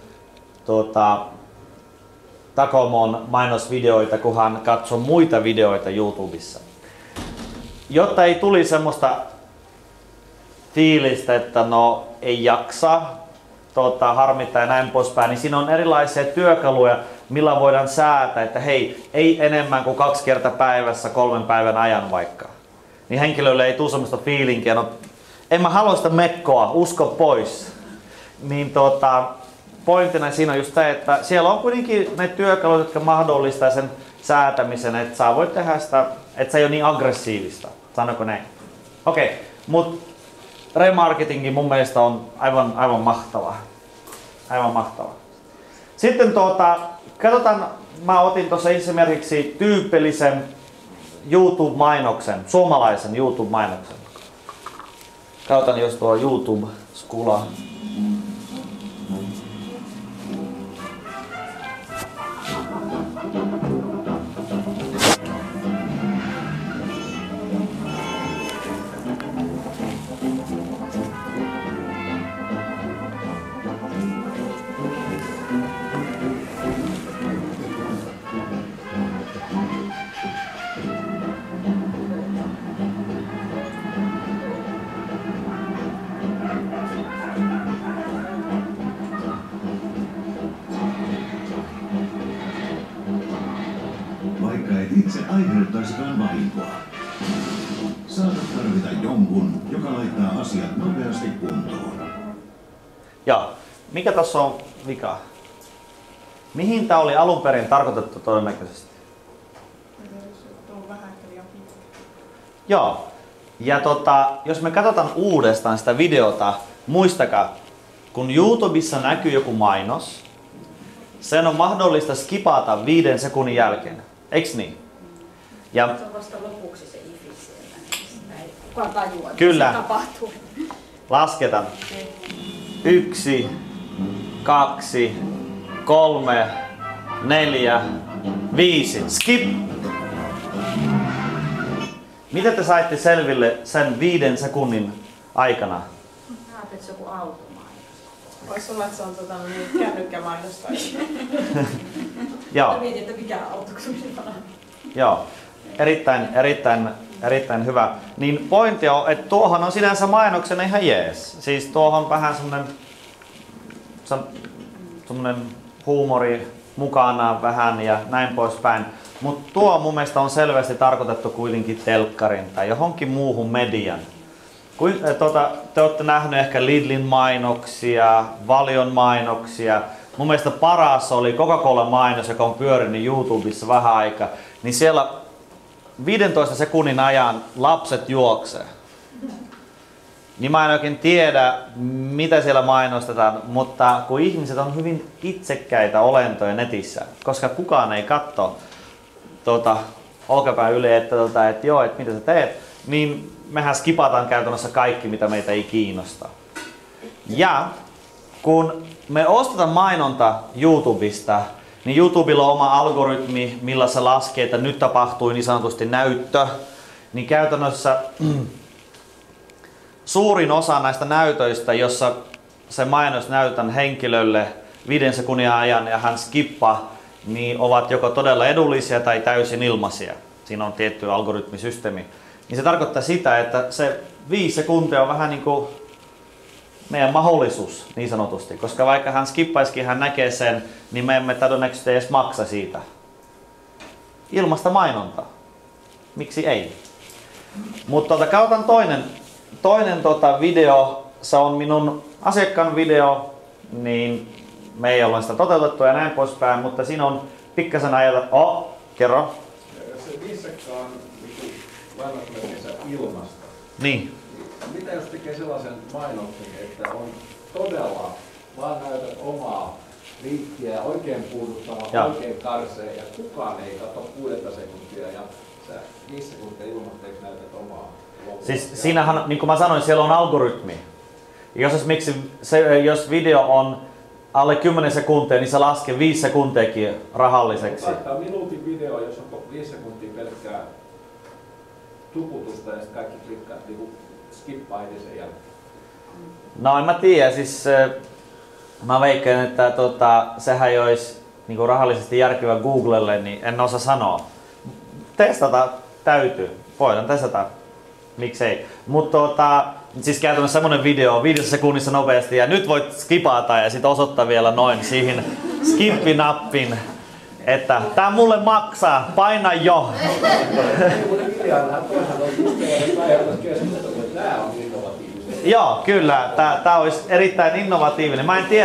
Tacomon mainosvideoita, kun hän katsoo muita videoita YouTubessa. Jotta ei tuli semmoista fiilistä, että no ei jaksa, harmittaa ja näin poispäin, niin siinä on erilaisia työkaluja, millä voidaan säätää, että hei, ei enemmän kuin 2 kertaa päivässä 3 päivän ajan vaikka. Niin henkilölle ei tule semmoista fiilinkiä, no en mä halua sitä mekkoa, usko pois. Niin pointtina siinä on just se, että siellä on kuitenkin ne työkalut, jotka mahdollistaa sen säätämisen, että sä voit tehdä sitä, että se ei ole niin aggressiivista. Sanoko näin? Okei, mutta remarketingi mun mielestä on aivan mahtavaa. Aivan mahtavaa. Sitten katsotaan, mä otin tuossa esimerkiksi tyypillisen YouTube-mainoksen, suomalaisen YouTube-mainoksen. Katsotaan, jos tuo YouTube-skula. Itse aiheuttaisikaan vahinkoa. Saatat tarvita jonkun, joka laittaa asiat nopeasti kuntoon. Ja mikä tässä on vika? Mihin tämä oli alun perin tarkoitettu todennäköisesti? Joo. Ja jos me katsotaan uudestaan sitä videota, muistakaa, kun YouTubessa näkyy joku mainos, sen on mahdollista skipata 5 sekunnin jälkeen. Eiks niin? Ja se on vasta lopuksi se ifi siellä. Ei kukaan tajua, kyllä. Se tapahtuu. Lasketaan. 1, 2, 3, 4, 5. Skip! Miten te saitte selville sen 5 sekunnin aikana? Mä ajattelin, että se on joku automainos. Voisi olla, että se on kännykkämainos tai... Joo. Mä mietin, että mikä auto, kun se on. Joo. Erittäin hyvä. Niin pointti on, että tuohon on sinänsä mainoksena ihan jees. Siis tuohon vähän semmonen huumori mukana vähän ja näin poispäin. Mutta tuo mun mielestä on selvästi tarkoitettu kuitenkin telkkarin tai johonkin muuhun median. Te olette nähneet ehkä Lidlin mainoksia, Valion mainoksia. Mun mielestä paras oli Coca-Cola mainos, joka on pyörinyt YouTubessa vähän aikaa. Niin siellä 15 sekunnin ajan lapset juoksee. Niin mä en oikein tiedä, mitä siellä mainostetaan, mutta kun ihmiset on hyvin itsekkäitä olentoja netissä, koska kukaan ei katso olkapään yli, että joo, että mitä sä teet, niin mehän skipataan käytännössä kaikki, mitä meitä ei kiinnosta. Ja kun me ostetaan mainonta YouTubesta, niin YouTubella on oma algoritmi, millä se laskee, että nyt tapahtui niin sanotusti näyttö, niin käytännössä suurin osa näistä näytöistä, jossa se mainos näytän henkilölle 5 sekunnin ajan ja hän skippaa, niin ovat joko todella edullisia tai täysin ilmaisia. Siinä on tietty algoritmisysteemi. Niin se tarkoittaa sitä, että se 5 sekuntia on vähän niin kuin meidän mahdollisuus niin sanotusti. Koska vaikka hän skippaisikin, hän näkee sen, niin me emme todennäköisesti edes maksa siitä. Ilmasta mainontaa. Miksi ei? Mutta käytän toinen video, se on minun asiakkaan video, niin me ei olla sitä toteutettu ja näin poispäin, mutta siinä on pikkasen ajatella. Kerro. Se viisakka on lainausmerkeissä ilmasta. Niin. Mitä jos tekee sellaisen mainoksen, että on todella vaan näytät omaa liikkiä, oikein puuduttava, oikein karsee ja kukaan ei katso 6 sekuntia ja sä 5 sekuntia ilmoitteeksi näytät omaa. Siis siinähän, niin kuin mä sanoin, siellä on algoritmi. Jos video on alle 10 sekuntia, niin se laskee 5 sekuntiakin rahalliseksi. Laittaa minuutin video, jos on 5 sekuntia pelkkää tuputusta ja sitten kaikki klikkaat niin skippaa sen jälkeen. No en mä tiedä, siis mä veikkaan, että sehän ei olisi niin rahallisesti järkevä Googlelle, niin en osaa sanoa. Testata täytyy, voidaan testata, miksei. Mutta siis käytännössä semmonen video 5 sekunnissa nopeasti ja nyt voit skipata ja sit osoittaa vielä noin siihen skippi-nappin, että tää mulle maksaa, paina jo. Joo, kyllä, tää olisi erittäin innovatiivinen.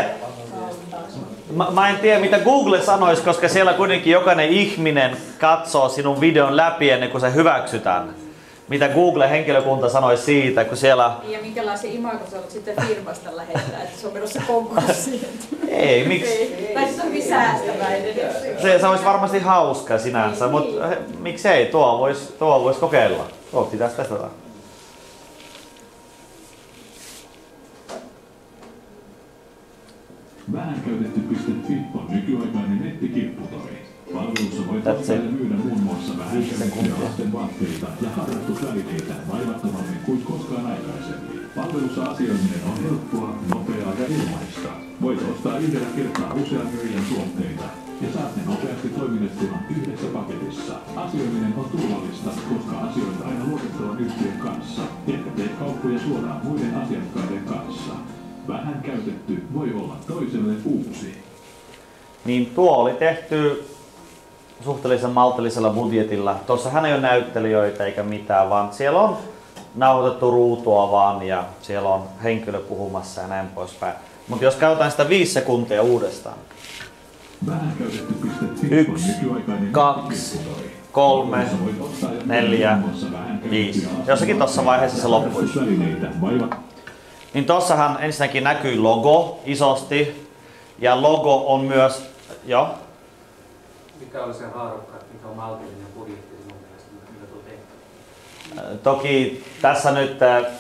Mä en tiedä mitä Google sanoisi, koska siellä kuitenkin jokainen ihminen katsoo sinun videon läpi ennen kuin se hyväksytään. Mitä Google-henkilökunta sanoi siitä, kun siellä... Ja minkälaisia imagoja se on sitten firmasta lähettää, että se on menossa konkurssiin. Ei, miksi? Tai se on hyvin säästäväinen. Se olisi varmasti hauska sinänsä, mutta miksei, tuo vois kokeilla. Tuo pitäisi testata. Vähänkäytetty.fi on nykyaikainen nettikirpputori. Palvelussa voit ostaa ja myydä muun muassa vähänkäytettyjä lasten vaatteita ja harrastusvälineitä vaivattomammin kuin koskaan aikaisemmin. Palvelussa asioiminen on helppoa, nopeaa ja ilmaista. Voit ostaa yhdellä kertaa usean myyjän tuotteita ja saat ne nopeasti toimitettuna yhdessä paketissa. Asioiminen on turvallista, koska asioit aina luotettavan yhtiön kanssa, etkä tee kauppoja suoraan muiden asiakkaiden kanssa. Vähän käytetty voi olla toiselle uusi. Niin tuo oli tehty suhteellisen maltillisella budjetilla. Tuossahan ei ole näyttelijöitä eikä mitään, vaan siellä on nauhoitettu ruutua vaan ja siellä on henkilö puhumassa ja näin poispäin. Mutta jos käytetään sitä 5 sekuntia uudestaan. 1, 2, 3, 4, 5. Jossakin tuossa vaiheessa se loppuisi. Niin tossahan ensinnäkin näkyy logo isosti ja logo on myös, jo. Mikä oli se haarukka, mikä on maltillinen budjetti sinun mielestä, mitä tuo tehty? Toki tässä nyt,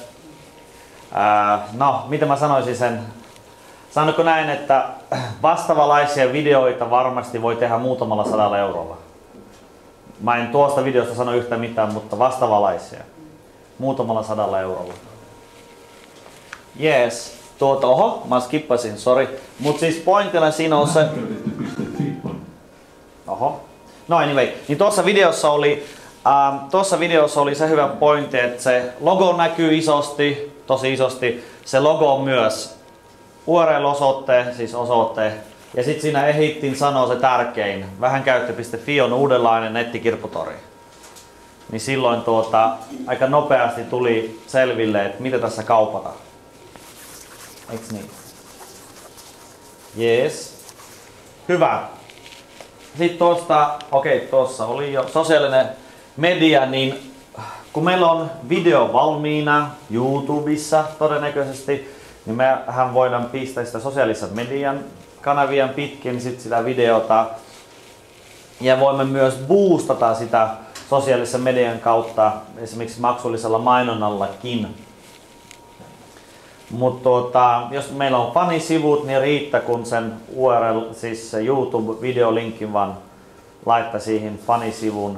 no miten mä sanoisin sen, sanonko näin, että vastaavanlaisia videoita varmasti voi tehdä muutamalla 100 eurolla. Mä en tuosta videosta sano yhtä mitään, mutta vastaavanlaisia. Muutamalla 100 eurolla. Jees, oho, mä skippasin, sorry. Mut siis pointtina siinä on se... Oho. No anyway, niin tuossa videossa oli se hyvä pointti, että se logo näkyy isosti, tosi isosti. Se logo on myös URL-osoite, siis osoite. Ja sit siinä ehittiin sanoa se tärkein. Vähänkäyttö.fi on uudenlainen nettikirpputori. Niin silloin aika nopeasti tuli selville, että mitä tässä kaupataan. Eiks niin? Jees. Hyvä. Sitten tuossa oli jo sosiaalinen media, niin kun meillä on video valmiina YouTubessa todennäköisesti, niin mehän voidaan pistää sitä sosiaalisen median kanavien pitkin sit sitä videota. Ja voimme myös boostata sitä sosiaalisen median kautta esimerkiksi maksullisella mainonnallakin. Mutta jos meillä on fanisivut, niin riittää kun sen URL, siis se YouTube-videolinkin vaan laittaa siihen fanisivun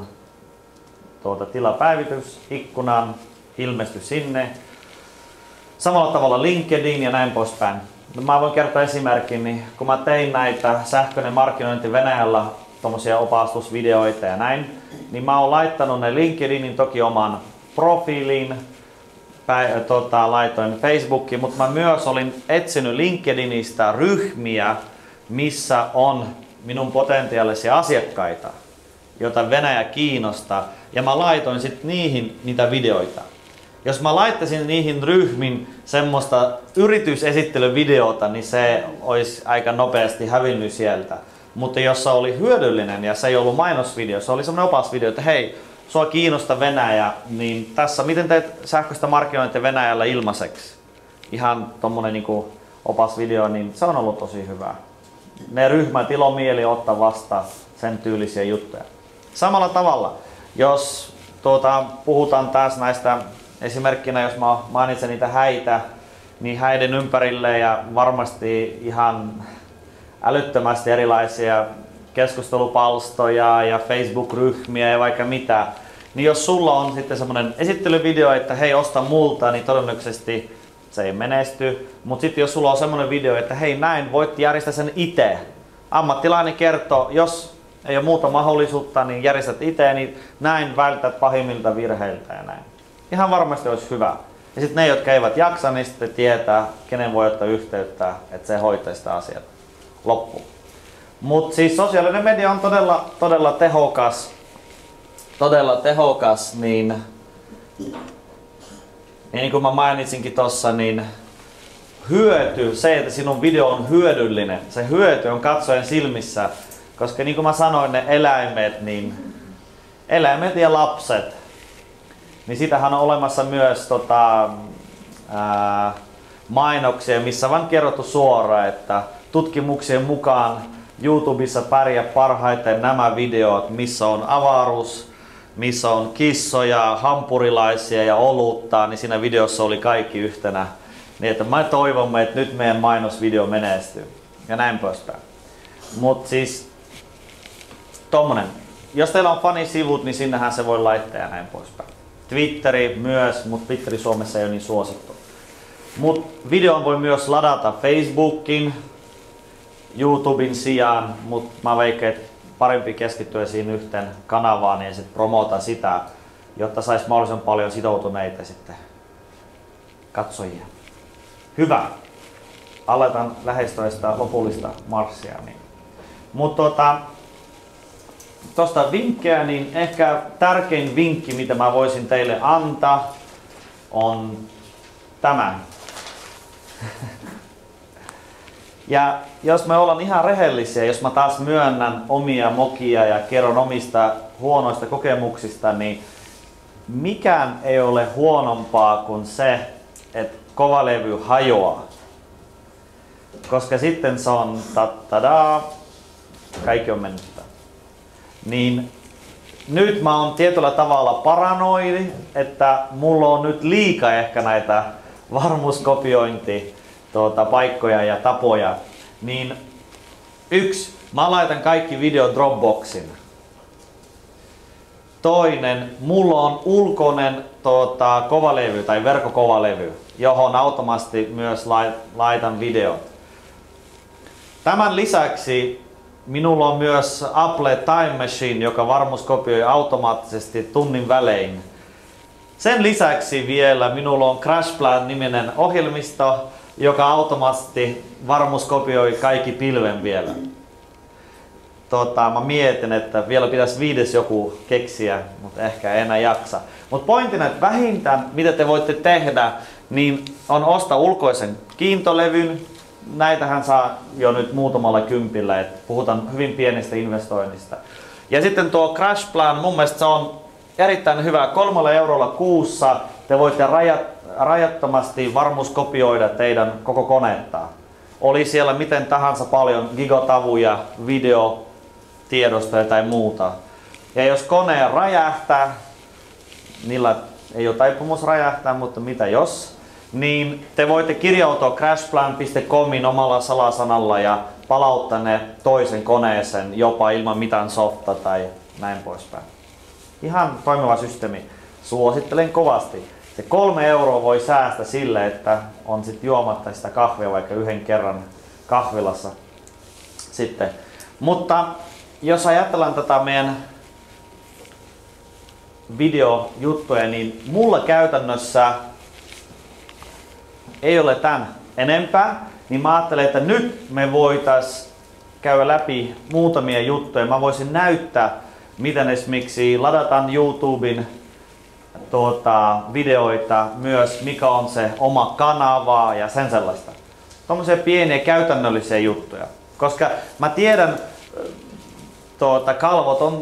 tilapäivitysikkunan, ilmesty sinne. Samalla tavalla LinkedIn ja näin poispäin. Mä voin kertoa esimerkin, niin kun mä tein näitä sähköinen markkinointi Venäjällä, tommosia opastusvideoita ja näin, niin mä oon laittanut ne LinkedInin toki oman profiiliin, laitoin Facebookiin, mutta mä myös olin etsinyt LinkedInistä ryhmiä, missä on minun potentiaalisia asiakkaita. jota Venäjä kiinnostaa, ja mä laitoin sitten niihin niitä videoita. Jos mä laittaisin niihin ryhmiin semmoista yritysesittelyvideota, niin se olisi aika nopeasti hävinnyt sieltä. Mutta jos se oli hyödyllinen ja se ei ollut mainosvideo, se oli semmoinen opasvideo, että hei, sua kiinnostaa Venäjä, niin tässä miten teet sähköistä markkinointia Venäjällä ilmaiseksi? Ihan tommonen niinku opasvideo, niin se on ollut tosi hyvä. Ne ryhmät ilomieli ottaa vastaan sen tyylisiä juttuja. Samalla tavalla, jos puhutaan taas näistä, esimerkkinä jos mä mainitsen niitä häitä, niin häiden ympärille ja varmasti ihan älyttömästi erilaisia keskustelupalstoja ja Facebook-ryhmiä ja vaikka mitä, niin jos sulla on sitten semmoinen esittelyvideo, että hei, osta multa, niin todennäköisesti se ei menesty. Mutta sitten jos sulla on semmoinen video, että hei, näin voit järjestää sen itse. Ammattilainen kertoo, jos ei ole muuta mahdollisuutta, niin järjestät itse, niin näin vältät pahimmilta virheiltä ja näin. Ihan varmasti olisi hyvä. Ja sitten ne, jotka eivät jaksa, niin sitten tietää, kenen voi ottaa yhteyttä, että se hoitaa sitä asiaa loppuun. Mutta siis sosiaalinen media on todella tehokas, niin kuin mä mainitsinkin tossa, niin hyöty, se että sinun video on hyödyllinen, se hyöty on katsojen silmissä, koska niin kuin mä sanoin, ne eläimet ja lapset, niin sitähän on olemassa myös mainoksia, missä on kerrottu suoraan, että tutkimuksien mukaan YouTubessa pärjää parhaiten nämä videot, missä on avaruus, missä on kissoja, hampurilaisia ja olutta, niin siinä videossa oli kaikki yhtenä. Niin että me toivomme, että nyt meidän mainosvideo menestyy ja näin poispäin. Mut siis tommonen. Jos teillä on fanisivut, niin sinnehän se voi laittaa ja näin poispäin. Twitteri myös, mutta Twitteri Suomessa ei ole niin suosittu. Mut videon voi myös ladata Facebookin, YouTuben sijaan, mutta mä veikkaan, että parempi keskittyä siinä yhteen kanavaan ja sitten promota sitä, jotta sais mahdollisimman paljon sitoutuneita sitten katsojia. Hyvä. Aletaan lähestyä sitä lopullista marssia. Niin. Mutta tuosta vinkkejä, niin ehkä tärkein vinkki, mitä mä voisin teille antaa, on tämä. Ja jos me ollaan ihan rehellisiä, jos mä taas myönnän omia mokia ja kerron omista huonoista kokemuksista, niin mikään ei ole huonompaa kuin se, että kovalevy hajoaa. Koska sitten se on tadaa, kaikki on mennyttä. Niin nyt mä oon tietyllä tavalla paranoidi, että mulla on nyt liikaa ehkä näitä varmuuskopiointi paikkoja ja tapoja, niin mä laitan kaikki video Dropboxiin. Toinen, mulla on ulkoinen kovalevy tai verkkokovalevy, johon automaattisesti myös laitan videot. Tämän lisäksi minulla on myös Apple Time Machine, joka varmuuskopioi automaattisesti tunnin välein. Sen lisäksi vielä minulla on CrashPlan-niminen ohjelmisto, joka automaattisesti varmuuskopioi kaikki pilven vielä. Mä mietin, että vielä pitäisi 5 joku keksiä, mutta ehkä ei enää jaksa. Mutta pointtina, että vähintään mitä te voitte tehdä, niin on ostaa ulkoisen kiintolevyn. Näitähän saa jo nyt muutamalla kympillä, että puhutaan hyvin pienestä investoinnista. Ja sitten tuo CrashPlan, mun mielestä se on erittäin hyvä. 3 eurolla kuussa te voitte rajattomasti varmuuskopioida teidän koko konetta. Oli siellä miten tahansa paljon gigatavuja, videotiedostoja tai muuta. Ja jos kone räjähtää, niillä ei ole taipumus räjähtää, mutta mitä jos, niin te voitte kirjautua crashplan.comin omalla salasanalla ja palauttaa ne toisen koneeseen jopa ilman mitään softa tai näin poispäin. Ihan toimiva systeemi. Suosittelen kovasti. Se 3 euroa voi säästää sille, että on sitten juomatta sitä kahvia vaikka yhden kerran kahvilassa sitten. Mutta jos ajatellaan tätä meidän videojuttuja, niin mulla käytännössä ei ole tän enempää, niin mä ajattelen, että nyt me voitais käydä läpi muutamia juttuja. Mä voisin näyttää, miten esimerkiksi ladataan YouTuben videoita, myös mikä on se oma kanava ja sen sellaista. Tommosia pieniä käytännöllisiä juttuja. Koska mä tiedän, kalvot on,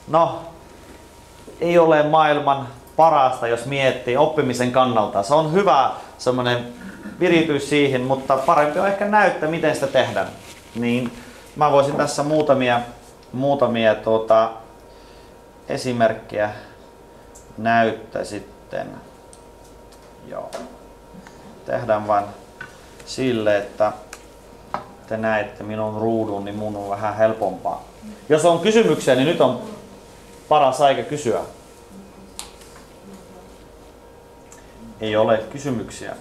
ei ole maailman parasta, jos miettii oppimisen kannalta. Se on hyvä semmoinen viritys siihen, mutta parempi on ehkä näyttää, miten sitä tehdään. Niin mä voisin tässä muutamia esimerkkejä näyttää sitten. Joo. Tehdään vain sille, että te näette minun ruudun, niin mun on vähän helpompaa. Jos on kysymyksiä, niin nyt on paras aika kysyä. Ei ole kysymyksiä.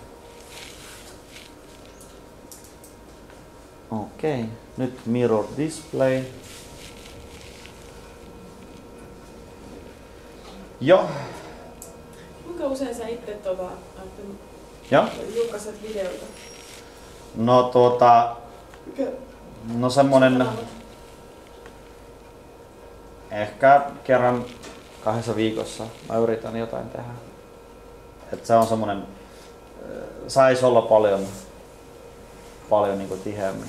Okei, nyt mirror display. Joo. Kuinka usein sä itse julkaiset videoita? No semmonen ehkä kerran 2 viikossa mä yritän jotain tehdä. Et se on semmonen, sais olla paljon niinku tiheämmin.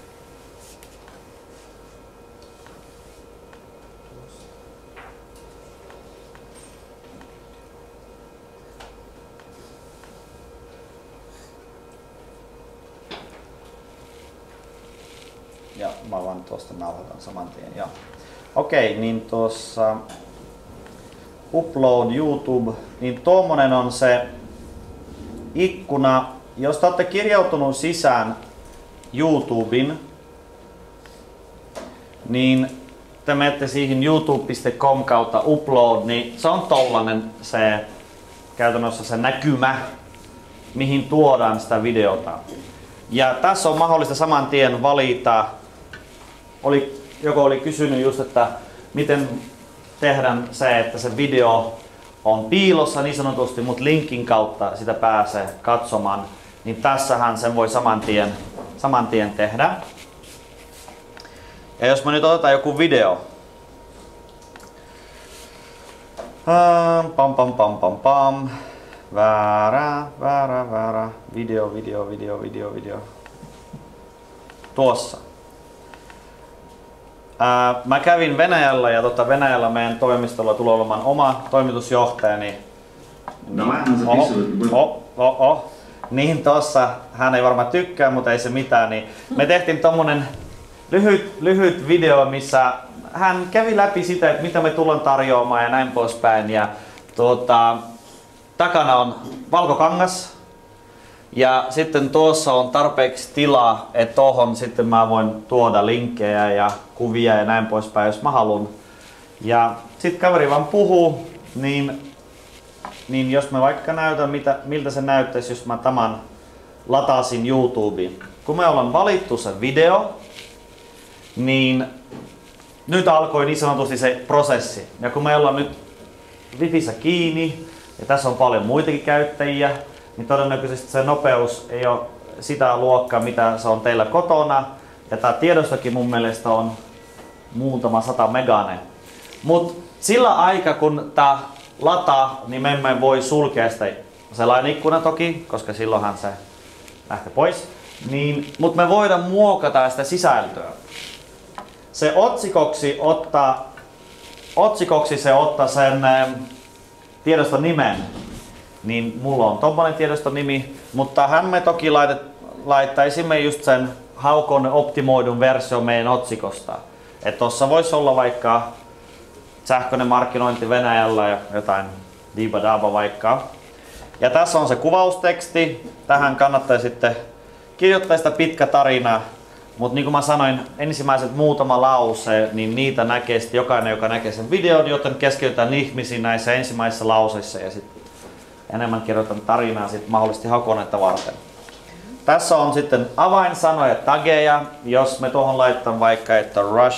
Ja mä vaan tuosta nauhoitan saman tien. Ja. Okei, niin tuossa upload YouTube, niin tuommoinen on se ikkuna. Jos te olette kirjautunut sisään YouTubin, niin te menette siihen youtube.com kautta upload, niin se on tollanen se käytännössä se näkymä, mihin tuodaan sitä videota. Ja tässä on mahdollista saman tien valita, joku oli kysynyt just, että miten tehdään se, että se video on piilossa niin sanotusti, mutta linkin kautta sitä pääsee katsomaan. Niin tässähän sen voi saman tien tehdä. Ja jos me nyt otetaan joku video. Väärä. Video. Tuossa. Mä kävin Venäjällä ja Venäjällä meidän toimistolla tulee olemaan oma toimitusjohtaja. Niin tossa, hän ei varmaan tykkää, mutta ei se mitään. Niin me tehtiin tommonen lyhyt video, missä hän kävi läpi sitä, että mitä me tullaan tarjoamaan ja näin poispäin. Ja takana on valkokangas. Ja sitten tuossa on tarpeeksi tilaa, että tuohon sitten mä voin tuoda linkkejä ja kuvia ja näin poispäin, jos mä haluan. Ja sitten kaveri vaan puhuu, niin jos mä vaikka näytän, miltä se näyttäisi, jos mä tämän lataisin YouTubeen. Kun me ollaan valittu se video, niin nyt alkoi niin sanotusti se prosessi. Ja kun me ollaan nyt Wifissä kiinni, ja tässä on paljon muitakin käyttäjiä, niin todennäköisesti se nopeus ei ole sitä luokkaa, mitä se on teillä kotona. Ja tämä tiedostokin mun mielestä on muutama 100 meganen. Mutta sillä aikaa kun tämä lataa, niin me emme voi sulkea sitä sellainen ikkuna toki, koska silloinhan se lähtee pois. Mutta me voidaan muokata sitä sisältöä. Se otsikoksi se ottaa sen tiedoston nimen. Niin mulla on tommonen tiedoston nimi, mutta hän me toki laittaisimme just sen haukon optimoidun versio meidän otsikosta. Et tossa voisi olla vaikka sähköinen markkinointi Venäjällä ja jotain diibadaaba vaikka. Ja tässä on se kuvausteksti. Tähän kannattaa sitten kirjoittaa sitä pitkä tarina. Mutta niin kuin mä sanoin, ensimmäiset muutama lause, niin niitä näkee sitten jokainen, joka näkee sen videon, joten keskitytään ihmisiin näissä ensimmäisissä lauseissa ja sitten enemmän kirjoitan tarinaa sit mahdollisesti hakukonetta varten. Tässä on sitten avainsanoja, tageja. Jos me tuohon laitetaan vaikka, että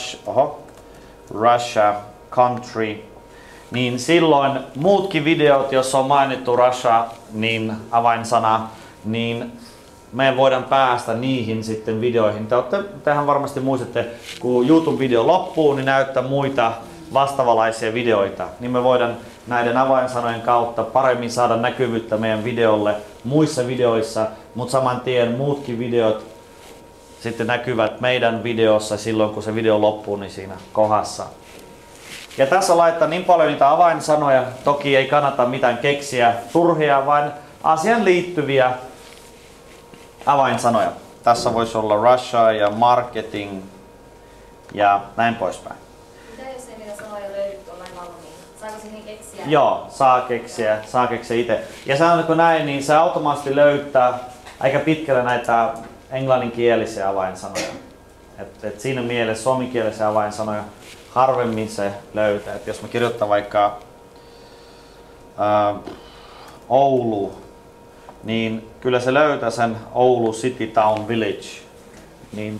Russia, country, niin silloin muutkin videot, jos on mainittu Russia, niin avainsana, niin me voidaan päästä niihin sitten videoihin. Tehän varmasti muistatte, kun YouTube-video loppuu, niin näyttää vastaavanlaisia videoita, niin me voidaan näiden avainsanojen kautta paremmin saada näkyvyyttä meidän videolle muissa videoissa, mutta saman tien muutkin videot sitten näkyvät meidän videossa silloin, kun se video loppuu, niin siinä kohdassa. Ja tässä laittaa niin paljon niitä avainsanoja, toki ei kannata mitään keksiä turhia, vaan asiaan liittyviä avainsanoja. Tässä voisi olla Russia ja marketing ja näin poispäin. Mitä jos ei niitä sanoja löydy tuollain valmiina? Saako siihen keksiä? Joo, saa keksiä itse. Ja sanotaanko näin, niin se automaattisesti löytää aika pitkälle näitä englanninkielisiä avainsanoja. Et siinä mielessä suomenkielisiä avainsanoja harvemmin se löytää. Et jos mä kirjoitan vaikka Oulu, niin kyllä se löytää sen Oulu City Town Village. Niin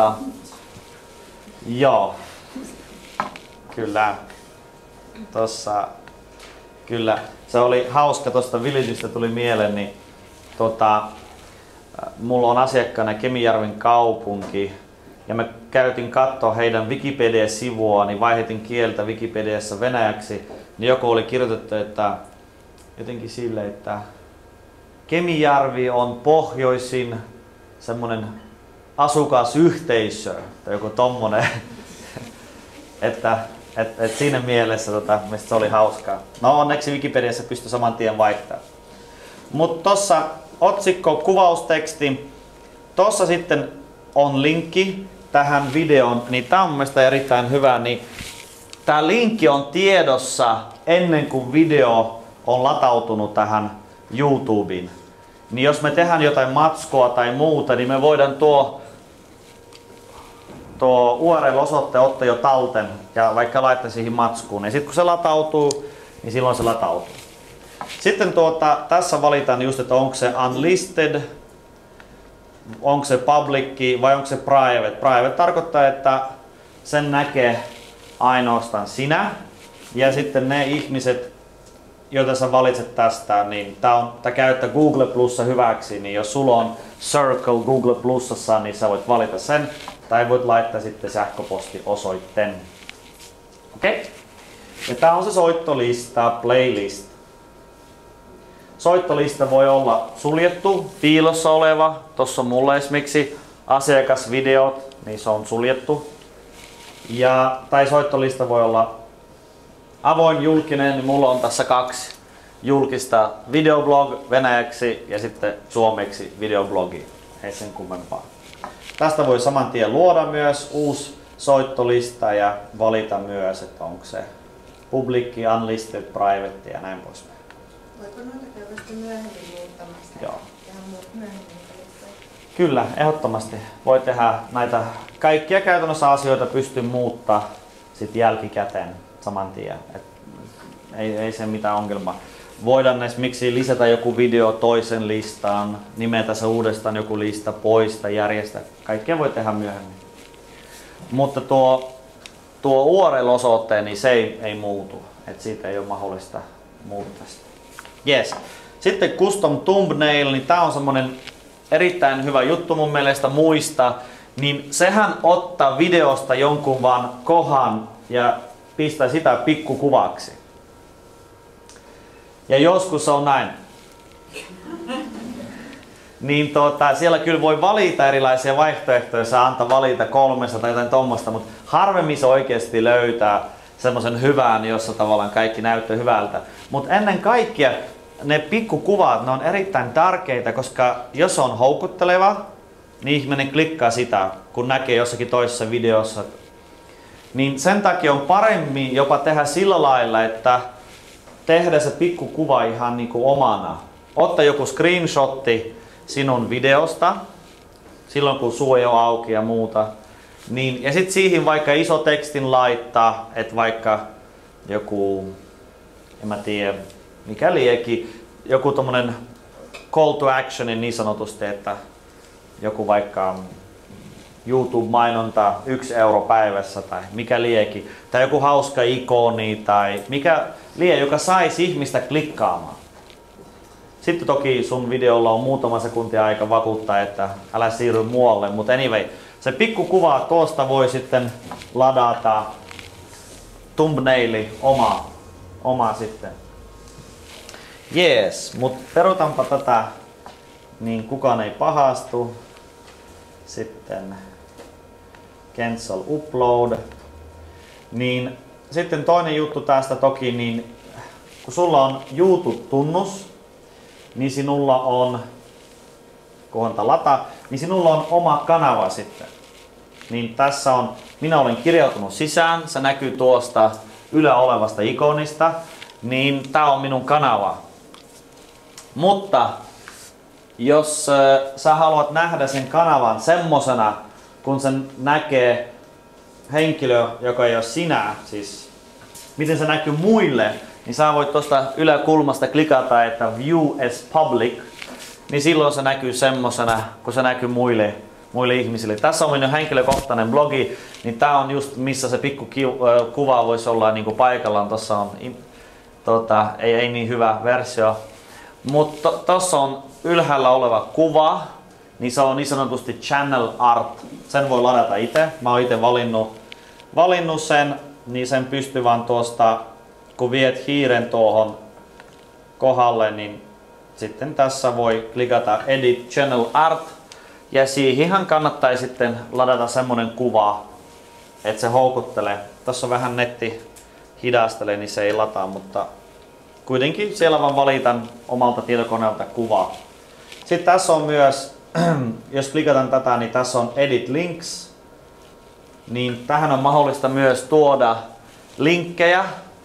joo, kyllä. Tossa, kyllä. Se oli hauska, tuosta Villageista tuli mieleen, niin mulla on asiakkaana Kemijärven kaupunki ja mä käytin katsoa heidän Wikipedia-sivua, niin vaihdettiin kieltä Wikipediassa venäjäksi, niin joku oli kirjoitettu, että jotenkin sille, että Kemijärvi on pohjoisin semmonen asukasyhteisö tai joku tommonen, että siinä mielessä mistä se oli hauskaa. No onneksi Wikipediassa pystyi saman tien vaihtamaan. Mutta tossa otsikko, kuvausteksti, tossa sitten on linkki tähän videoon, niin tää on mun mielestä erittäin hyvä, niin tää linkki on tiedossa ennen kuin video on latautunut tähän YouTubeen. Niin jos me tehdään jotain matskua tai muuta, niin me voidaan tuo URL-osoitteen ottaa jo talten ja vaikka laittaa siihen matskuun. Ja sitten kun se latautuu, niin silloin se latautuu. Sitten tässä valitaan just, että onko se unlisted, onko se public vai onko se private. Private tarkoittaa, että sen näkee ainoastaan sinä ja sitten ne ihmiset, joita sä valitset tästä, niin tää käyttää Google Plussa hyväksi, niin jos sulla on Circle Google Plusassa, niin sä voit valita sen tai voit laittaa sitten sähköpostiosoitteen. Okei? Ja tää on se soittolista, playlist. Soittolista voi olla suljettu, piilossa oleva. Tossa on mulla esimerkiksi asiakasvideot, niin se on suljettu. Tai soittolista voi olla avoin, julkinen, niin mulla on tässä 2 julkista videoblog venäjäksi ja sitten suomeksi videoblogi. Ei sen kummempaa. Tästä voi saman tien luoda myös uusi soittolista ja valita myös, että onko se public, unlisted, private ja näin poispäin. Voiko noita käydä sitten myöhemmin muuttamassa? Joo. Tehdä myöhemmin. Kyllä, ehdottomasti. Voi tehdä näitä kaikkia käytännössä asioita pystyy muuttaa sitten jälkikäteen saman tien. Ei se mitään ongelmaa. Voidaan esimerkiksi lisätä joku video toisen listaan, nimetä se uudestaan joku lista, poista, järjestää. Kaikkea voi tehdä myöhemmin. Mutta tuo URL-osoite, niin se ei muutu. Et siitä ei ole mahdollista muuttaa sitä. Yes. Sitten custom thumbnail, niin tää on semmonen erittäin hyvä juttu mun mielestä muista. Niin sehän ottaa videosta jonkun vaan kohan ja pistää sitä pikkukuvaksi. Ja joskus on näin. Niin siellä kyllä voi valita erilaisia vaihtoehtoja, saa antaa valita 3 tai jotain tommosta, mutta harvemmin se oikeasti löytää semmoisen hyvän, jossa tavallaan kaikki näyttää hyvältä. Mutta ennen kaikkea ne pikkukuvat, ne on erittäin tärkeitä, koska jos on houkutteleva, niin ihminen klikkaa sitä, kun näkee jossakin toisessa videossa. Niin sen takia on paremmin jopa tehdä sillä lailla, että tehdä se pikkukuva ihan niinku omana. Ottaa joku screenshotti sinun videosta, silloin kun suu ei ole auki ja muuta. Niin, ja sitten siihen vaikka iso tekstin laittaa, että vaikka joku, en mä tiedä, mikä lieki, joku tommonen call to action niin sanotusti, että joku vaikka YouTube-mainonta 1 euro päivässä tai mikä lieki, tai joku hauska ikoni tai mikä lie, joka saisi ihmistä klikkaamaan. Sitten toki sun videolla on muutama sekuntia aika vakuuttaa, että älä siirry muualle, mutta anyway, se pikkukuva tuosta voi sitten ladata thumbnaili oma sitten. Jees, mut perutanpa tätä, niin kukaan ei pahastu. Sitten cancel upload. Niin sitten toinen juttu tästä toki, niin kun sulla on YouTube-tunnus, niin sinulla on, kunhan lata, niin sinulla on oma kanava sitten. Niin tässä on, minä olen kirjautunut sisään, se näkyy tuosta ylä olevasta ikonista, niin tää on minun kanava. Mutta jos sä haluat nähdä sen kanavan semmosena, kun sen näkee henkilö, joka ei ole sinä, siis miten se näkyy muille, niin sä voit tuosta yläkulmasta klikata, että view as public, niin silloin se näkyy semmosena, kun se näkyy muille ihmisille. Tässä on minun henkilökohtainen blogi, niin tää on just missä se pikku kuva voisi olla niin kuin paikallaan. Tossa on ei niin hyvä versio, mutta tossa on ylhäällä oleva kuva, niin se on niin sanotusti channel art. Sen voi ladata itse. Mä oon itse valinnut sen, niin sen pystyy vaan tuosta, kun viet hiiren tuohon kohdalle, niin sitten tässä voi klikata Edit Channel Art, ja siihenhän kannattaa sitten ladata semmonen kuva, että se houkuttelee. Tässä on vähän netti hidastelee, niin se ei lataa, mutta kuitenkin siellä vaan valitan omalta tietokoneelta kuvaa. Sitten tässä on myös, jos klikataan tätä, niin tässä on Edit Links, niin tähän on mahdollista myös tuoda linkkejä,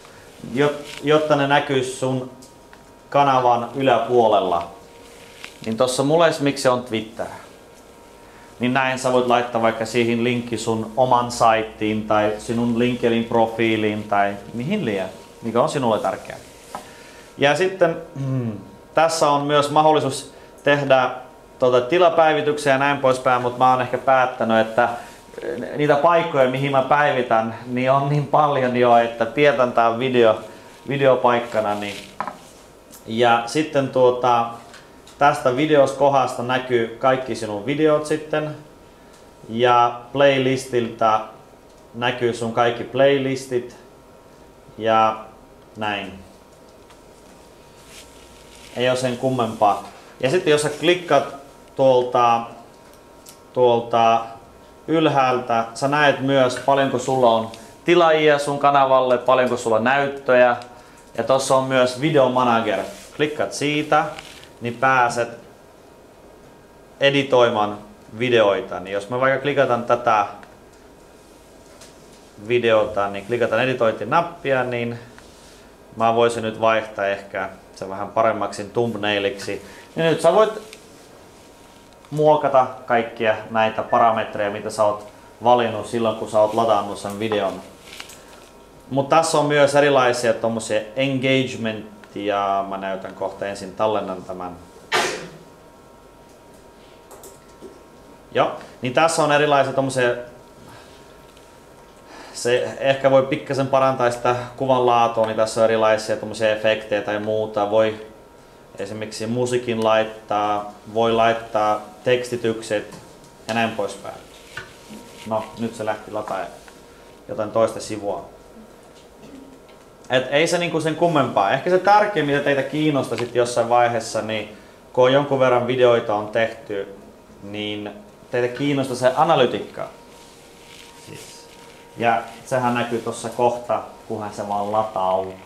jotta ne näkyy sun kanavan yläpuolella. Niin tossa mulla esimerkiksi on Twitter. Niin näin sä voit laittaa vaikka siihen linkki sun oman saittiin tai sinun LinkedIn profiiliin tai mihin liian, mikä on sinulle tärkeää. Ja sitten tässä on myös mahdollisuus tehdä tilapäivityksiä ja näin poispäin, mutta mä oon ehkä päättänyt, että niitä paikkoja mihin mä päivitän, niin on niin paljon jo, että pidetään tää videopaikkana. Niin. Ja sitten tästä videoskohdasta näkyy kaikki sinun videot sitten. Ja playlistiltä näkyy sun kaikki playlistit. Ja näin. Ei ole sen kummempaa. Ja sitten jos sä klikkaat tuolta ylhäältä, sä näet myös paljonko sulla on tilaajia sun kanavalle, paljonko sulla on näyttöjä. Ja tossa on myös Video Manager. Klikkaat siitä, niin pääset editoimaan videoita. Niin jos mä vaikka klikataan tätä videota, niin klikataan editointinappia, niin mä voisin nyt vaihtaa ehkä se vähän paremmaksi thumbnailiksi. Ja nyt sä voit muokata kaikkia näitä parametreja, mitä sä oot valinnut silloin, kun sä oot ladannut sen videon. Mutta tässä on myös erilaisia tommosia engagementia. Mä näytän kohta ensin, tallennan tämän. Joo, niin tässä on erilaisia tommosia. Se ehkä voi pikkasen parantaa sitä kuvan laatua, niin tässä on erilaisia tommosia efektejä tai muuta. Voi esimerkiksi musiikin laittaa, voi laittaa tekstitykset ja näin poispäin. No, nyt se lähti lataa jotain toista sivua. Et ei se niinku sen kummempaa. Ehkä se tärkein, mitä teitä kiinnostaa sit jossain vaiheessa, niin kun jonkun verran videoita on tehty, niin teitä kiinnostaa se analytiikka. Siis. Ja sehän näkyy tuossa kohta, kunhan se vaan latautuu.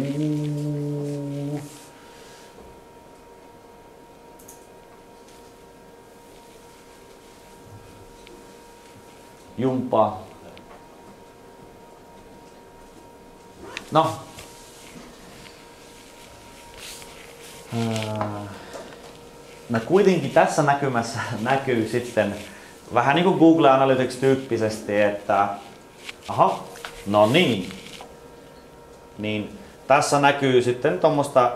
Jumpaa. No. No kuitenkin tässä näkymässä näkyy sitten vähän niin kuin Google Analytics tyyppisesti, että aha, no niin. Niin tässä näkyy sitten tommosta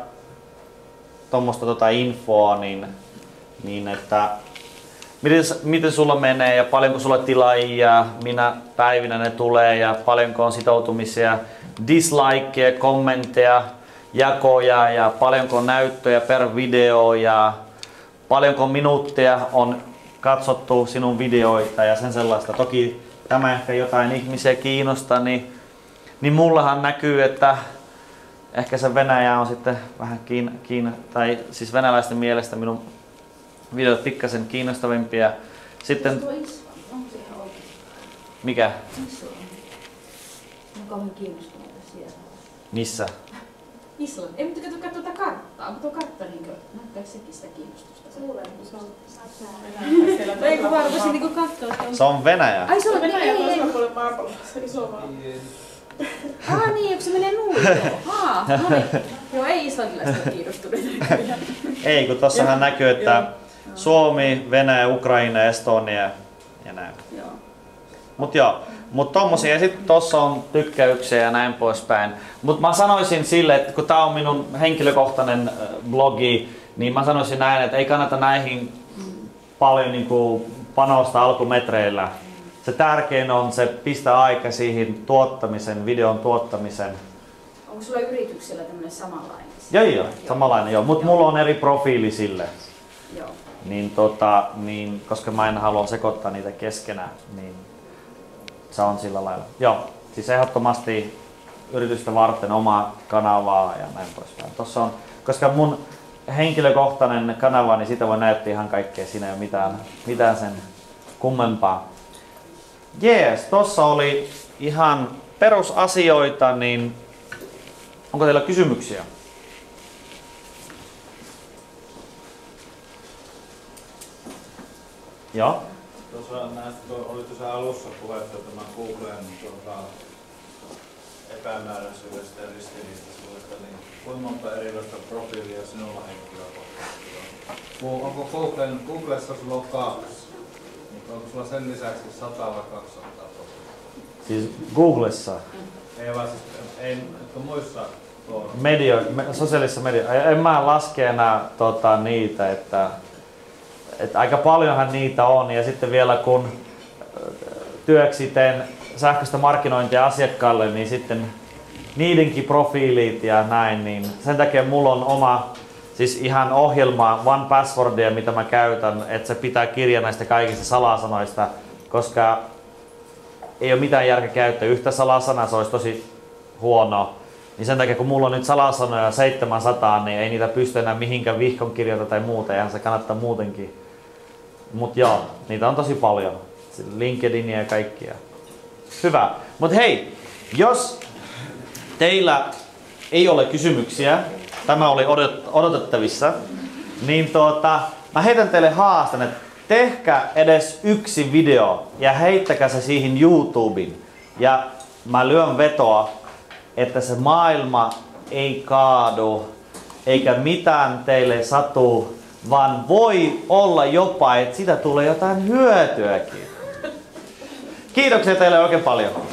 infoa, niin että miten sulla menee ja paljonko sulla tilaajia, minä päivinä ne tulee ja paljonko on sitoutumisia, dislikeja, kommentteja, jakoja ja paljonko on näyttöjä per video ja paljonko minuutteja on katsottu sinun videoita ja sen sellaista. Toki tämä ehkä jotain ihmisiä kiinnostaa, niin niin mullahan näkyy, että ehkä se Venäjä on sitten vähän tai siis venäläisten mielestä minun videot pikkasen kiinnostavimpia. Sitten... Mikä? Mä kauhean kiinnostuneita siellä. Missä? Islanti. Ei, mutta katso tuota karttaa. Onko tuo kartta näyttääkö sekin sitä kiinnostusta? Luulen, että se on Eikö varmasti niinku katsoa? Se on Venäjä. Ai se on Venäjä toisella puolella maapallossa, iso maa. Niin, onko se menee nuin? No niin. Joo, ei islantilaiset ole kiinnostuneita. Ei, kun tossahan näkyy, että Suomi, Venäjä, Ukraina, Estonia ja näin. Joo. Mut tommosia, ja sit tossa on tykkäyksiä ja näin poispäin. Mut mä sanoisin sille, että kun tää on minun henkilökohtainen blogi, niin mä sanoisin näin, että ei kannata näihin paljon niinku panostaa alkumetreillä. Se tärkein on se pistää aika siihen tuottamisen, videon tuottamisen. Onko sulla yrityksellä tämmönen samanlainen? Joo, samanlainen joo, mut mulla on eri profiili sille. Joo. Niin, koska mä en halua sekoittaa niitä keskenään, niin se on sillä lailla. Joo, siis ehdottomasti yritystä varten omaa kanavaa ja näin poispäin. Tossa on, koska mun henkilökohtainen kanava, niin sitä voi näyttää ihan kaikkea, siinä ei ole mitään sen kummempaa. Jees, tossa oli ihan perusasioita, niin onko teillä kysymyksiä? Joo. Tuossa oli tuossa alussa puhetta tämän Googlen epämääräisyydestä ja ristiriitaisuudesta, niin kuinka monta erilaista profiilia sinulla henkilökohtaisesti on? Onko Googlessa sulla on 2? Onko sulla sen lisäksi 100 vai 200 profiilia? Siis Googlessa? Ei vaan siis, ei muissa sosiaalisissa medioissa. En mä laske enää niitä, että aika paljonhan niitä on, ja sitten vielä kun työksi teen sähköistä markkinointia asiakkaille, niin sitten niidenkin profiilit ja näin, niin sen takia mulla on oma siis ihan ohjelma One Passwordia, mitä mä käytän, että se pitää kirja näistä kaikista salasanoista, koska ei ole mitään järkeä käyttää yhtä salasanaa, se olisi tosi huono. Niin sen takia kun mulla on nyt salasanoja 700, niin ei niitä pysty enää mihinkään vihkon kirjoita tai muuta, eihän se kannattaa muutenkin. Mut joo, niitä on tosi paljon. LinkedInia ja kaikkia. Hyvä. Mut hei, jos teillä ei ole kysymyksiä, tämä oli odotettavissa, niin mä heitän teille haastan, että tehkää edes yksi video ja heittäkää se siihen YouTubeen. Ja mä lyön vetoa, että se maailma ei kaadu, eikä mitään teille satu, vaan voi olla jopa, että siitä tulee jotain hyötyäkin. Kiitoksia teille oikein paljon.